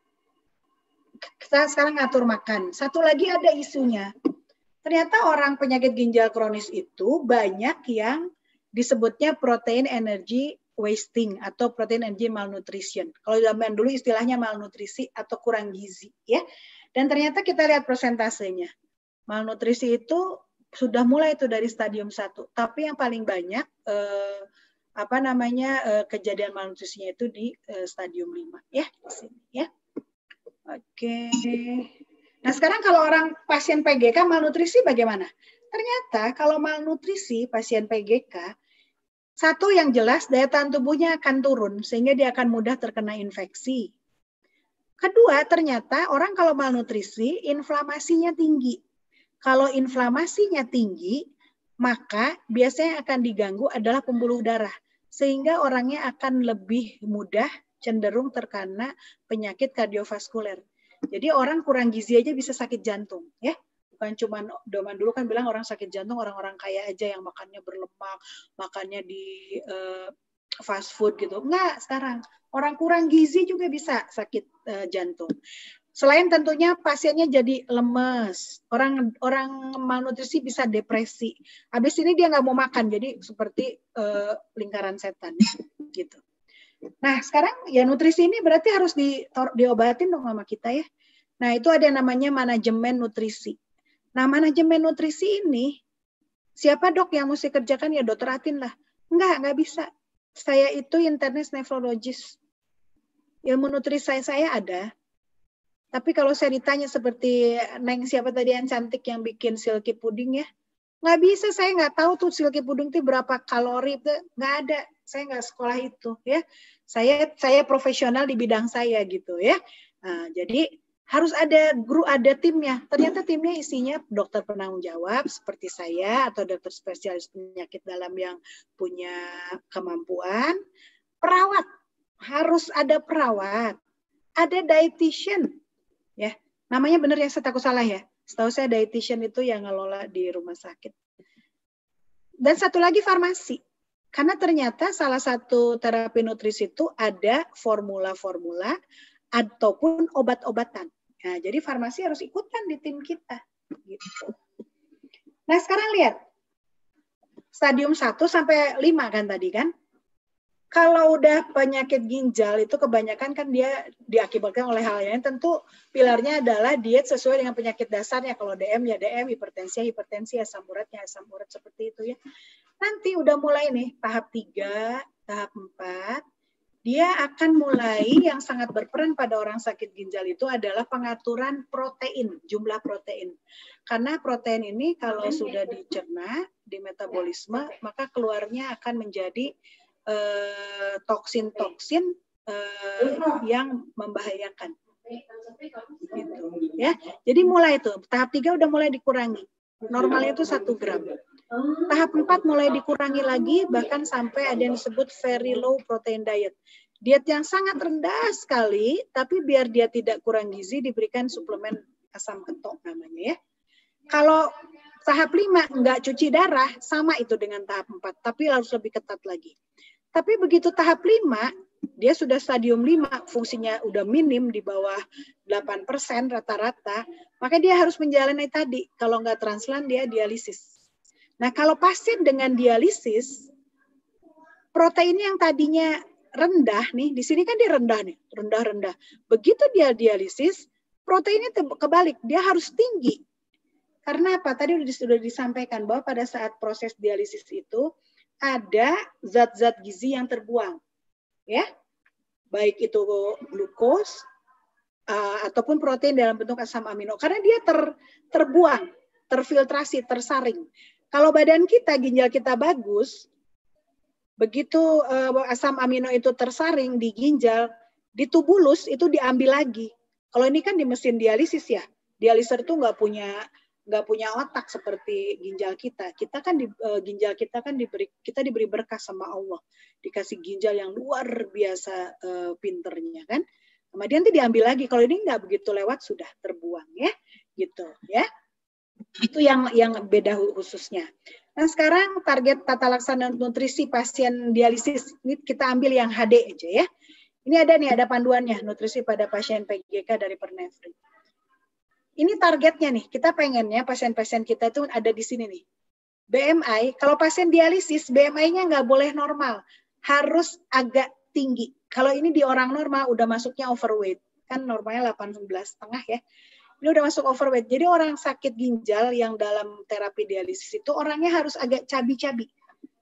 S13: kita sekarang ngatur makan. Satu lagi ada isunya. Ternyata orang penyakit ginjal kronis itu banyak yang disebutnya protein energy wasting atau protein energy malnutrition. Kalau zaman dulu istilahnya malnutrisi atau kurang gizi, ya. Dan ternyata kita lihat persentasenya. Malnutrisi itu sudah mulai itu dari stadium 1. Tapi yang paling banyak kejadian malnutrisinya itu di stadium 5 ya di sini ya. Oke. Nah, sekarang kalau orang pasien PGK malnutrisi bagaimana? Ternyata kalau malnutrisi pasien PGK, satu yang jelas daya tahan tubuhnya akan turun sehingga dia akan mudah terkena infeksi. Kedua, ternyata orang kalau malnutrisi inflamasinya tinggi. Kalau inflamasinya tinggi, maka biasanya akan diganggu adalah pembuluh darah. Sehingga orangnya akan lebih mudah cenderung terkena penyakit kardiovaskuler. Jadi orang kurang gizi aja bisa sakit jantung, ya. Bukan cuma zaman dulu kan bilang orang sakit jantung orang-orang kaya aja yang makannya berlemak, makannya di fast food gitu. Enggak, sekarang orang kurang gizi juga bisa sakit jantung. Selain tentunya pasiennya jadi lemes, orang malnutrisi bisa depresi. Habis ini dia nggak mau makan, jadi seperti lingkaran setan gitu. Nah sekarang ya nutrisi ini berarti harus diobatin dong sama kita ya. Nah itu ada yang namanya manajemen nutrisi. Nah manajemen nutrisi ini siapa dok yang mesti kerjakan ya dokter Atin lah. Nggak bisa. Saya itu internis nephrologist. Ilmu nutrisi saya ada. Tapi kalau saya ditanya seperti Neng siapa tadi yang cantik yang bikin silky pudding ya, nggak bisa, saya nggak tahu tuh silky pudding itu berapa kalori, itu nggak ada, saya nggak sekolah itu ya. Saya profesional di bidang saya gitu ya. Nah, jadi harus ada guru, ada timnya. Ternyata timnya isinya dokter penanggung jawab seperti saya atau dokter spesialis penyakit dalam yang punya kemampuan, perawat harus ada perawat, ada dietitian. Ya, namanya benar ya, saya takut salah ya. Setahu saya dietitian itu yang ngelola di rumah sakit. Dan satu lagi farmasi. Karena ternyata salah satu terapi nutrisi itu ada formula-formula ataupun obat-obatan. Nah, jadi farmasi harus ikutan di tim kita. Gitu. Nah, sekarang lihat. Stadium 1 sampai 5 kan tadi kan? Kalau udah penyakit ginjal itu kebanyakan kan dia diakibatkan oleh hal yang tentu pilarnya adalah diet sesuai dengan penyakit dasarnya. Kalau DM ya DM, hipertensi, asam uratnya asam urat seperti itu ya. Nanti udah mulai nih tahap 3, tahap 4, dia akan mulai yang sangat berperan pada orang sakit ginjal itu adalah pengaturan protein, jumlah protein. Karena protein ini kalau sudah dicerna, di metabolisme, maka keluarnya akan menjadi toksin-toksin yang membahayakan. Gitu, ya. Jadi mulai itu, tahap 3 udah mulai dikurangi. Normalnya itu 1 gram. Tahap 4 mulai dikurangi lagi, bahkan sampai ada yang disebut very low protein diet. Diet yang sangat rendah sekali, tapi biar dia tidak kurang gizi, diberikan suplemen asam ketok namanya ya. Kalau tahap 5 enggak cuci darah, sama itu dengan tahap 4, tapi harus lebih ketat lagi. Tapi begitu tahap 5, dia sudah stadium 5, fungsinya udah minim di bawah 8% rata-rata, maka dia harus menjalani tadi. Kalau nggak transplant, dia dialisis. Nah, kalau pasien dengan dialisis, protein yang tadinya rendah nih, di sini kan dia rendah nih, rendah-rendah. Begitu dia dialisis, proteinnya kebalik, dia harus tinggi. Karena apa? Tadi sudah disampaikan bahwa pada saat proses dialisis itu, ada zat-zat gizi yang terbuang, ya, baik itu glukos ataupun protein dalam bentuk asam amino, karena dia terbuang, terfiltrasi, tersaring. Kalau badan kita, ginjal kita bagus, begitu asam amino itu tersaring di ginjal, di tubulus itu diambil lagi. Kalau ini kan di mesin dialisis ya, dialiser itu nggak punya otak seperti ginjal kita. Kita kan ginjal kita kan diberi berkah sama Allah, dikasih ginjal yang luar biasa pinternya kan. Kemudian nanti diambil lagi. Kalau ini nggak begitu lewat sudah terbuang ya, gitu ya. Itu yang beda khususnya. Nah sekarang target tata laksana nutrisi pasien dialisis ini kita ambil yang HD aja ya. Ini ada panduannya nutrisi pada pasien PGK dari Pernefri. Ini targetnya nih, kita pengennya pasien-pasien kita itu ada di sini nih. BMI, kalau pasien dialisis, BMI-nya nggak boleh normal. Harus agak tinggi. Kalau ini di orang normal, udah masuknya overweight. Kan normalnya 18,5 ya. Ini udah masuk overweight. Jadi orang sakit ginjal yang dalam terapi dialisis itu orangnya harus agak cabi-cabi.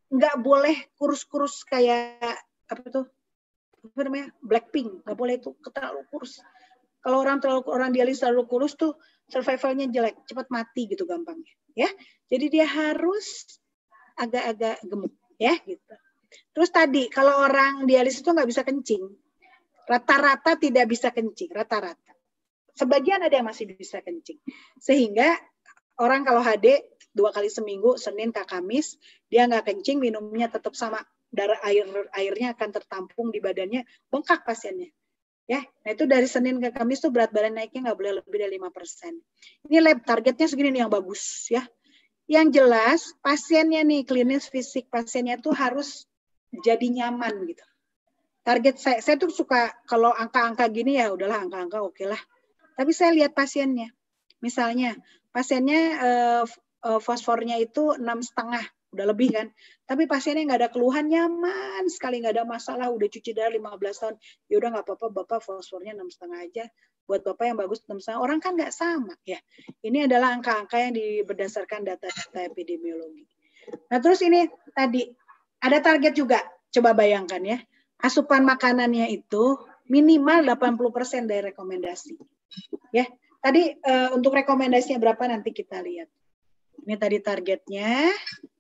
S13: nggak boleh kurus-kurus kayak apa namanya, Blackpink, nggak boleh itu terlalu kurus. Kalau orang dialis terlalu kurus tuh survivalnya jelek, cepat mati gitu gampangnya, ya. Jadi dia harus agak-agak gemuk, ya gitu. Terus tadi kalau orang dialis itu nggak bisa kencing, rata-rata tidak bisa kencing, rata-rata. Sebagian ada yang masih bisa kencing, sehingga orang kalau HD 2 kali seminggu, Senin ke Kamis, dia nggak kencing, minumnya tetap sama, darah airnya akan tertampung di badannya, bengkak pasiennya. Ya, nah itu dari Senin ke Kamis tuh berat badan naiknya nggak boleh lebih dari 5%. Ini lab targetnya segini nih yang bagus ya. Yang jelas pasiennya nih, klinis fisik pasiennya tuh harus jadi nyaman gitu. Target saya tuh suka kalau angka-angka gini ya udahlah angka-angka oke lah. Tapi saya lihat pasiennya. Misalnya pasiennya fosfornya itu 6,5, udah lebih kan. Tapi pasiennya nggak ada keluhan, nyaman sekali, nggak ada masalah, udah cuci darah 15 tahun. Ya udah nggak apa-apa, Bapak fosfornya 6,5 aja. Buat Bapak yang bagus 6,5. Orang kan nggak sama ya. Ini adalah angka-angka yang berdasarkan data-data epidemiologi. Nah terus ini tadi ada target juga. Coba bayangkan ya. Asupan makanannya itu minimal 80% dari rekomendasi. Ya. Tadi untuk rekomendasinya berapa nanti kita lihat. Ini tadi targetnya.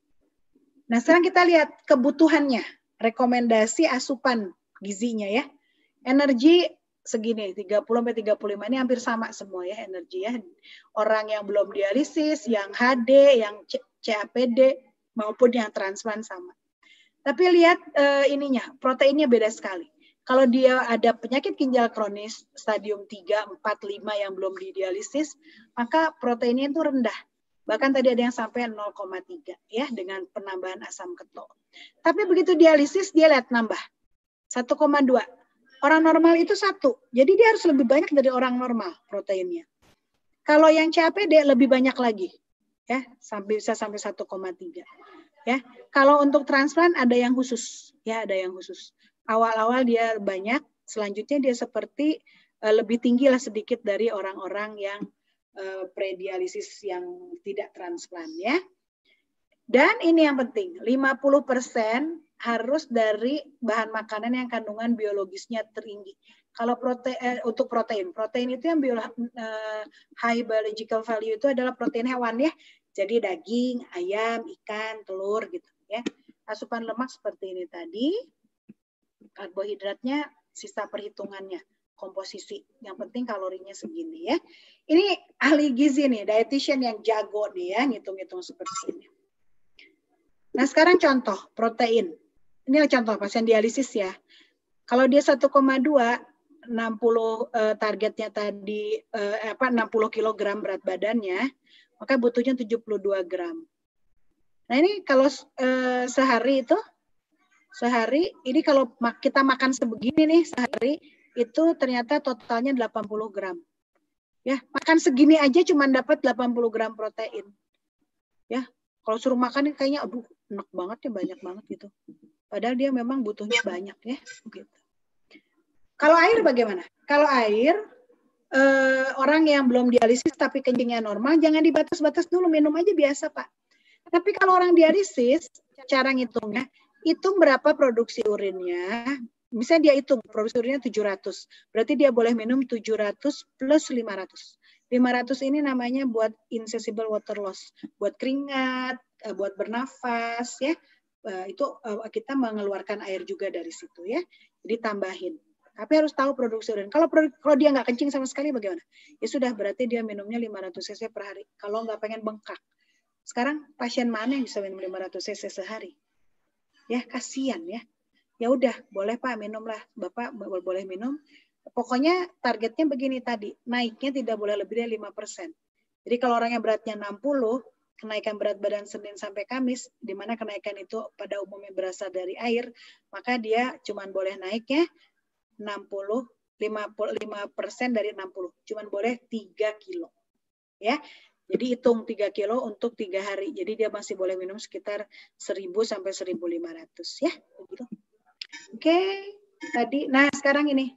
S13: Nah, sekarang kita lihat kebutuhannya, rekomendasi asupan gizinya ya. Energi segini, 30-35, ini hampir sama semua ya energi ya. Orang yang belum dialisis, yang HD, yang CAPD, maupun yang transplant sama. Tapi lihat ininya, proteinnya beda sekali. Kalau dia ada penyakit ginjal kronis, stadium 3, 4, 5 yang belum didialisis, maka proteinnya itu rendah. Bahkan tadi ada yang sampai 0,3 ya dengan penambahan asam ketok. Tapi begitu dialisis dia lihat nambah 1,2. Orang normal itu 1. Jadi dia harus lebih banyak dari orang normal proteinnya. Kalau yang CAPD lebih banyak lagi ya, bisa sampai 1,3. Ya. Kalau untuk transplant ada yang khusus ya, ada yang khusus. Awal-awal dia banyak, selanjutnya dia seperti lebih tinggi lah sedikit dari orang-orang yang predialisis yang tidak transplant ya. Dan ini yang penting, 50% harus dari bahan makanan yang kandungan biologisnya tinggi. Kalau untuk protein itu yang high biological value itu adalah protein hewan ya. Jadi daging, ayam, ikan, telur gitu ya. Asupan lemak seperti ini tadi. Karbohidratnya sisa perhitungannya. Komposisi. Yang penting kalorinya segini ya. Ini ahli gizi nih, dietitian yang jago nih ya, ngitung-ngitung seperti ini. Nah sekarang contoh protein. Ini contoh pasien dialisis ya. Kalau dia 1,2, 60 targetnya tadi 60 kg berat badannya, maka butuhnya 72 gram. Nah ini kalau sehari ini kalau kita makan sebegini nih sehari, itu ternyata totalnya 80 gram. Ya, makan segini aja cuma dapat 80 gram protein. Ya, kalau suruh makan kayaknya aduh enak banget ya, banyak banget gitu. Padahal dia memang butuhnya banyak ya, gitu. Kalau air bagaimana? Kalau air orang yang belum dialisis tapi kencingnya normal, jangan dibatas-batas dulu, minum aja biasa, Pak. Tapi kalau orang dialisis, cara ngitungnya, hitung berapa produksi urinnya. Misalnya dia hitung produksi urinnya 700, berarti dia boleh minum 700 plus 500. 500 ini namanya buat insatiable water loss, buat keringat, buat bernafas, ya. Itu kita mengeluarkan air juga dari situ, ya. Jadi tambahin. Tapi harus tahu produksi urin. Kalau dia nggak kencing sama sekali bagaimana? Ya sudah, berarti dia minumnya 500 cc per hari. Kalau nggak pengen bengkak. Sekarang pasien mana yang bisa minum 500 cc sehari? Ya kasihan ya. Ya udah, boleh Pak minumlah. Bapak boleh minum. Pokoknya targetnya begini tadi. Naiknya tidak boleh lebih dari 5%. Jadi kalau orang yang beratnya 60, kenaikan berat badan Senin sampai Kamis, di mana kenaikan itu pada umumnya berasal dari air, maka dia cuma boleh naiknya 55% dari 60. Cuman boleh 3 kilo. Ya. Jadi hitung 3 kilo untuk 3 hari. Jadi dia masih boleh minum sekitar 1000 sampai 1500 ya, begitu. Oke, tadi nah sekarang ini.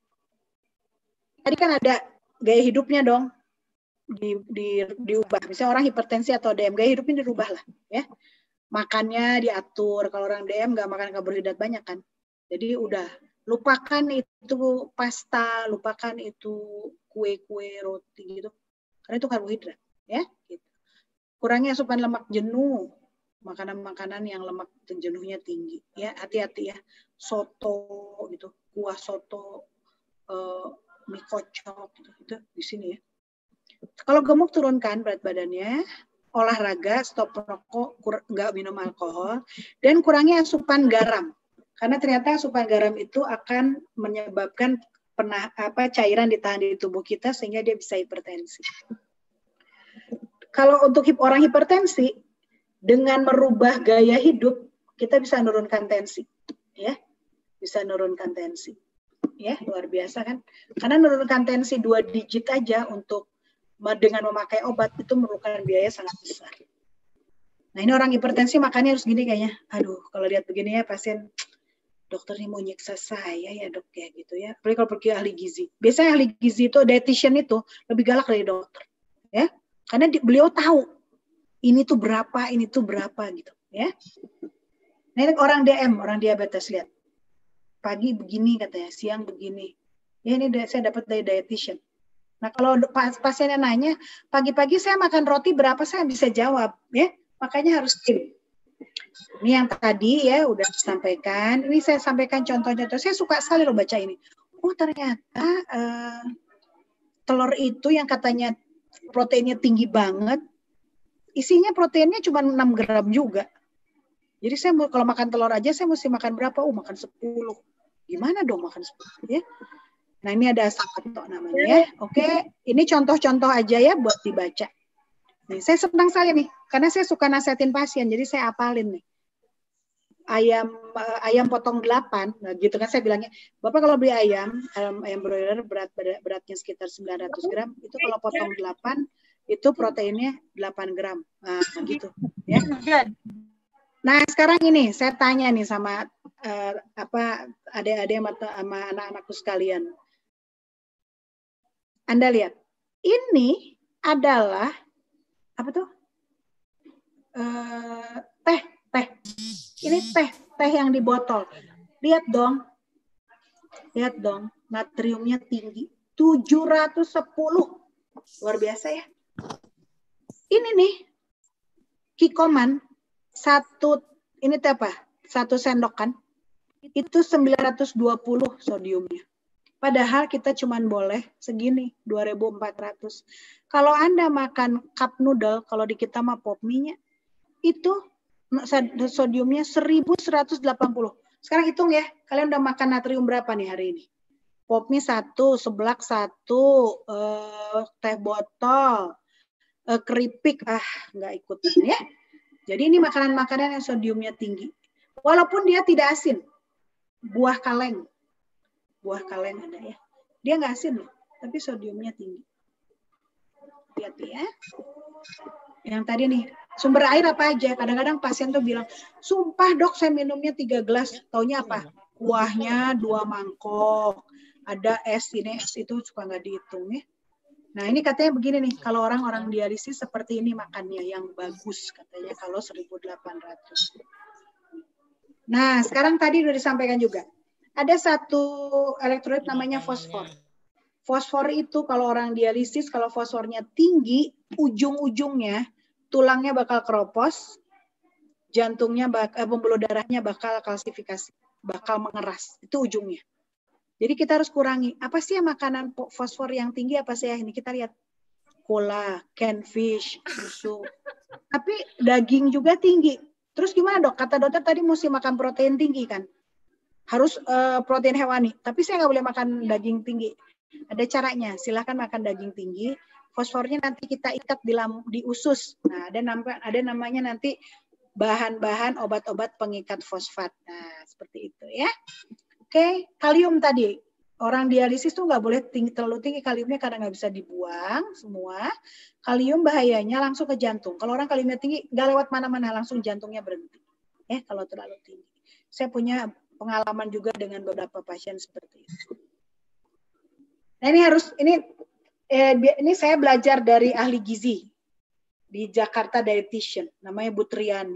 S13: Tadi kan ada gaya hidupnya dong. Diubah. Misalnya orang hipertensi atau DM, gaya hidupnya dirubah lah, ya. Makannya diatur. Kalau orang DM nggak makan karbohidrat banyak kan. Jadi udah lupakan itu pasta, lupakan itu kue-kue, roti gitu. Karena itu karbohidrat, ya. Gitu. Kurangi asupan lemak jenuh. Makanan-makanan yang lemak jenuhnya tinggi, ya. Hati-hati ya. Soto gitu, kuah soto, mie kocok gitu. Itu di sini ya. Kalau gemuk turunkan berat badannya, olahraga, stop merokok, nggak minum alkohol, dan kurangi asupan garam. Karena ternyata asupan garam itu akan menyebabkan cairan ditahan di tubuh kita sehingga dia bisa hipertensi. Kalau untuk orang hipertensi, dengan merubah gaya hidup, kita bisa menurunkan tensi. Ya, bisa menurunkan tensi. Ya, luar biasa kan? Karena menurunkan tensi 2 digit aja dengan memakai obat itu memerlukan biaya sangat besar. Nah ini orang hipertensi makannya harus gini kayaknya. Aduh, kalau lihat begini ya pasien, dokter ini mau nyiksa saya ya dok ya gitu ya. Apalagi kalau pergi ahli gizi. Biasanya ahli gizi itu, dietitian itu lebih galak dari dokter. Ya, karena beliau tahu ini tuh berapa gitu. Ya. Nah ini orang DM, orang diabetes lihat. Pagi begini katanya, siang begini. Ya ini saya dapat dari dietitian. Nah kalau pasiennya nanya, pagi-pagi saya makan roti berapa, saya bisa jawab, ya. Makanya harus tim. Ini yang tadi ya udah disampaikan. Ini saya sampaikan contoh-contoh. Saya suka sekali loh baca ini. Oh ternyata telur itu yang katanya proteinnya tinggi banget, isinya proteinnya cuma 6 gram juga. Jadi saya kalau makan telur aja saya mesti makan berapa? Makan 10. Gimana dong makan 10 ya? Nah ini ada Sakato namanya ya. Oke, ini contoh-contoh aja ya buat dibaca. Nih, saya senang sekali nih, karena saya suka nasihatin pasien, jadi saya apalin nih. Ayam potong 8, nah gitu kan saya bilangnya, Bapak kalau beli ayam broiler beratnya sekitar 900 gram, itu kalau potong 8, itu proteinnya 8 gram. Nah gitu ya. Nah sekarang ini saya tanya nih sama adik-adik sama anak-anakku sekalian. Anda lihat, ini adalah apa tuh? Teh. Ini teh yang di botol. Lihat dong, natriumnya tinggi, 710, luar biasa ya. Ini nih, Kikoman, ini teh apa? 1 sendok kan? Itu 920 sodiumnya. Padahal kita cuma boleh segini, 2.400. Kalau Anda makan cup noodle, kalau di kita mah pop mie-nya, itu sodiumnya 1.180. Sekarang hitung ya, kalian udah makan natrium berapa nih hari ini? Pop mie 1, seblak 1, teh botol, keripik, nggak ikutin ya. Jadi ini makanan-makanan yang sodiumnya tinggi. Walaupun dia tidak asin. Buah kaleng ada ya. Dia nggak asin loh, tapi sodiumnya tinggi. Lihat ya. Yang tadi nih, sumber air apa aja? Kadang-kadang pasien tuh bilang, sumpah dok saya minumnya 3 gelas. Taunya apa? Kuahnya 2 mangkok. Ada es, ini es itu suka nggak dihitung ya. Nah ini katanya begini nih, kalau orang-orang dialisis seperti ini makannya yang bagus katanya kalau 1.800. Nah sekarang tadi udah disampaikan juga. Ada satu elektrolit namanya fosfor. Fosfor itu kalau orang dialisis, kalau fosfornya tinggi, ujung-ujungnya tulangnya bakal keropos, jantungnya, pembuluh darahnya bakal kalsifikasi, bakal mengeras. Itu ujungnya. Jadi kita harus kurangi. Apa sih makanan fosfor yang tinggi apa sih ya? Ini kita lihat. Cola, canned fish, susu. Tapi daging juga tinggi. Terus gimana dok? Kata dokter tadi mesti makan protein tinggi kan? Harus protein hewani. Tapi saya nggak boleh makan daging tinggi. Ada caranya. Silahkan makan daging tinggi. Fosfornya nanti kita ikat di usus. Nah, ada namanya nanti bahan-bahan obat-obat pengikat fosfat. Nah, seperti itu ya. Oke, kalium tadi. Orang dialisis tuh nggak boleh terlalu tinggi kaliumnya karena nggak bisa dibuang semua. Kalium bahayanya langsung ke jantung. Kalau orang kaliumnya tinggi, nggak lewat mana-mana, langsung jantungnya berhenti. Kalau terlalu tinggi. Saya punya pengalaman juga dengan beberapa pasien seperti itu. Nah ini saya belajar dari ahli gizi di Jakarta Dietitian, namanya Bu Triani.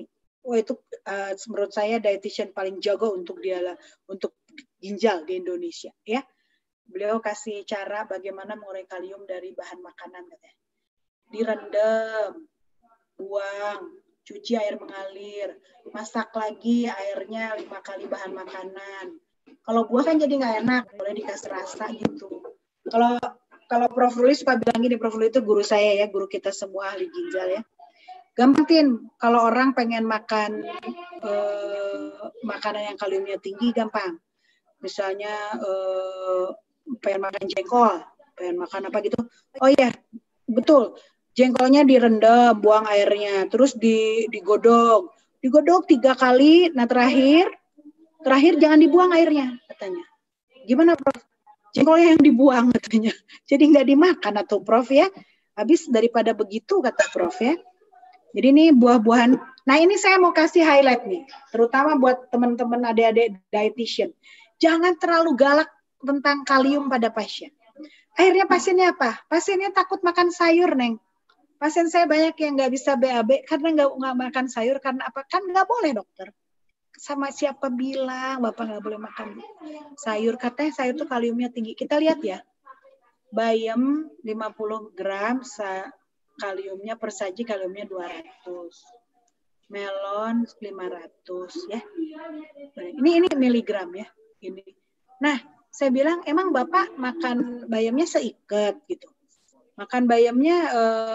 S13: wah itu menurut saya dietitian paling jago untuk ginjal di Indonesia ya. Beliau kasih cara bagaimana mengurai kalium dari bahan makanan katanya. Direndam, buang, cuci air mengalir, masak lagi airnya 5 kali bahan makanan. Kalau buah kan jadi nggak enak, boleh dikasih rasa gitu. Kalau Prof. Ruli suka bilang gini, Prof. Ruli itu guru saya ya, guru kita semua ahli ginjal ya. Gampang Tin, kalau orang pengen makan makanan yang kaliumnya tinggi gampang. Misalnya pengen makan jengkol, pengen makan apa gitu. Oh iya, betul. Jengkolnya direndam, buang airnya, terus digodok 3 kali. Nah terakhir jangan dibuang airnya katanya. Gimana Prof? Jengkolnya yang dibuang katanya. Jadi nggak dimakan atau Prof ya. Habis daripada begitu kata Prof ya. Jadi ini buah-buahan. Nah ini saya mau kasih highlight nih, terutama buat teman-teman adik-adik dietitian. Jangan terlalu galak tentang kalium pada pasien. Akhirnya pasiennya apa? Pasiennya takut makan sayur, Neng. Pasien saya banyak yang nggak bisa BAB karena nggak makan sayur. Karena apa? Kan nggak boleh dokter. Sama siapa bilang Bapak nggak boleh makan sayur? Katanya sayur itu kaliumnya tinggi. Kita lihat ya. Bayam 50 gram kaliumnya per saji kaliumnya 200. Melon 500 ya. Ini miligram ya. Ini. Nah, saya bilang emang Bapak makan bayamnya seikat gitu. Makan bayamnya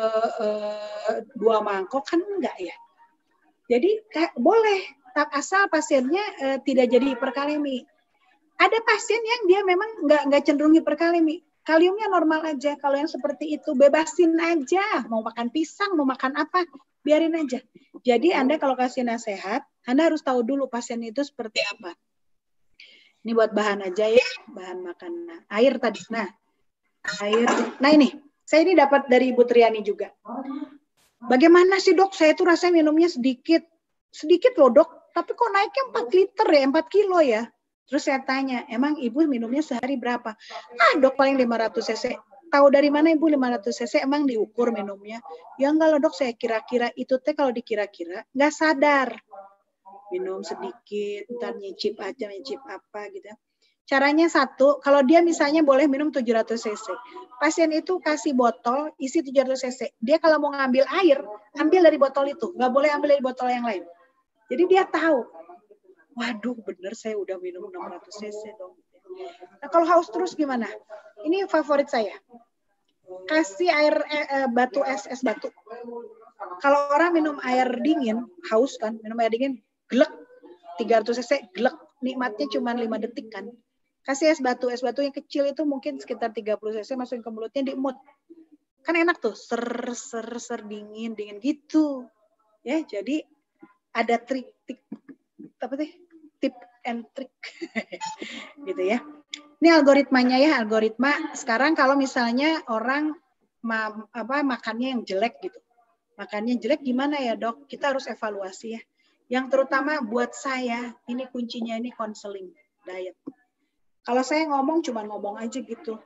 S13: 2 mangkok kan enggak ya. Jadi boleh asal pasiennya tidak jadi hiperkalemi. Ada pasien yang dia memang enggak cenderung hiperkalemi. Kaliumnya normal aja. Kalau yang seperti itu bebasin aja. Mau makan pisang, mau makan apa, biarin aja. Jadi Anda kalau kasih nasihat, Anda harus tahu dulu pasien itu seperti apa. Ini buat bahan aja ya, bahan makanan. Air tadi. Nah, air. Nah ini, saya ini dapat dari Ibu Triani juga. Bagaimana sih dok, saya tuh rasanya minumnya sedikit. Sedikit loh dok, tapi kok naiknya 4 liter ya, 4 kilo ya. Terus saya tanya, emang ibu minumnya sehari berapa? Dok paling 500 cc. Tahu dari mana ibu 500 cc? Emang diukur minumnya? Ya enggak loh dok, saya kira-kira itu teh kalau dikira-kira nggak sadar. Minum sedikit, ntar nyicip aja, nyicip apa gitu. Caranya satu, kalau dia misalnya boleh minum 700 cc. Pasien itu kasih botol isi 700 cc. Dia kalau mau ngambil air, ambil dari botol itu. Nggak boleh ambil dari botol yang lain. Jadi dia tahu. Waduh, bener saya udah minum 600 cc dong. Nah, kalau haus terus gimana? Ini favorit saya. Kasih air batu es batu. Kalau orang minum air dingin, haus kan, minum air dingin, glek, 300 cc, glek. Nikmatnya cuma 5 detik kan. Kasih es batu yang kecil itu mungkin sekitar 30 cc masukin ke mulutnya, diemut. Kan enak tuh, ser dingin gitu. Ya, jadi ada trik apa sih? Tip and trick gitu ya. Ini algoritmanya ya, algoritma sekarang kalau misalnya orang makannya yang jelek gitu. Makannya jelek gimana ya dok? Kita harus evaluasi ya. Yang terutama buat saya, ini kuncinya ini konseling diet. Kalau saya ngomong cuma ngomong aja gitu.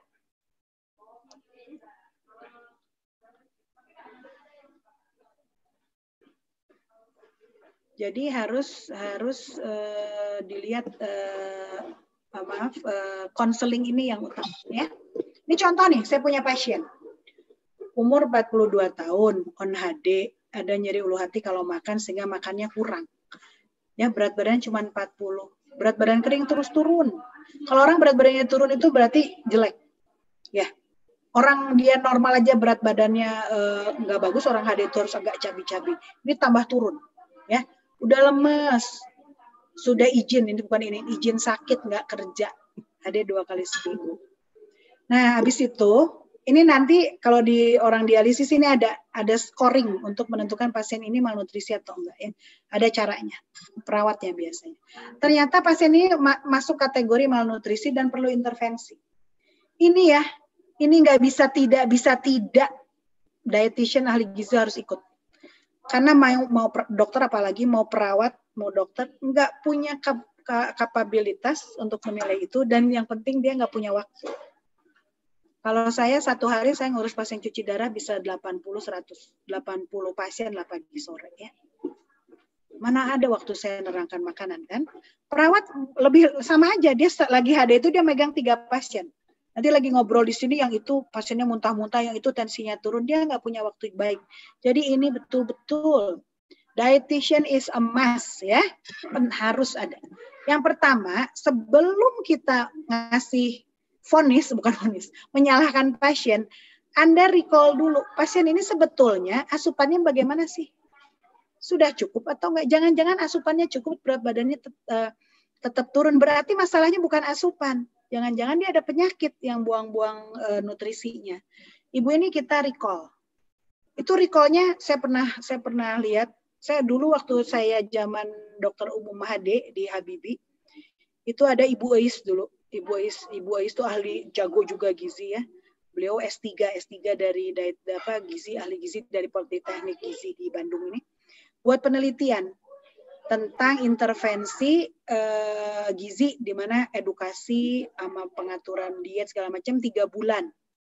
S13: Jadi harus dilihat konseling ini yang utama ya. Ini contoh nih, saya punya pasien umur 42 tahun, on HD, ada nyeri ulu hati kalau makan sehingga makannya kurang. Ya, berat badan cuma 40. Berat badan kering terus turun. Kalau orang berat badannya turun itu berarti jelek. Ya. Orang dia normal aja berat badannya nggak bagus, orang HD itu harus agak cabi-cabi. Ini tambah turun. Ya. Udah lemes, sudah izin, ini bukan izin sakit nggak kerja, ada 2 kali seminggu. Nah, habis itu, ini nanti kalau di orang dialisis ini ada scoring untuk menentukan pasien ini malnutrisi atau enggak ya. Ada caranya, perawatnya biasanya. Ternyata pasien ini masuk kategori malnutrisi dan perlu intervensi. Ini ya, ini nggak bisa tidak, dietitian ahli gizi harus ikut. Karena mau dokter apalagi mau perawat, mau dokter nggak punya kapabilitas untuk menilai itu, dan yang penting dia nggak punya waktu. Kalau saya satu hari saya ngurus pasien cuci darah bisa 80-100, 80 pasien lah pagi sore ya. Mana ada waktu saya nerangkan makanan kan? Perawat lebih sama aja, dia lagi HD itu dia megang 3 pasien. Nanti lagi ngobrol di sini yang itu pasiennya muntah-muntah, yang itu tensinya turun, dia nggak punya waktu baik. Jadi ini betul-betul dietitian is a must ya, harus ada. Yang pertama, sebelum kita ngasih vonis, bukan vonis, menyalahkan pasien, Anda recall dulu, pasien ini sebetulnya asupannya bagaimana sih? Sudah cukup atau enggak? Jangan-jangan asupannya cukup, berat badannya tetap turun. Berarti masalahnya bukan asupan. Jangan-jangan dia ada penyakit yang buang-buang nutrisinya. Ibu ini kita recall. Itu recallnya saya pernah lihat. Saya dulu waktu saya zaman Dr. Umum Mahade di Habibie, itu ada Ibu Ais dulu. Ibu Ais itu ahli jago juga gizi ya. Beliau S3 dari gizi, ahli gizi dari Politeknik Gizi di Bandung ini. Buat penelitian tentang intervensi gizi, di mana edukasi sama pengaturan diet segala macam 3 bulan.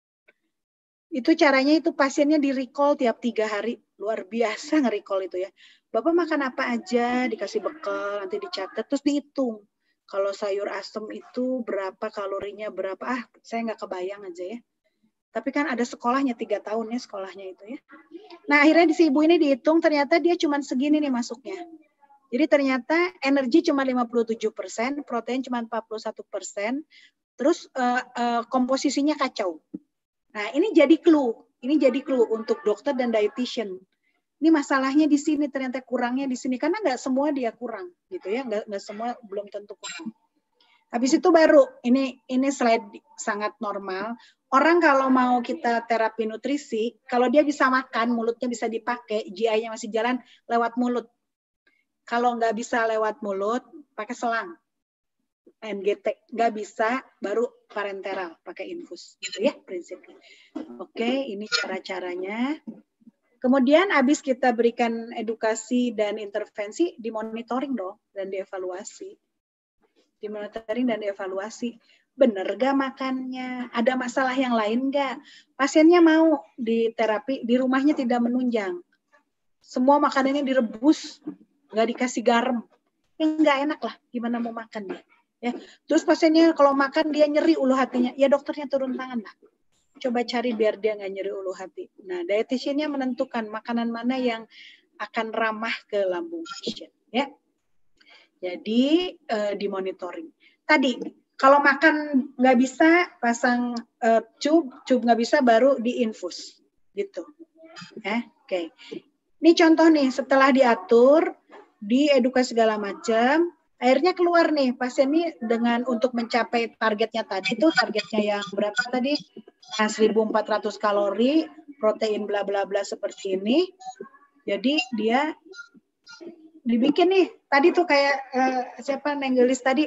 S13: Itu caranya itu pasiennya di recall tiap 3 hari. Luar biasa nge-recall itu ya. Bapak makan apa aja, dikasih bekal, nanti dicatat, terus dihitung. Kalau sayur asem itu berapa kalorinya, berapa, saya nggak kebayang aja ya. Tapi kan ada sekolahnya 3 tahun ya sekolahnya itu ya. Nah akhirnya si ibu ini dihitung ternyata dia cuma segini nih masuknya. Jadi ternyata energi cuma 57%, protein cuma 41%, terus komposisinya kacau. Nah ini jadi clue untuk dokter dan dietitian. Ini masalahnya di sini, ternyata kurangnya di sini karena nggak semua dia kurang gitu ya, nggak semua belum tentu kurang. Habis itu baru ini slide sangat normal. Orang kalau mau kita terapi nutrisi, kalau dia bisa makan, mulutnya bisa dipakai, GI-nya masih jalan lewat mulut. Kalau nggak bisa lewat mulut, pakai selang. NGT nggak bisa, baru parenteral, pakai infus. Gitu ya prinsipnya. Oke, ini cara-caranya. Kemudian habis kita berikan edukasi dan intervensi, dimonitoring dong dan dievaluasi. Dimonitoring dan dievaluasi. Bener gak makannya? Ada masalah yang lain gak? Pasiennya mau di terapi, di rumahnya tidak menunjang. Semua makanannya direbus, nggak dikasih garam. Ya nggak enak lah, gimana mau makan dia? Ya. Terus pasiennya kalau makan dia nyeri ulu hatinya, ya dokternya turun tangan lah. Coba cari biar dia nggak nyeri ulu hati. Nah, dietitiannya menentukan makanan mana yang akan ramah ke lambung pasien. Ya. Jadi dimonitoring. Tadi kalau makan nggak bisa pasang tube nggak bisa baru diinfus gitu. Oke. Ini contoh nih setelah diatur, diedukasi segala macam, akhirnya keluar nih pasien ini dengan untuk mencapai targetnya tadi itu targetnya yang berapa tadi? Nah, 1.400 kalori, protein bla bla bla seperti ini. Jadi dia dibikin nih tadi tuh kayak siapa Nenggelis tadi.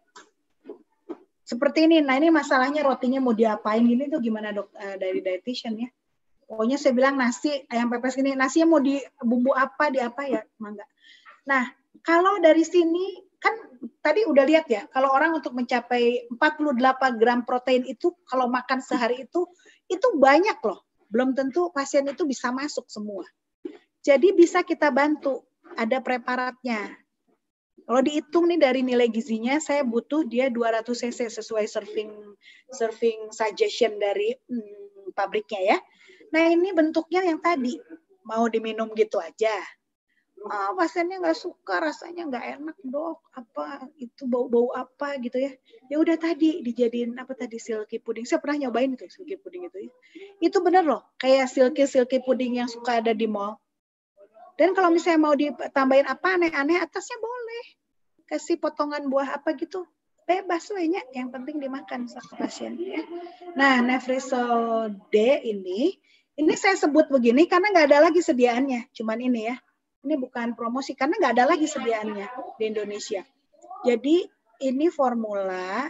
S13: Seperti ini. Nah, ini masalahnya rotinya mau diapain gini tuh gimana dok dari dietitian ya. Pokoknya saya bilang nasi ayam pepes gini, nasinya mau di bumbu apa, di apa ya, mangga. Nah, kalau dari sini kan tadi udah lihat ya, kalau orang untuk mencapai 48 gram protein itu kalau makan sehari itu banyak loh. Belum tentu pasien itu bisa masuk semua. Jadi bisa kita bantu, ada preparatnya. Kalau dihitung nih dari nilai gizinya, saya butuh dia 200 cc sesuai serving suggestion dari pabriknya ya. Nah ini bentuknya yang tadi, mau diminum gitu aja. Pasiennya nggak suka, rasanya nggak enak dok, apa itu bau-bau apa gitu ya. Ya udah tadi dijadiin apa tadi silky pudding. Saya pernah nyobain itu silky pudding itu ya. Itu bener loh, kayak silky pudding yang suka ada di mall. Dan kalau misalnya mau ditambahin apa aneh-aneh, atasnya boleh. Kasih potongan buah apa gitu. Bebas wehnya, yang penting dimakan sama pasien. Ya. Nah, Nefrisol D ini saya sebut begini karena nggak ada lagi sediaannya. Cuman ini ya. Ini bukan promosi, karena nggak ada lagi sediaannya di Indonesia. Jadi ini formula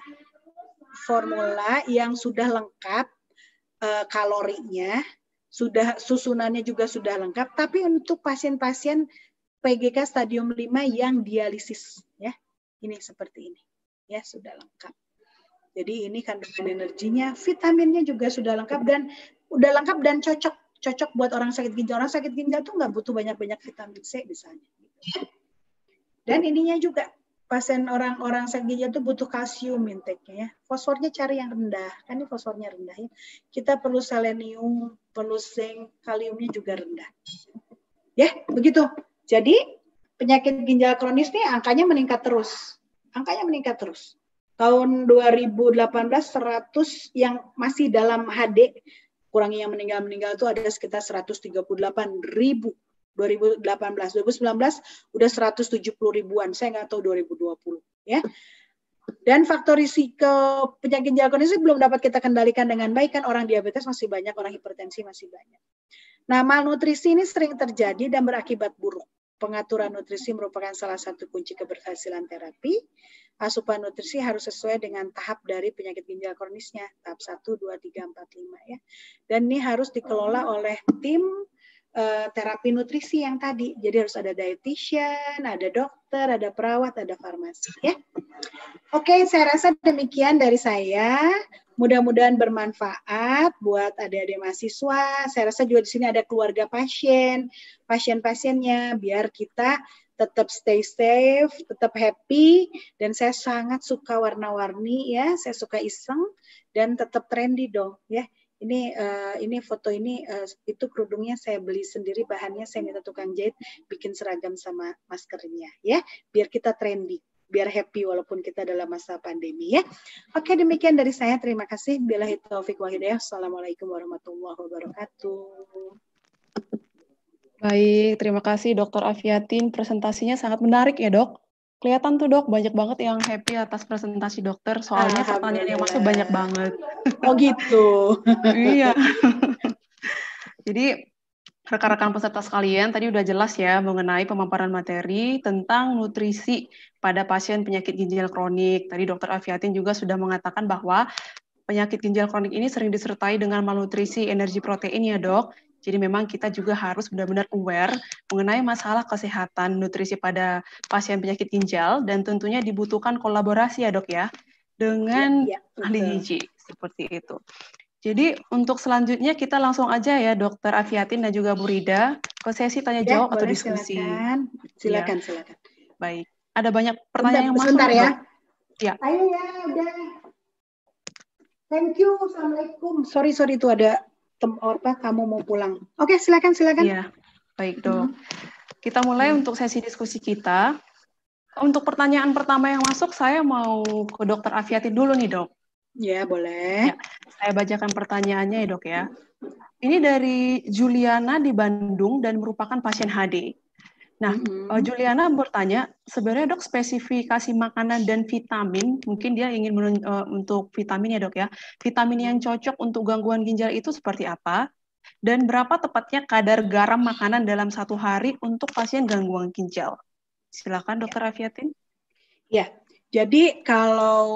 S13: yang sudah lengkap kalorinya, sudah susunannya juga sudah lengkap, tapi untuk pasien-pasien PGK stadium 5 yang dialisis ya. Ini seperti ini. Ya, sudah lengkap. Jadi ini kandungan energinya, vitaminnya juga sudah lengkap dan cocok buat orang sakit ginjal. Orang sakit ginjal tuh nggak butuh banyak-banyak vitamin C misalnya. Dan ininya juga pasien orang-orang sakit ginjal itu butuh kalsium intake-nya ya. Fosfornya cari yang rendah, kan ini fosfornya rendah ya. Kita perlu selenium, perlu zinc, kaliumnya juga rendah. Ya, begitu. Jadi penyakit ginjal kronis nih angkanya meningkat terus. Angkanya meningkat terus. Tahun 2018 100 yang masih dalam HD, kurangnya yang meninggal itu ada sekitar 138.000. 2018, 2019 udah 170 ribuan. Saya nggak tahu 2020 ya. Dan faktor risiko penyakit ginjal kronis belum dapat kita kendalikan dengan baik, kan orang diabetes masih banyak, orang hipertensi masih banyak. Nah, malnutrisi ini sering terjadi dan berakibat buruk. Pengaturan nutrisi merupakan salah satu kunci keberhasilan terapi. Asupan nutrisi harus sesuai dengan tahap dari penyakit ginjal kronisnya, tahap 1, 2, 3, 4, 5 ya. Dan ini harus dikelola oleh tim terapi nutrisi yang tadi. Jadi harus ada dietitian, ada dokter, ada perawat, ada farmasi ya. Oke, saya rasa demikian dari saya. Mudah-mudahan bermanfaat buat adik-adik mahasiswa. Saya rasa juga di sini ada keluarga pasien, pasien-pasiennya, biar kita tetap stay safe, tetap happy, dan saya sangat suka warna-warni ya, saya suka iseng dan tetap trendy dong ya. Ini foto ini itu kerudungnya saya beli sendiri, bahannya saya minta tukang jahit bikin seragam sama maskernya ya, biar kita trendy, biar happy walaupun kita dalam masa pandemi ya. Oke, demikian dari saya, terima kasih. Billahi taufik wal hidayah. Assalamualaikum warahmatullahi wabarakatuh.
S10: Baik, terima kasih Dr. Afiatin. Presentasinya sangat menarik ya, Dok. Kelihatan tuh, Dok, banyak banget yang happy atas presentasi dokter. Soalnya pertanyaan yang masuk banyak banget.
S13: Oh gitu.
S10: Iya. Jadi, rekan-rekan peserta sekalian, tadi udah jelas ya mengenai pemaparan materi tentang nutrisi pada pasien penyakit ginjal kronik. Tadi Dr. Afiatin juga sudah mengatakan bahwa penyakit ginjal kronik ini sering disertai dengan malnutrisi energi protein ya, Dok. Jadi memang kita juga harus benar-benar aware mengenai masalah kesehatan nutrisi pada pasien penyakit ginjal, dan tentunya dibutuhkan kolaborasi ya, Dok ya, dengan ahli gizi seperti itu. Jadi untuk selanjutnya kita langsung aja ya, Dr. Afiatin dan juga Bu Rida, ke sesi tanya jawab atau diskusi.
S13: Silakan.
S10: Baik. Ada banyak pertanyaan yang masuk.
S13: Sebentar ya.
S10: Ya.
S13: Ayo ya, udah. Thank you. Assalamualaikum. Sorry itu ada kamu mau pulang. Oke, silakan.
S10: Iya, baik Dok. Kita mulai untuk sesi diskusi kita. Untuk pertanyaan pertama yang masuk, saya mau ke Dr. Afiatin dulu nih, Dok.
S13: Ya, boleh.
S10: Ya, saya bacakan pertanyaannya ya, Dok ya. Ini dari Juliana di Bandung dan merupakan pasien HD. Nah, Juliana bertanya, sebenarnya Dok, spesifikasi makanan dan vitamin, mungkin dia ingin untuk vitamin ya Dok ya, vitamin yang cocok untuk gangguan ginjal itu seperti apa? Dan berapa tepatnya kadar garam makanan dalam satu hari untuk pasien gangguan ginjal? Silakan Dr. Afiatin.
S13: Ya, jadi kalau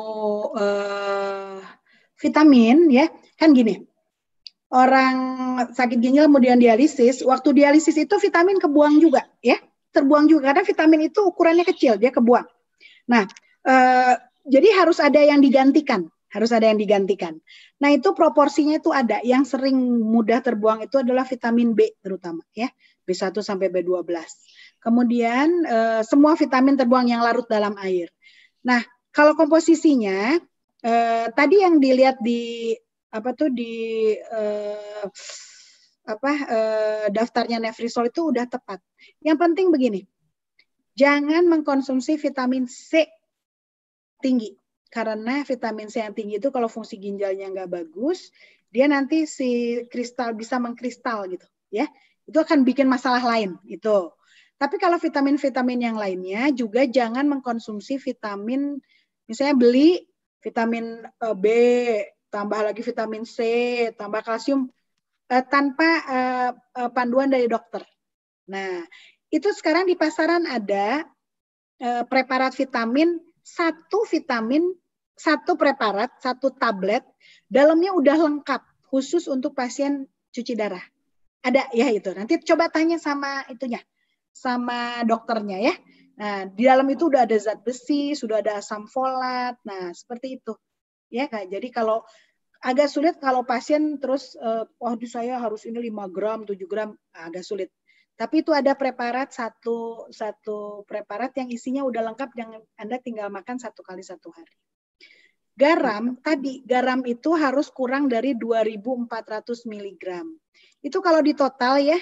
S13: vitamin ya, kan gini, orang sakit ginjal kemudian dialisis, waktu dialisis itu vitamin kebuang juga ya, terbuang juga karena vitamin itu ukurannya kecil, dia kebuang. Nah, jadi harus ada yang digantikan, Nah, itu proporsinya itu ada. Yang sering mudah terbuang itu adalah vitamin B terutama ya, B1 sampai B12. Kemudian semua vitamin terbuang yang larut dalam air. Nah, kalau komposisinya tadi yang dilihat di daftarnya Nefrisol itu udah tepat. Yang penting begini, jangan mengkonsumsi vitamin C tinggi, karena vitamin C yang tinggi itu kalau fungsi ginjalnya nggak bagus, dia nanti si kristal bisa mengkristal gitu, ya. Itu akan bikin masalah lain itu. Tapi kalau vitamin-vitamin yang lainnya juga jangan mengkonsumsi vitamin, misalnya beli vitamin B, tambah lagi vitamin C, tambah kalsium tanpa panduan dari dokter. Nah, itu sekarang di pasaran ada preparat vitamin, satu preparat, satu tablet, dalamnya udah lengkap, khusus untuk pasien cuci darah. Ada ya itu. Nanti coba tanya sama itunya, sama dokternya ya. Nah, di dalam itu udah ada zat besi, sudah ada asam folat. Nah, seperti itu. Ya, Kak. Jadi kalau agak sulit kalau pasien terus, saya harus ini 5 gram, 7 gram, agak sulit. Tapi itu ada preparat satu preparat yang isinya udah lengkap yang Anda tinggal makan 1 kali 1 hari. Garam itu harus kurang dari 2.400 mg. Itu kalau di total ya,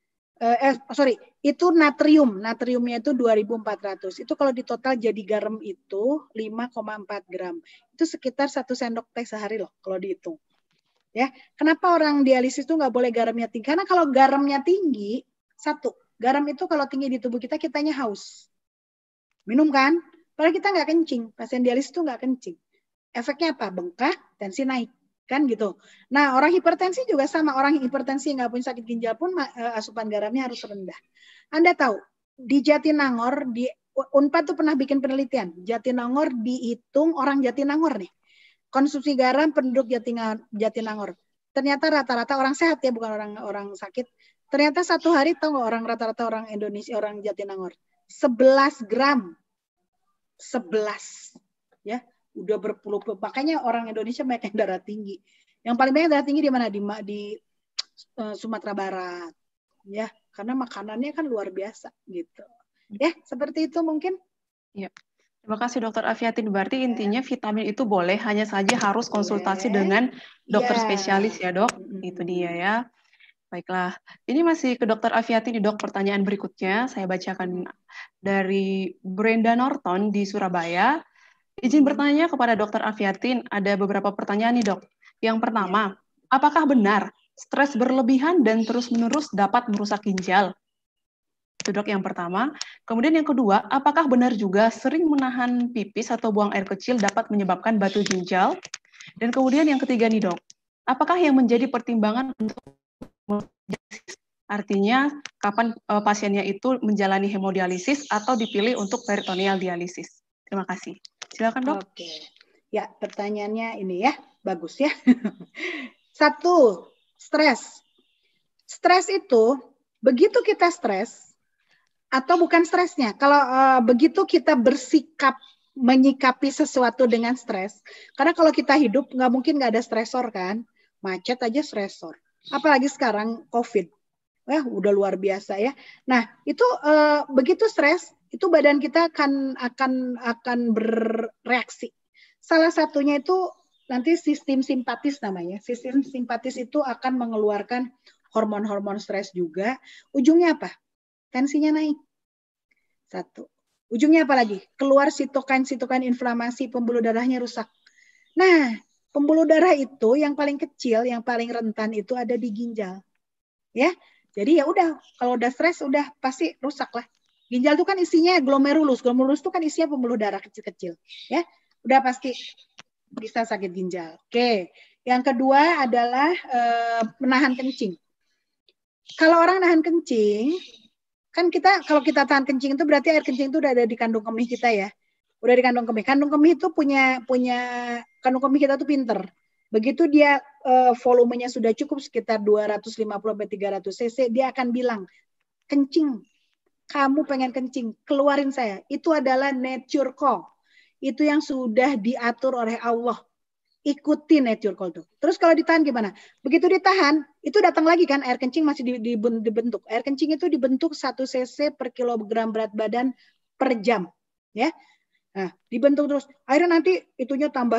S13: itu natriumnya itu 2.400. Itu kalau di total jadi garam itu 5,4 gram. Itu sekitar 1 sendok teh sehari loh kalau dihitung. Ya, kenapa orang dialisis itu nggak boleh garamnya tinggi? Karena kalau garamnya tinggi, garam itu kalau tinggi di tubuh kita, kitanya haus. Minum kan? Padahal kita nggak kencing. Pasien dialisis itu nggak kencing. Efeknya apa? Bengkak, tensi naik. Kan gitu. Nah, orang hipertensi juga sama. Orang hipertensi yang nggak punya sakit ginjal pun asupan garamnya harus rendah. Anda tahu, di Jatinangor, di UNPAD tuh pernah bikin penelitian. Jatinangor dihitung orang Jatinangor nih. Konsumsi garam penduduk Jatinangor. Ternyata rata-rata orang sehat ya, bukan orang sakit. Ternyata 1 hari tahu nggak rata-rata orang Indonesia, orang Jatinangor? 11 gram. 11. Ya. Udah berpuluh-puluh. Makanya orang Indonesia banyak yang darah tinggi. Yang paling banyak darah tinggi di mana? Di Sumatera Barat. Ya, karena makanannya kan luar biasa gitu. Ya, seperti itu mungkin.
S10: Ya. Terima kasih Dokter Afiatin. Berarti intinya vitamin itu boleh, hanya saja harus konsultasi dengan dokter spesialis ya, Dok. Itu dia ya. Baiklah. Ini masih ke Dokter Afiatin, Dok. Pertanyaan berikutnya saya bacakan dari Brenda Norton di Surabaya. Izin bertanya kepada Dokter Afiatin, ada beberapa pertanyaan nih, Dok. Yang pertama, apakah benar stres berlebihan dan terus-menerus dapat merusak ginjal? Itu, Dok, yang pertama. Kemudian yang kedua, apakah benar juga sering menahan pipis atau buang air kecil dapat menyebabkan batu ginjal? Dan kemudian yang ketiga nih, Dok, apakah yang menjadi pertimbangan untuk artinya kapan pasiennya itu menjalani hemodialisis atau dipilih untuk peritoneal dialisis? Terima kasih. Silakan, Dok.
S13: Oke. Ya, pertanyaannya ini ya, bagus ya. 1, stres. Stres itu, begitu kita stres, atau bukan stresnya, kalau begitu kita bersikap menyikapi sesuatu dengan stres, karena kalau kita hidup, nggak mungkin nggak ada stresor kan, macet aja stresor. Apalagi sekarang COVID. Udah luar biasa ya. Nah, itu begitu stres, itu badan kita akan bereaksi. Salah satunya itu nanti sistem simpatis namanya. Sistem simpatis itu akan mengeluarkan hormon-hormon stres juga. Ujungnya apa? Tensinya naik. 1. Ujungnya apa lagi? Keluar sitokin inflamasi, pembuluh darahnya rusak. Nah, pembuluh darah itu yang paling kecil, yang paling rentan itu ada di ginjal. Ya. Jadi ya udah, kalau udah stres udah pasti rusak lah. Ginjal itu kan isinya glomerulus. Glomerulus itu kan isinya pembuluh darah kecil-kecil, ya. Udah pasti bisa sakit ginjal. Oke. Yang kedua adalah menahan kencing. Kalau orang nahan kencing, kan kalau kita tahan kencing itu berarti air kencing itu udah ada di kandung kemih kita ya. Udah di kandung kemih. Kandung kemih itu punya kandung kemih kita tuh pinter. Begitu dia volumenya sudah cukup sekitar 250-300 cc, dia akan bilang, kencing, kamu pengen kencing, keluarin saya. Itu adalah nature call. Itu yang sudah diatur oleh Allah. Ikuti nature call tuh. Terus kalau ditahan gimana? Begitu ditahan, itu datang lagi kan, air kencing masih dibentuk. Air kencing itu dibentuk 1 cc per kilogram berat badan per jam. Ya. Nah, dibentuk terus. Akhirnya nanti itunya tambah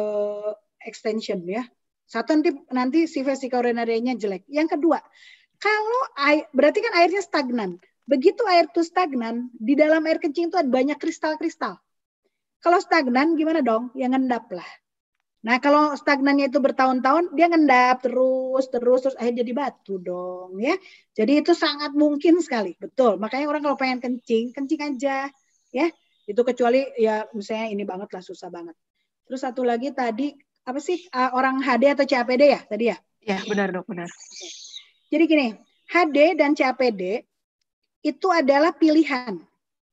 S13: extension ya. 1 nanti si vesica urinarianya jelek. Yang kedua, kalau berarti kan airnya stagnan. Begitu air itu stagnan, di dalam air kencing itu ada banyak kristal-kristal. Kalau stagnan gimana dong? Ya ngendap lah. Nah, kalau stagnannya itu bertahun-tahun, dia ngendap terus akhirnya jadi batu dong ya. Jadi itu sangat mungkin sekali. Betul. Makanya orang kalau pengen kencing aja ya. Itu kecuali ya misalnya ini banget lah, susah banget. Terus satu lagi tadi apa sih orang HD atau CAPD ya tadi ya?
S10: Ya, benar, Dok, benar.
S13: Jadi gini, HD dan CAPD itu adalah pilihan.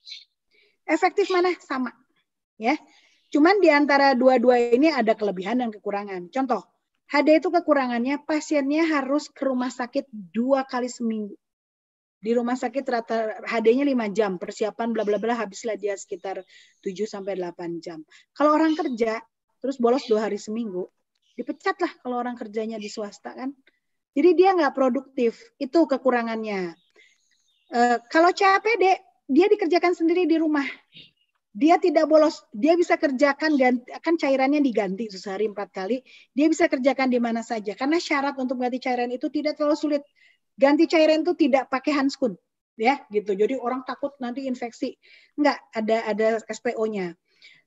S13: Efektif mana? Sama. Ya. Cuman di antara dua-dua ini ada kelebihan dan kekurangan. Contoh, HD itu kekurangannya pasiennya harus ke rumah sakit 2 kali seminggu. Di rumah sakit rata HD-nya 5 jam, persiapan bla bla bla habislah dia sekitar 7-8 jam. Kalau orang kerja terus bolos 2 hari seminggu, dipecat lah kalau orang kerjanya di swasta kan. Jadi dia nggak produktif, itu kekurangannya. Kalau CAPD, dia dikerjakan sendiri di rumah. Dia tidak bolos, dia bisa kerjakan, kan cairannya diganti sehari 4 kali, dia bisa kerjakan di mana saja. Karena syarat untuk ganti cairan itu tidak terlalu sulit. Ganti cairan itu tidak pakai handskun, ya gitu. Jadi orang takut nanti infeksi. Enggak, ada SPO-nya.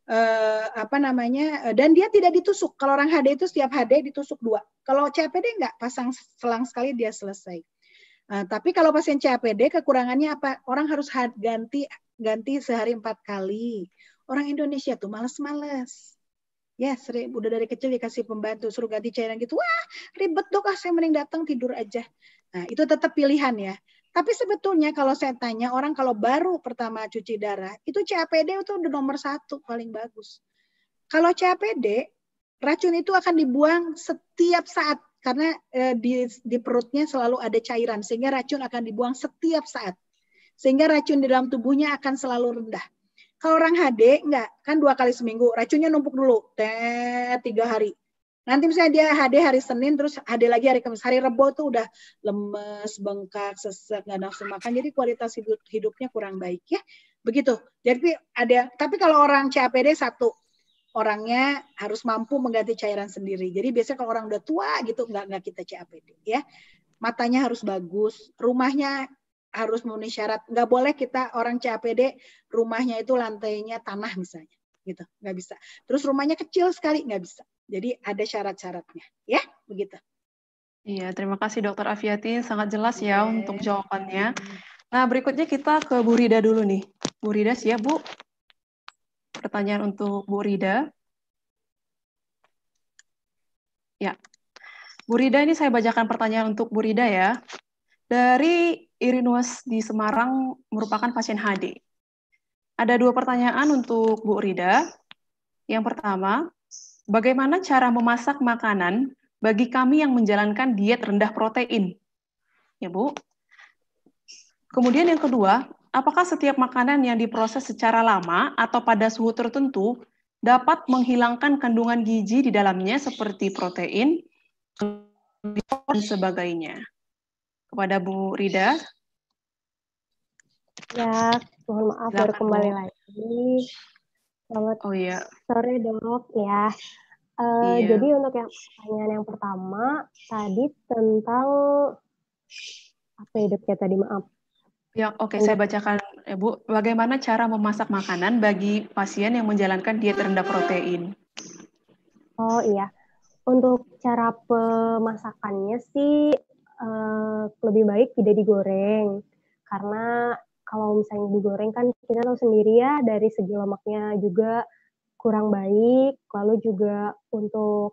S13: Dan dia tidak ditusuk. Kalau orang HD itu setiap HD ditusuk 2. Kalau CAPD enggak, pasang selang sekali dia selesai. Tapi kalau pasien CAPD kekurangannya apa? Orang harus ganti sehari 4 kali. Orang Indonesia tuh males-males. Ya, udah dari kecil dikasih pembantu, suruh ganti cairan gitu. Wah, ribet dok, saya mending datang tidur aja. Nah, itu tetap pilihan ya. Tapi sebetulnya kalau saya tanya, orang kalau baru pertama cuci darah, itu CAPD itu udah nomor 1, paling bagus. Kalau CAPD, racun itu akan dibuang setiap saat. Karena di perutnya selalu ada cairan, sehingga racun akan dibuang setiap saat. Sehingga racun di dalam tubuhnya akan selalu rendah. Kalau orang HD, enggak, kan 2 kali seminggu, racunnya numpuk dulu, 3 hari. Nanti misalnya dia HD hari Senin, terus HD lagi hari Kamis. Hari Rebo tuh udah lemes, bengkak, sesek, nggak nafsu makan, jadi kualitas hidupnya kurang baik ya. Begitu. Tapi kalau orang CAPD satu, orangnya harus mampu mengganti cairan sendiri. Jadi biasanya kalau orang udah tua gitu, nggak kita CAPD ya. Matanya harus bagus, rumahnya harus memenuhi syarat. Nggak boleh kita orang CAPD rumahnya itu lantainya tanah misalnya, gitu, nggak bisa. Terus rumahnya kecil sekali, nggak bisa. Jadi ada syarat-syaratnya, ya, begitu.
S10: Iya, terima kasih Dokter Afiati, sangat jelas ya untuk jawabannya. Nah, berikutnya kita ke Bu Rida dulu nih. Bu Rida siap, Bu? Pertanyaan untuk Bu Rida. Ya, Bu Rida, ini saya bacakan pertanyaan untuk Bu Rida ya. Dari Irinus di Semarang merupakan pasien HD. Ada 2 pertanyaan untuk Bu Rida. Yang pertama, bagaimana cara memasak makanan bagi kami yang menjalankan diet rendah protein? Ya, Bu. Kemudian yang kedua, apakah setiap makanan yang diproses secara lama atau pada suhu tertentu dapat menghilangkan kandungan gizi di dalamnya seperti protein dan sebagainya? Kepada Bu Rida.
S11: Ya, mohon maaf baru kembali lagi. Selamat sore dok ya. Jadi untuk yang pertanyaan yang pertama tadi tentang apa ya dok ya tadi, maaf.
S10: Ya, oke, saya bacakan ya, Bu. Bagaimana cara memasak makanan bagi pasien yang menjalankan diet rendah protein?
S11: Oh iya, untuk cara pemasakannya sih lebih baik tidak digoreng, karena kalau misalnya digoreng kan kita tahu sendiri ya dari segi lemaknya juga kurang baik, lalu juga untuk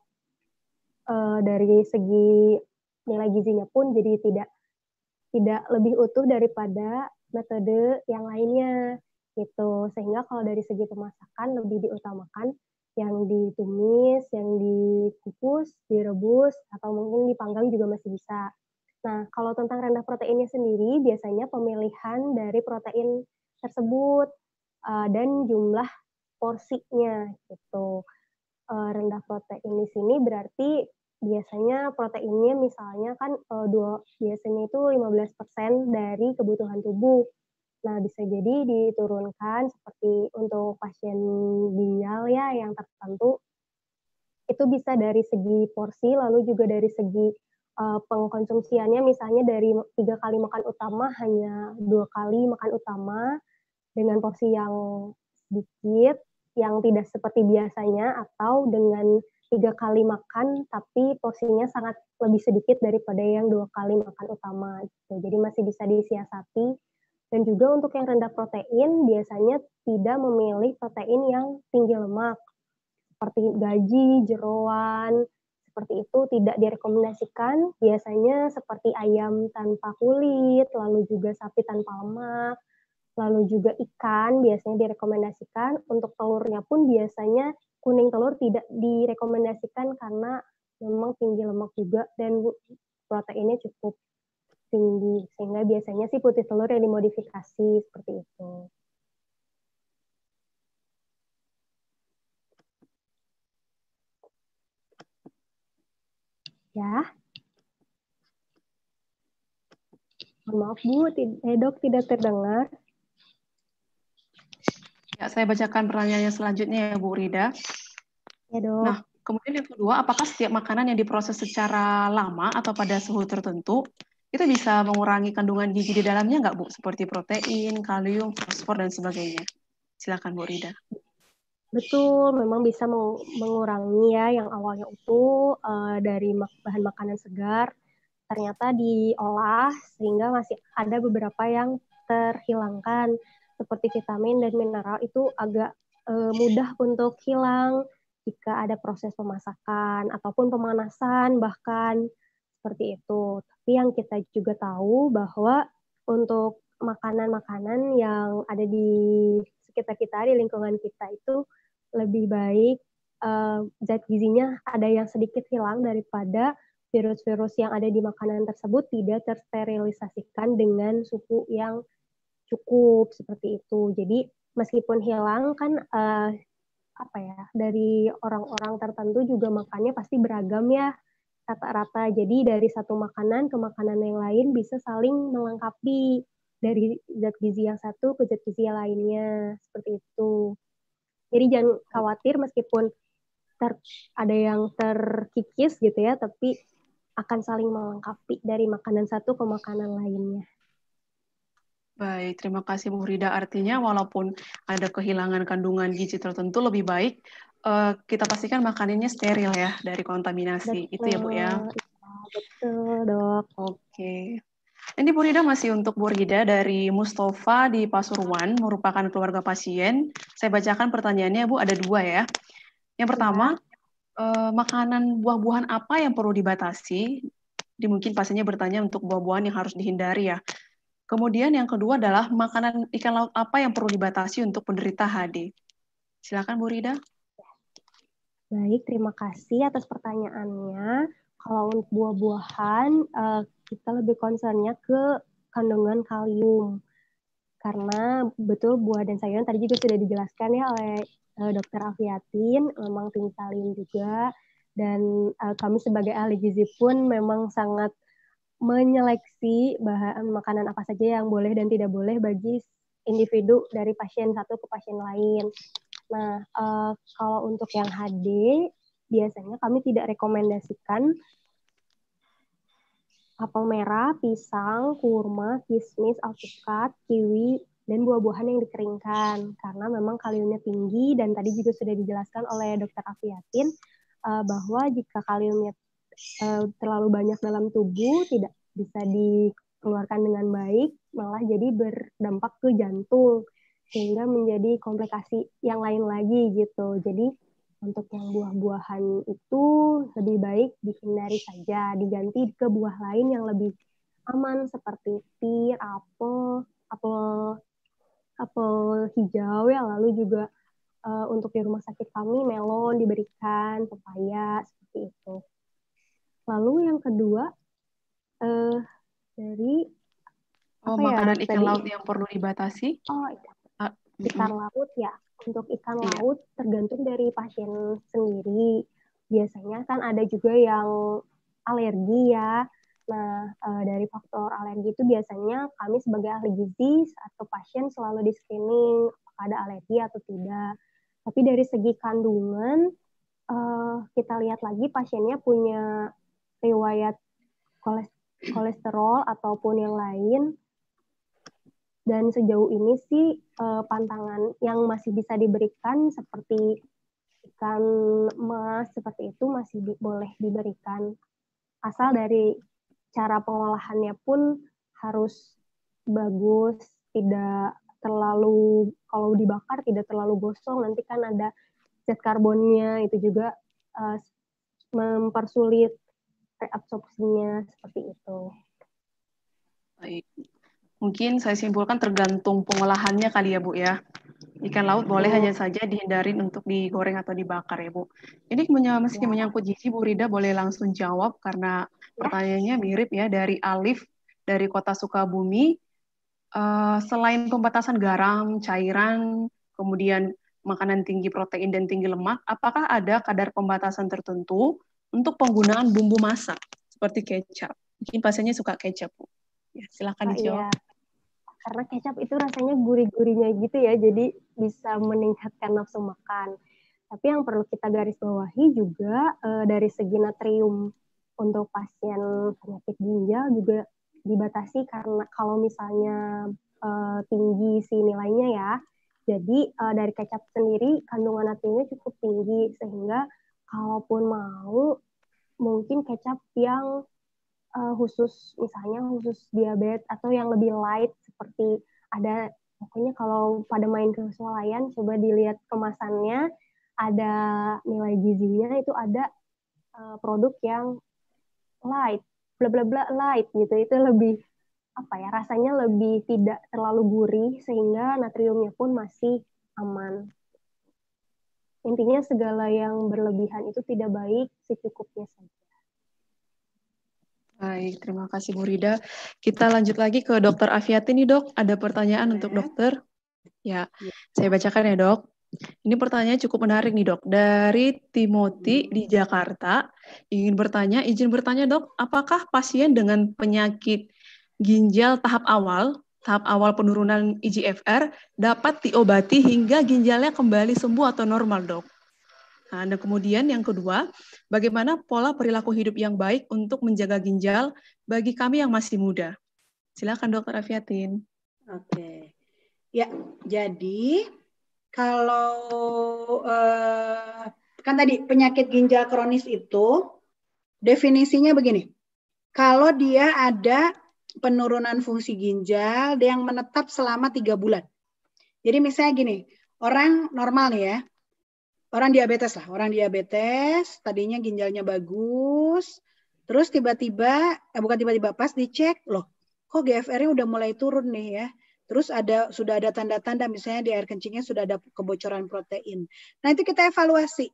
S11: dari segi nilai gizinya pun jadi tidak lebih utuh daripada metode yang lainnya gitu. Sehingga kalau dari segi pemasakan lebih diutamakan yang ditumis, yang dikukus, direbus, atau mungkin dipanggang juga masih bisa. Nah, kalau tentang rendah proteinnya sendiri, biasanya pemilihan dari protein tersebut dan jumlah porsinya gitu. Rendah protein di sini berarti biasanya proteinnya misalnya kan biasanya itu 15% dari kebutuhan tubuh. Nah, bisa jadi diturunkan seperti untuk pasien ginjal ya yang tertentu, itu bisa dari segi porsi, lalu juga dari segi pengkonsumsiannya, misalnya dari 3 kali makan utama hanya 2 kali makan utama dengan porsi yang sedikit, yang tidak seperti biasanya, atau dengan 3 kali makan tapi porsinya sangat lebih sedikit daripada yang 2 kali makan utama gitu. Jadi masih bisa disiasati. Dan juga untuk yang rendah protein biasanya tidak memilih protein yang tinggi lemak seperti gaji, jeroan, seperti itu tidak direkomendasikan. Biasanya seperti ayam tanpa kulit, lalu juga sapi tanpa lemak, lalu juga ikan biasanya direkomendasikan. Untuk telurnya pun biasanya kuning telur tidak direkomendasikan karena memang tinggi lemak juga dan proteinnya cukup tinggi, sehingga biasanya sih putih telur yang dimodifikasi seperti itu. Ya. Mohon maaf Bu, Dok tidak terdengar.
S10: Ya, saya bacakan pertanyaannya selanjutnya ya Bu Rida.
S11: Ya Dok.
S10: Nah, kemudian yang kedua, apakah setiap makanan yang diproses secara lama atau pada suhu tertentu itu bisa mengurangi kandungan gizi di dalamnya nggak Bu? Seperti protein, kalium, fosfor, dan sebagainya. Silakan Bu Rida.
S11: Betul, memang bisa mengurangi ya yang awalnya utuh dari bahan makanan segar, ternyata diolah sehingga masih ada beberapa yang terhilangkan, seperti vitamin dan mineral itu agak mudah untuk hilang jika ada proses pemasakan ataupun pemanasan bahkan seperti itu. Tapi yang kita juga tahu bahwa untuk makanan-makanan yang ada di sekitar kita, di lingkungan kita itu lebih baik zat gizinya ada yang sedikit hilang daripada virus-virus yang ada di makanan tersebut tidak tersterilisasikan dengan suhu yang cukup seperti itu. Jadi meskipun hilang kan dari orang-orang tertentu juga makannya pasti beragam ya rata-rata. Jadi dari satu makanan ke makanan yang lain bisa saling melengkapi dari zat gizi yang satu ke zat gizi yang lainnya seperti itu. Jadi jangan khawatir meskipun ada yang terkikis gitu ya, tapi akan saling melengkapi dari makanan satu ke makanan lainnya.
S10: Baik, terima kasih Bu Rida. Artinya walaupun ada kehilangan kandungan gizi tertentu, lebih baik kita pastikan makanannya steril ya dari kontaminasi.
S11: Betul.
S10: Itu ya Bu ya?
S11: Betul Dok.
S10: Oke. Ini Bu Rida masih untuk Bu Rida dari Mustafa di Pasuruan, merupakan keluarga pasien. Saya bacakan pertanyaannya Bu, ada dua ya. Yang pertama, makanan buah-buahan apa yang perlu dibatasi? Mungkin pasiennya bertanya untuk buah-buahan yang harus dihindari ya. Kemudian yang kedua adalah makanan ikan laut apa yang perlu dibatasi untuk penderita HD? Silakan Bu Rida.
S11: Baik, terima kasih atas pertanyaannya. Kalau untuk buah-buahan, kita lebih concernnya ke kandungan kalium. Karena betul buah dan sayuran tadi juga sudah dijelaskan ya oleh Dr. Afiatin, memang tinggi kalium juga. Dan kami sebagai ahli gizi pun memang sangat menyeleksi bahan makanan apa saja yang boleh dan tidak boleh bagi individu dari pasien satu ke pasien lain. Nah, kalau untuk yang HD, biasanya kami tidak rekomendasikan apel merah, pisang, kurma, kismis, alpukat, kiwi, dan buah-buahan yang dikeringkan. Karena memang kaliumnya tinggi, dan tadi juga sudah dijelaskan oleh Dr. Afiatin, bahwa jika kaliumnya terlalu banyak dalam tubuh, tidak bisa dikeluarkan dengan baik, malah jadi berdampak ke jantung, sehingga menjadi komplikasi yang lain lagi gitu. Jadi untuk yang buah-buahan itu lebih baik dihindari saja, diganti ke buah lain yang lebih aman seperti pir, apel hijau ya, lalu juga untuk di rumah sakit kami melon diberikan, pepaya seperti itu. Lalu yang kedua dari
S10: makanan ikan laut yang perlu dibatasi?
S11: Ikan laut ya. Untuk ikan laut tergantung dari pasien sendiri. Biasanya kan ada juga yang alergi ya. Nah, dari faktor alergi itu biasanya kami sebagai ahli gizi atau pasien selalu di screening apakah ada alergi atau tidak. Tapi dari segi kandungan, kita lihat lagi pasiennya punya riwayat kolesterol ataupun yang lain. Dan sejauh ini sih pantangan yang masih bisa diberikan seperti ikan emas seperti itu masih boleh diberikan. Asal dari cara pengolahannya pun harus bagus, tidak terlalu, kalau dibakar tidak terlalu gosong, nanti kan ada zat karbonnya, itu juga mempersulit reabsorpsinya seperti itu.
S10: Baik. Mungkin saya simpulkan tergantung pengolahannya kali ya Bu ya. Ikan laut boleh hanya saja dihindarin untuk digoreng atau dibakar ya Bu. Ini meski menyangkut gizi, Bu Rida boleh langsung jawab karena pertanyaannya mirip ya, dari Alif dari Kota Sukabumi. Selain pembatasan garam, cairan, kemudian makanan tinggi protein dan tinggi lemak, apakah ada kadar pembatasan tertentu untuk penggunaan bumbu masak seperti kecap? Mungkin pasiennya suka kecap Bu. Yes. Silahkan dijawab.
S11: Iya, karena kecap itu rasanya gurih-gurihnya gitu ya, jadi bisa meningkatkan nafsu makan. Tapi yang perlu kita garis bawahi juga dari segi natrium untuk pasien penyakit ginjal juga dibatasi karena kalau misalnya tinggi si nilainya ya. Jadi dari kecap sendiri kandungan natriumnya cukup tinggi sehingga kalaupun mau mungkin kecap yang khusus misalnya khusus diabetes atau yang lebih light seperti ada pokoknya kalau pada main ke swalayan coba dilihat kemasannya ada nilai gizinya itu ada produk yang light bla bla bla light gitu itu lebih apa ya rasanya lebih tidak terlalu gurih sehingga natriumnya pun masih aman. Intinya segala yang berlebihan itu tidak baik, secukupnya saja.
S10: Baik, terima kasih Bu Rida. Kita lanjut lagi ke Dokter Afiati nih dok. Ada pertanyaan untuk dokter. Ya, saya bacakan ya dok. Ini pertanyaan cukup menarik nih dok. Dari Timothy di Jakarta. Izin bertanya dok, apakah pasien dengan penyakit ginjal tahap awal penurunan IGFR dapat diobati hingga ginjalnya kembali sembuh atau normal dok? Nah, dan kemudian yang kedua, bagaimana pola perilaku hidup yang baik untuk menjaga ginjal bagi kami yang masih muda? Silakan Dokter Afiatin.
S13: Oke, ya jadi kalau kan tadi penyakit ginjal kronis itu definisinya begini, kalau dia ada penurunan fungsi ginjal yang menetap selama 3 bulan. Jadi misalnya gini, orang normal nih ya, orang diabetes tadinya ginjalnya bagus, terus tiba-tiba, bukan tiba-tiba, pas dicek, loh kok GFR-nya udah mulai turun nih ya. Terus sudah ada tanda-tanda misalnya di air kencingnya sudah ada kebocoran protein. Nah itu kita evaluasi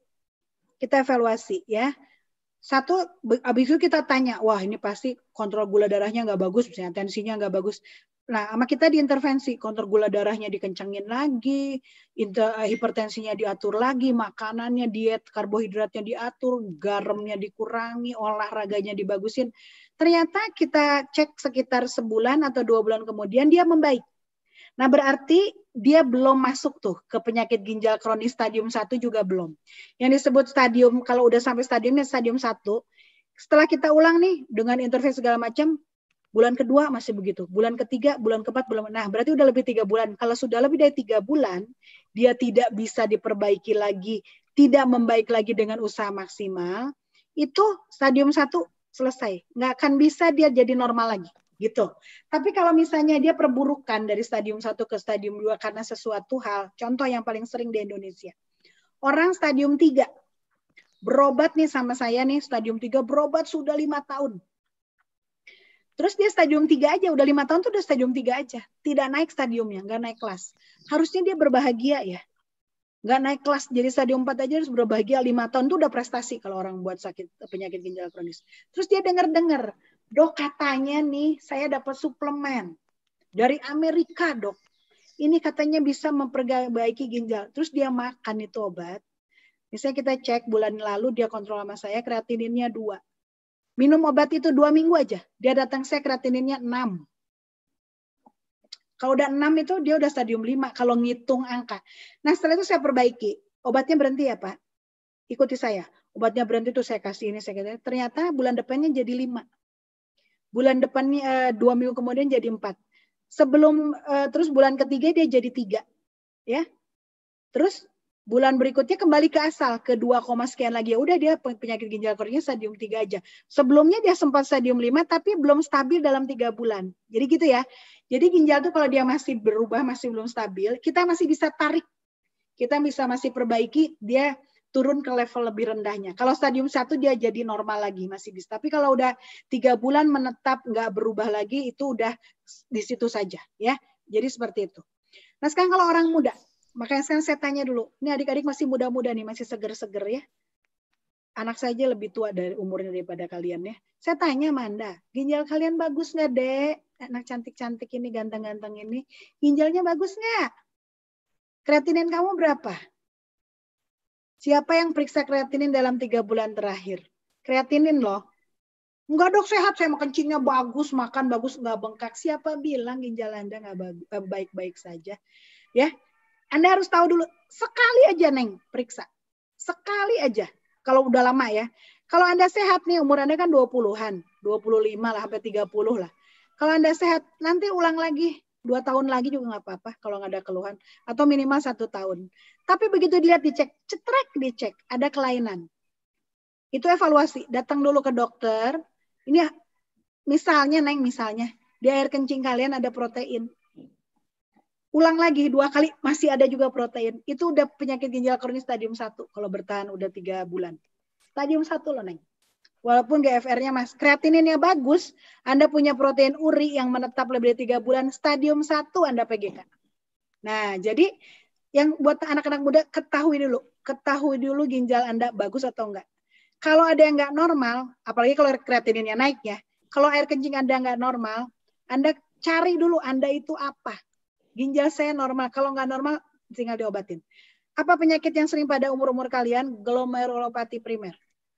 S13: ya. Satu, habis itu kita tanya, wah ini pasti kontrol gula darahnya nggak bagus, misalnya tensinya nggak bagus. Nah, sama kita diintervensi, kontrol gula darahnya dikencangin lagi, hipertensinya diatur lagi, makanannya, diet, karbohidratnya diatur, garamnya dikurangi, olahraganya dibagusin. Ternyata kita cek sekitar sebulan atau 2 bulan kemudian dia membaik. Nah, berarti dia belum masuk tuh ke penyakit ginjal kronis stadium 1 juga belum. Yang disebut stadium, kalau udah sampai stadium 1, setelah kita ulang nih dengan intervensi segala macam, bulan kedua masih begitu, bulan ketiga, bulan keempat, nah berarti udah lebih 3 bulan. Kalau sudah lebih dari 3 bulan, dia tidak bisa diperbaiki lagi, tidak membaik lagi dengan usaha maksimal, itu stadium 1 selesai. Nggak akan bisa dia jadi normal lagi. Gitu. Tapi kalau misalnya dia perburukan dari stadium 1 ke stadium 2 karena sesuatu hal, contoh yang paling sering di Indonesia. Orang stadium 3 berobat nih sama saya nih, stadium 3 berobat sudah 5 tahun. Terus dia stadium 3 aja, udah 5 tahun tuh udah stadium 3 aja. Tidak naik stadiumnya, nggak naik kelas. Harusnya dia berbahagia ya. Nggak naik kelas, jadi stadium 4 aja harus berbahagia. 5 tahun tuh udah prestasi kalau orang buat sakit penyakit ginjal kronis. Terus dia dengar-dengar, dok katanya nih saya dapat suplemen dari Amerika dok. Ini katanya bisa memperbaiki ginjal. Terus dia makan itu obat. Misalnya kita cek bulan lalu dia kontrol sama saya kreatininnya 2. Minum obat itu 2 minggu aja. Dia datang saya kreatininnya 6. Kalau udah 6 itu dia udah stadium 5 kalau ngitung angka. Nah setelah itu saya perbaiki. Obatnya berhenti ya Pak. Ikuti saya. Obatnya berhenti tuh saya kasih ini. Ternyata bulan depannya jadi 5. Bulan depannya 2 minggu kemudian jadi 4. Terus bulan ketiga dia jadi 3. Ya. Terus bulan berikutnya kembali ke asal ke 2, sekian lagi. Ya udah dia penyakit ginjal kronisnya stadium 3 aja. Sebelumnya dia sempat stadium 5 tapi belum stabil dalam 3 bulan. Jadi gitu ya. Jadi ginjal tuh kalau dia masih berubah, masih belum stabil, kita masih bisa tarik. Kita bisa masih perbaiki, dia turun ke level lebih rendahnya. Kalau stadium 1 dia jadi normal lagi, masih bisa. Tapi kalau udah 3 bulan menetap, nggak berubah lagi, itu udah di situ saja. Ya. Jadi seperti itu. Nah sekarang kalau orang muda, makanya sekarang saya tanya dulu, ini adik-adik masih muda-muda nih, masih seger-seger ya. Anak saja lebih tua dari umurnya daripada kalian ya. Saya tanya Manda, ginjal kalian bagus nggak dek? Anak cantik-cantik ini, ganteng-ganteng ini, ginjalnya bagus nggak? Kreatinin kamu berapa? Siapa yang periksa kreatinin dalam 3 bulan terakhir? Kreatinin loh. Enggak dok, sehat, saya kencingnya bagus, makan bagus, nggak bengkak. Siapa bilang ginjal Anda nggak baik-baik saja? Ya, Anda harus tahu dulu, sekali aja Neng periksa. Sekali aja. Kalau udah lama ya. Kalau Anda sehat nih, umur Anda kan 20-an, 25 lah, sampai 30 lah. Kalau Anda sehat, nanti ulang lagi. 2 tahun lagi juga nggak apa-apa kalau nggak ada keluhan. Atau minimal 1 tahun. Tapi begitu dilihat, dicek, cetrek dicek, ada kelainan. Itu evaluasi. Datang dulu ke dokter. Ini misalnya, Neng, misalnya, di air kencing kalian ada protein. Ulang lagi 2 kali, masih ada juga protein. Itu udah penyakit ginjal kronis stadium 1. Kalau bertahan udah 3 bulan. Stadium 1 loh, Neng. Walaupun GFR-nya mas, kreatininnya bagus, Anda punya protein uri yang menetap lebih dari 3 bulan, stadium 1 Anda PGK. Nah, jadi yang buat anak-anak muda, ketahui dulu ginjal Anda bagus atau enggak. Kalau ada yang enggak normal, apalagi kalau kreatininnya naik ya, kalau air kencing Anda enggak normal, Anda cari dulu Anda itu apa. Ginjal saya normal, kalau enggak normal tinggal diobatin. Apa penyakit yang sering pada umur-umur kalian? Glomerulopati primer.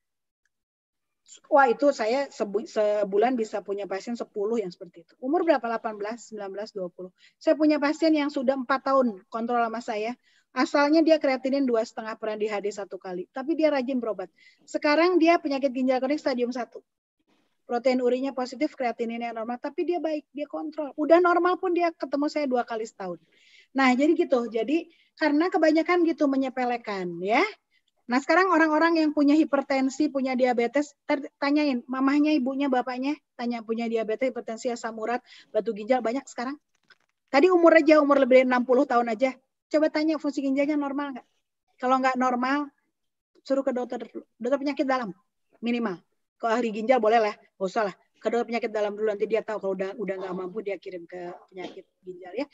S13: Wah, itu saya sebulan bisa punya pasien 10 yang seperti itu. Umur berapa? 18, 19, 20. Saya punya pasien yang sudah 4 tahun kontrol sama saya. Asalnya dia kreatinin 2,5 pernah di HD 1 kali. Tapi dia rajin berobat. Sekarang dia penyakit ginjal kronis stadium 1. Protein urinya positif, kreatininnya normal. Tapi dia baik, dia kontrol. Udah normal pun dia ketemu saya 2 kali setahun. Nah, jadi gitu. Jadi karena kebanyakan gitu menyepelekan ya. Nah, sekarang orang-orang yang punya hipertensi, punya diabetes, tanyain mamahnya, ibunya, bapaknya, tanya punya diabetes, hipertensi, asam urat, batu ginjal, banyak sekarang. Tadi umur lebih dari 60 tahun aja. Coba tanya fungsi ginjalnya normal nggak? Kalau nggak normal, suruh ke dokter penyakit dalam, minimal. Kalau ahli ginjal boleh lah, nggak usah lah. Ke dokter penyakit dalam dulu, nanti dia tahu kalau udah nggak mampu dia kirim ke penyakit ginjal ya,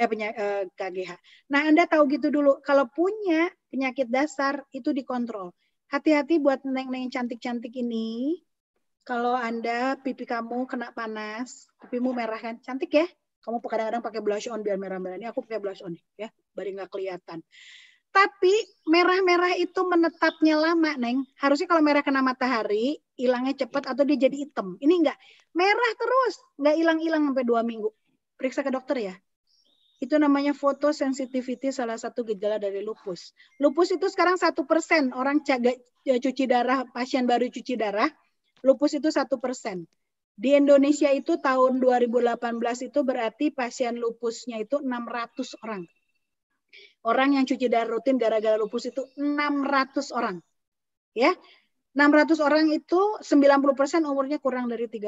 S13: KGH. Nah, Anda tahu gitu dulu. Kalau punya penyakit dasar itu dikontrol. Hati-hati buat neng-neng cantik-cantik ini. Kalau Anda pipi kamu kena panas, pipimu merah kan, cantik ya. Kamu kadang-kadang pakai blush on biar merah-merah. Ini aku pakai blush on ya, biar nggak kelihatan. Tapi merah-merah itu menetapnya lama, Neng. Harusnya kalau merah kena matahari, hilangnya cepat atau dia jadi hitam. Ini enggak. Merah terus, enggak hilang-hilang sampai 2 minggu. Periksa ke dokter ya. Itu namanya fotosensitivity, salah satu gejala dari lupus. Lupus itu sekarang 1% orang cuci darah, pasien baru cuci darah, lupus itu 1%. Di Indonesia itu tahun 2018 itu berarti pasien lupusnya itu 600 orang. Orang yang cuci darah rutin gara-gara lupus itu 600 orang. Ya. 600 orang itu 90% umurnya kurang dari 35.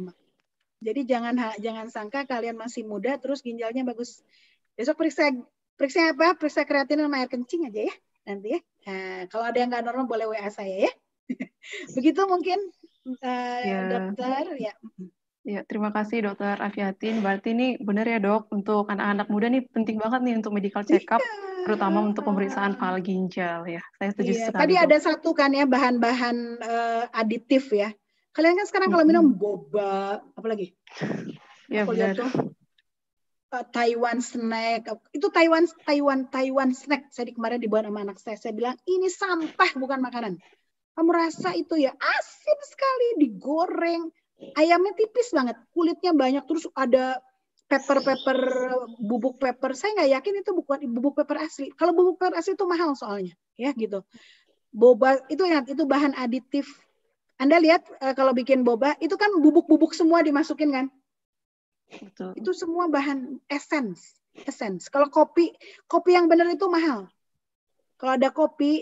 S13: Jadi jangan sangka kalian masih muda terus ginjalnya bagus. Besok periksa apa? Periksa kreatinin sama air kencing aja ya. Nanti ya. Nah, kalau ada yang nggak normal boleh WA saya ya. Begitu mungkin dokter ya.
S10: Ya, terima kasih Dokter Afiatin. Berarti ini benar ya dok, untuk anak-anak muda nih penting banget nih untuk medical check-up, terutama untuk pemeriksaan fal ginjal ya. Saya setuju sekali.
S13: Tadi ada satu kan ya bahan-bahan aditif ya. Kalian kan sekarang kalau minum boba, apa lagi?
S10: Ya,
S13: aku lihat tuh Taiwan snack. Itu Taiwan snack. Saya kemarin dibawa sama anak saya. Saya bilang ini sampah bukan makanan. Kamu rasa itu ya asin sekali, digoreng. Ayamnya tipis banget, kulitnya banyak, terus ada bubuk pepper. Saya nggak yakin itu bukan bubuk pepper asli. Kalau bubuk pepper asli itu mahal soalnya, ya gitu. Boba itu bahan aditif. Anda lihat kalau bikin boba itu kan bubuk-bubuk semua dimasukin kan? Betul. Itu semua bahan essence. Kalau kopi yang benar itu mahal. Kalau ada kopi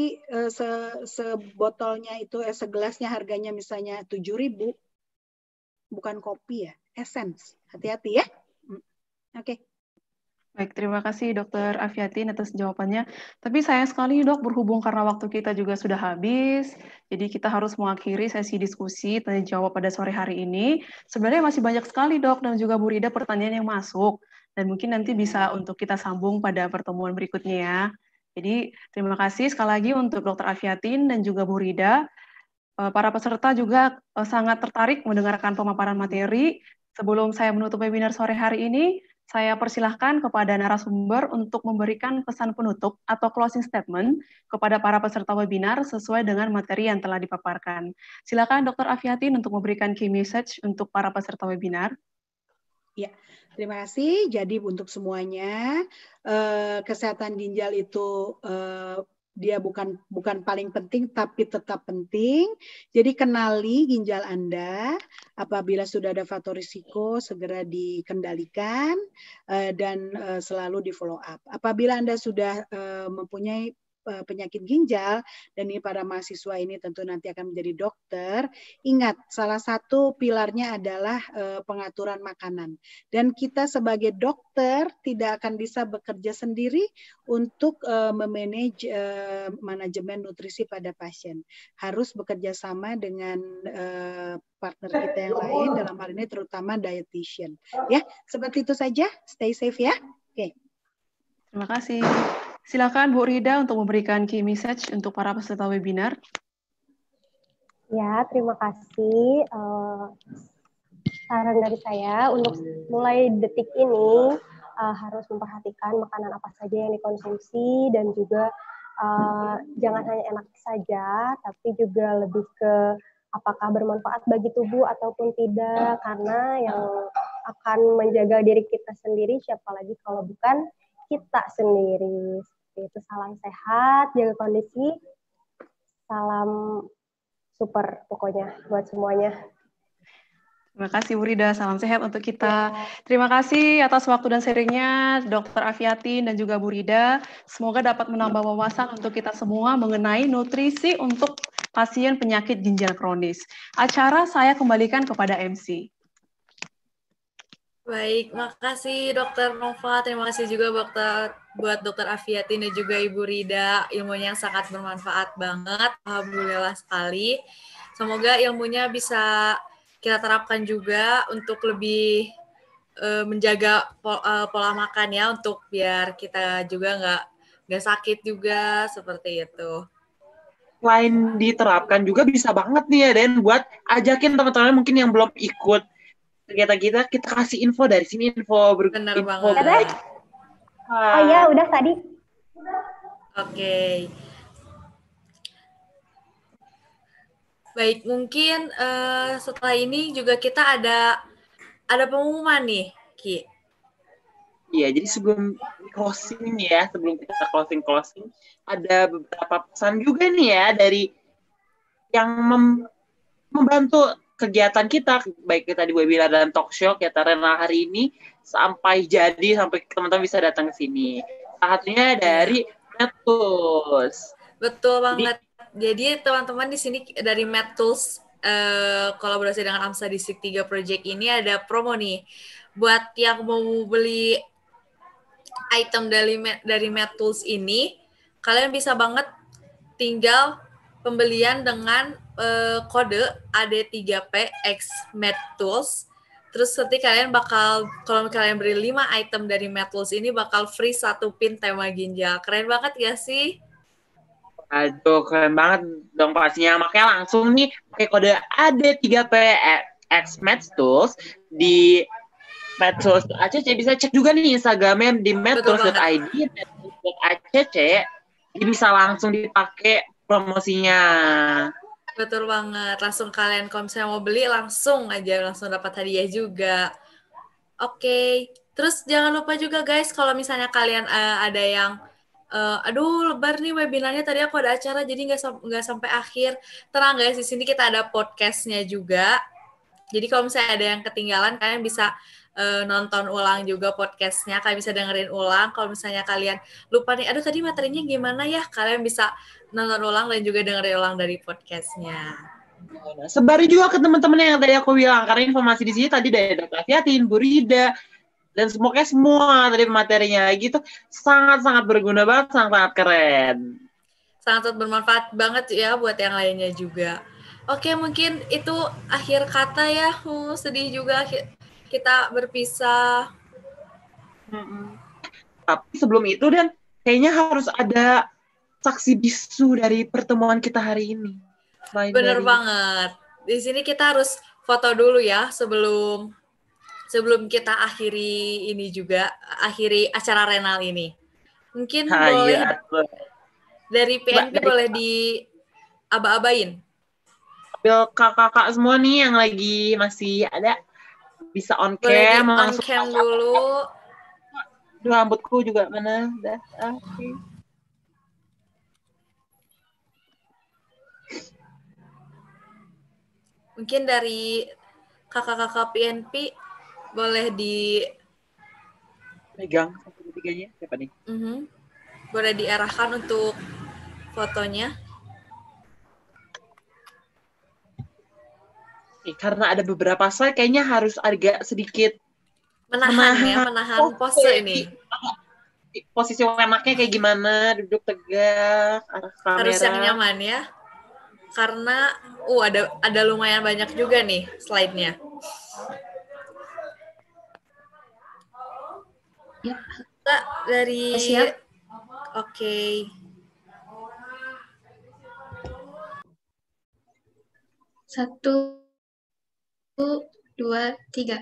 S13: sebotolnya itu segelasnya harganya misalnya 7.000. Bukan kopi ya, essence. Hati-hati ya. Oke.
S10: Baik, terima kasih Dokter Afiatin atas jawabannya. Tapi sayang sekali dok, berhubung karena waktu kita juga sudah habis, jadi kita harus mengakhiri sesi diskusi tanya jawab pada sore hari ini. Sebenarnya masih banyak sekali dok dan juga Bu Rida pertanyaan yang masuk, dan mungkin nanti bisa untuk kita sambung pada pertemuan berikutnya ya. Jadi terima kasih sekali lagi untuk Dokter Afiatin dan juga Bu Rida. Para peserta juga sangat tertarik mendengarkan pemaparan materi. Sebelum saya menutup webinar sore hari ini, Saya persilahkan kepada narasumber untuk memberikan pesan penutup atau closing statement kepada para peserta webinar sesuai dengan materi yang telah dipaparkan. Silakan Dr. Afiatin untuk memberikan key message untuk para peserta webinar.
S13: Ya, terima kasih. Jadi untuk semuanya, kesehatan ginjal itu dia bukan paling penting, tapi tetap penting. Jadi kenali ginjal Anda. Apabila sudah ada faktor risiko, segera dikendalikan dan selalu di follow up. Apabila Anda sudah mempunyai penyakit ginjal, dan ini para mahasiswa ini tentu nanti akan menjadi dokter, ingat salah satu pilarnya adalah pengaturan makanan. Dan kita sebagai dokter tidak akan bisa bekerja sendiri untuk memanage manajemen nutrisi pada pasien. Harus bekerja sama dengan partner kita yang lain, dalam hal ini terutama dietitian. Ya, seperti itu saja. Stay safe ya. Oke.
S10: Terima kasih. Silakan Bu Rida untuk memberikan key message untuk para peserta webinar.
S11: Ya, terima kasih. Saran dari saya untuk mulai detik ini harus memperhatikan makanan apa saja yang dikonsumsi dan juga jangan hanya enak saja, tapi juga lebih ke apakah bermanfaat bagi tubuh ataupun tidak, karena yang akan menjaga diri kita sendiri siapa lagi kalau bukan kita sendiri. Itu salam sehat, jaga kondisi, salam super pokoknya buat semuanya.
S10: Terima kasih Bu Rida, salam sehat untuk kita. Terima kasih atas waktu dan sharingnya Dr. Afiatin dan juga Bu Rida. Semoga dapat menambah wawasan untuk kita semua mengenai nutrisi untuk pasien penyakit ginjal kronis. Acara saya kembalikan kepada MC.
S1: Baik, makasih Dr. Nova, terima kasih juga buat Dr. Afiatin dan juga Ibu Rida, ilmunya yang sangat bermanfaat banget, alhamdulillah sekali. Semoga ilmunya bisa kita terapkan juga untuk lebih menjaga pola makan ya, untuk biar kita juga nggak sakit juga, seperti itu.
S2: Selain diterapkan juga bisa banget nih ya, Dan, buat ajakin teman-teman mungkin yang belum ikut kegiatan kita kasih info dari sini,
S1: Benar banget.
S11: Oh iya, udah tadi.
S1: Oke. Baik, mungkin setelah ini juga kita ada pengumuman nih, Ki.
S2: Iya, jadi sebelum closing nih ya, sebelum kita closing, ada beberapa pesan juga nih ya dari yang membantu kegiatan kita, baik kita di webinar dan talk show kita Rena hari ini, sampai teman-teman bisa datang ke sini. Salah satunya dari MedTools.
S1: Betul banget. Jadi teman-teman di sini dari MedTools, kolaborasi dengan AMSA Distrik 3 Project ini ada promo nih. Buat yang mau beli item dari MedTools ini, kalian bisa banget tinggal pembelian dengan kode AD3PX MedTools. Terus nanti kalian kalau kalian beli 5 item dari MedTools ini bakal free 1 pin tema ginjal. Keren banget gak sih?
S2: Aduh, keren banget dong pastinya. Makanya langsung nih pakai kode AD3PX MedTools di MedTools ACC. Bisa cek juga nih Instagramnya di medtools.id, medtools.acc. Jadi bisa langsung dipakai promosinya.
S1: Betul banget. Langsung kalian kalau misalnya mau beli langsung dapat hadiah juga. Oke. Terus jangan lupa juga guys, kalau misalnya kalian ada yang aduh lebar nih webinarnya, tadi aku ada acara jadi nggak sampai akhir. Tenang guys, di sini kita ada podcastnya juga. Jadi kalau misalnya ada yang ketinggalan, kalian bisa nonton ulang juga podcastnya, kalian bisa dengerin ulang. Kalau misalnya kalian lupa nih, aduh tadi materinya gimana ya, kalian bisa nonton ulang dan juga dengerin ulang dari podcastnya.
S2: Sebari juga ke teman-teman yang tadi aku bilang, karena informasi di sini tadi dari Dr. Afiatin, Bu Rida, dan semoga semua tadi materinya gitu sangat-sangat berguna banget, sangat-sangat keren.
S1: Sangat bermanfaat banget ya buat yang lainnya juga. Oke, mungkin itu akhir kata ya. Sedih juga kita berpisah.
S2: Tapi sebelum itu, Dan, kayaknya harus ada saksi bisu dari pertemuan kita hari ini.
S1: Bener banget. Di sini kita harus foto dulu ya sebelum sebelum kita akhiri ini juga, akhiri acara renal ini. Mungkin boleh
S2: Iya.
S1: dari PNP boleh diaba-abain.
S2: Ambil kakak-kakak semua nih yang lagi masih ada bisa on
S1: Boleh di
S2: cam
S1: on
S2: langsung.
S1: cam dulu.
S2: Aduh, rambutku juga mana? Dah. Oke.
S1: Mungkin dari kakak-kakak PNP boleh di
S2: Pegang satu tiganya siapa nih?
S1: boleh diarahkan untuk fotonya.
S2: Karena ada beberapa slide kayaknya harus agak sedikit
S1: menahan pose ini.
S2: Posisi enaknya kayak gimana, duduk tegak, arah kamera.
S1: Harus yang nyaman ya. Karena ada lumayan banyak juga nih slide-nya.
S15: Ya.
S1: Kak, dari
S15: Siap.
S1: Oke.
S15: 1, 2, 3.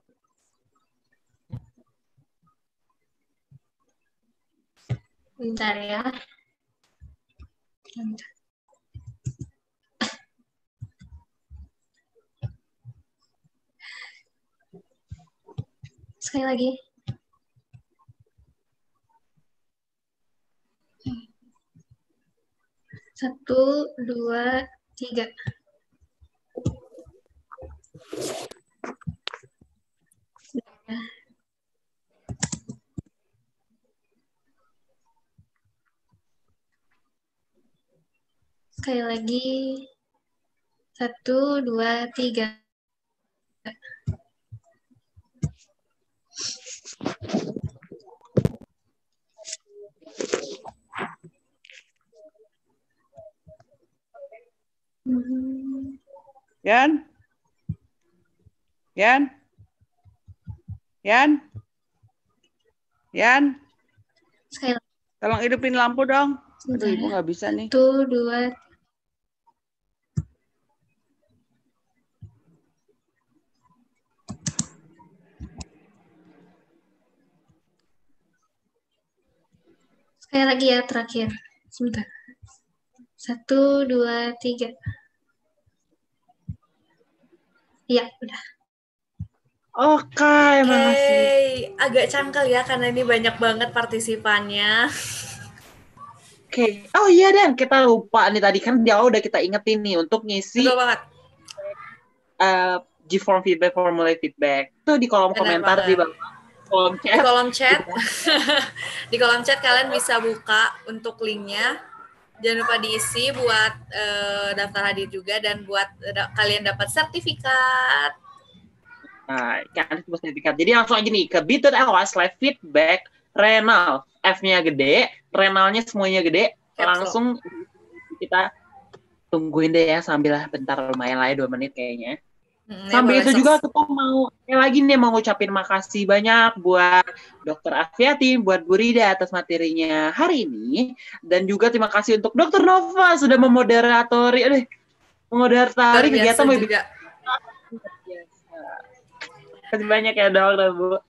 S15: Bentar ya. Bentar. Sekali lagi. Satu, dua, tiga. Sekali lagi. 1, 2, 3.
S13: Yan? Yan? Yan? Yan?
S15: Sekali lagi.
S13: Tolong hidupin lampu dong. Aduh, Ibu nggak bisa nih.
S15: 1, 2, sekali lagi ya, terakhir. Sebentar. 1, 2, 3. Iya, udah.
S2: Oke, makasih.
S1: Agak cangkel ya karena ini banyak banget partisipannya.
S2: Oke. Oh iya, Dan, kita lupa nih tadi kan di awal udah kita ingetin nih untuk ngisi
S1: Betul banget.
S2: G-form feedback, formulate feedback. Itu di kolom
S1: Benar
S2: komentar
S1: banget.
S2: di bawah.
S1: Di kolom chat. Di kolom chat kalian bisa buka untuk linknya. Jangan lupa diisi buat daftar hadir juga dan buat kalian dapat sertifikat.
S2: Nah, kan sertifikat. Jadi langsung aja nih ke bit.ly/feedback renal. F-nya gede, renalnya semuanya gede. Langsung kita tungguin deh ya sambil bentar lumayan lah ya 2 menit kayaknya. Sambil itu juga kita mau lagi nih mau ngucapin makasih banyak buat Dr. Afiati, buat Bu Rida atas materinya hari ini, dan juga terima kasih untuk Dr. Nova sudah memoderatori kegiatan
S1: juga.
S2: Terima kasih banyak ya Dok, Bu.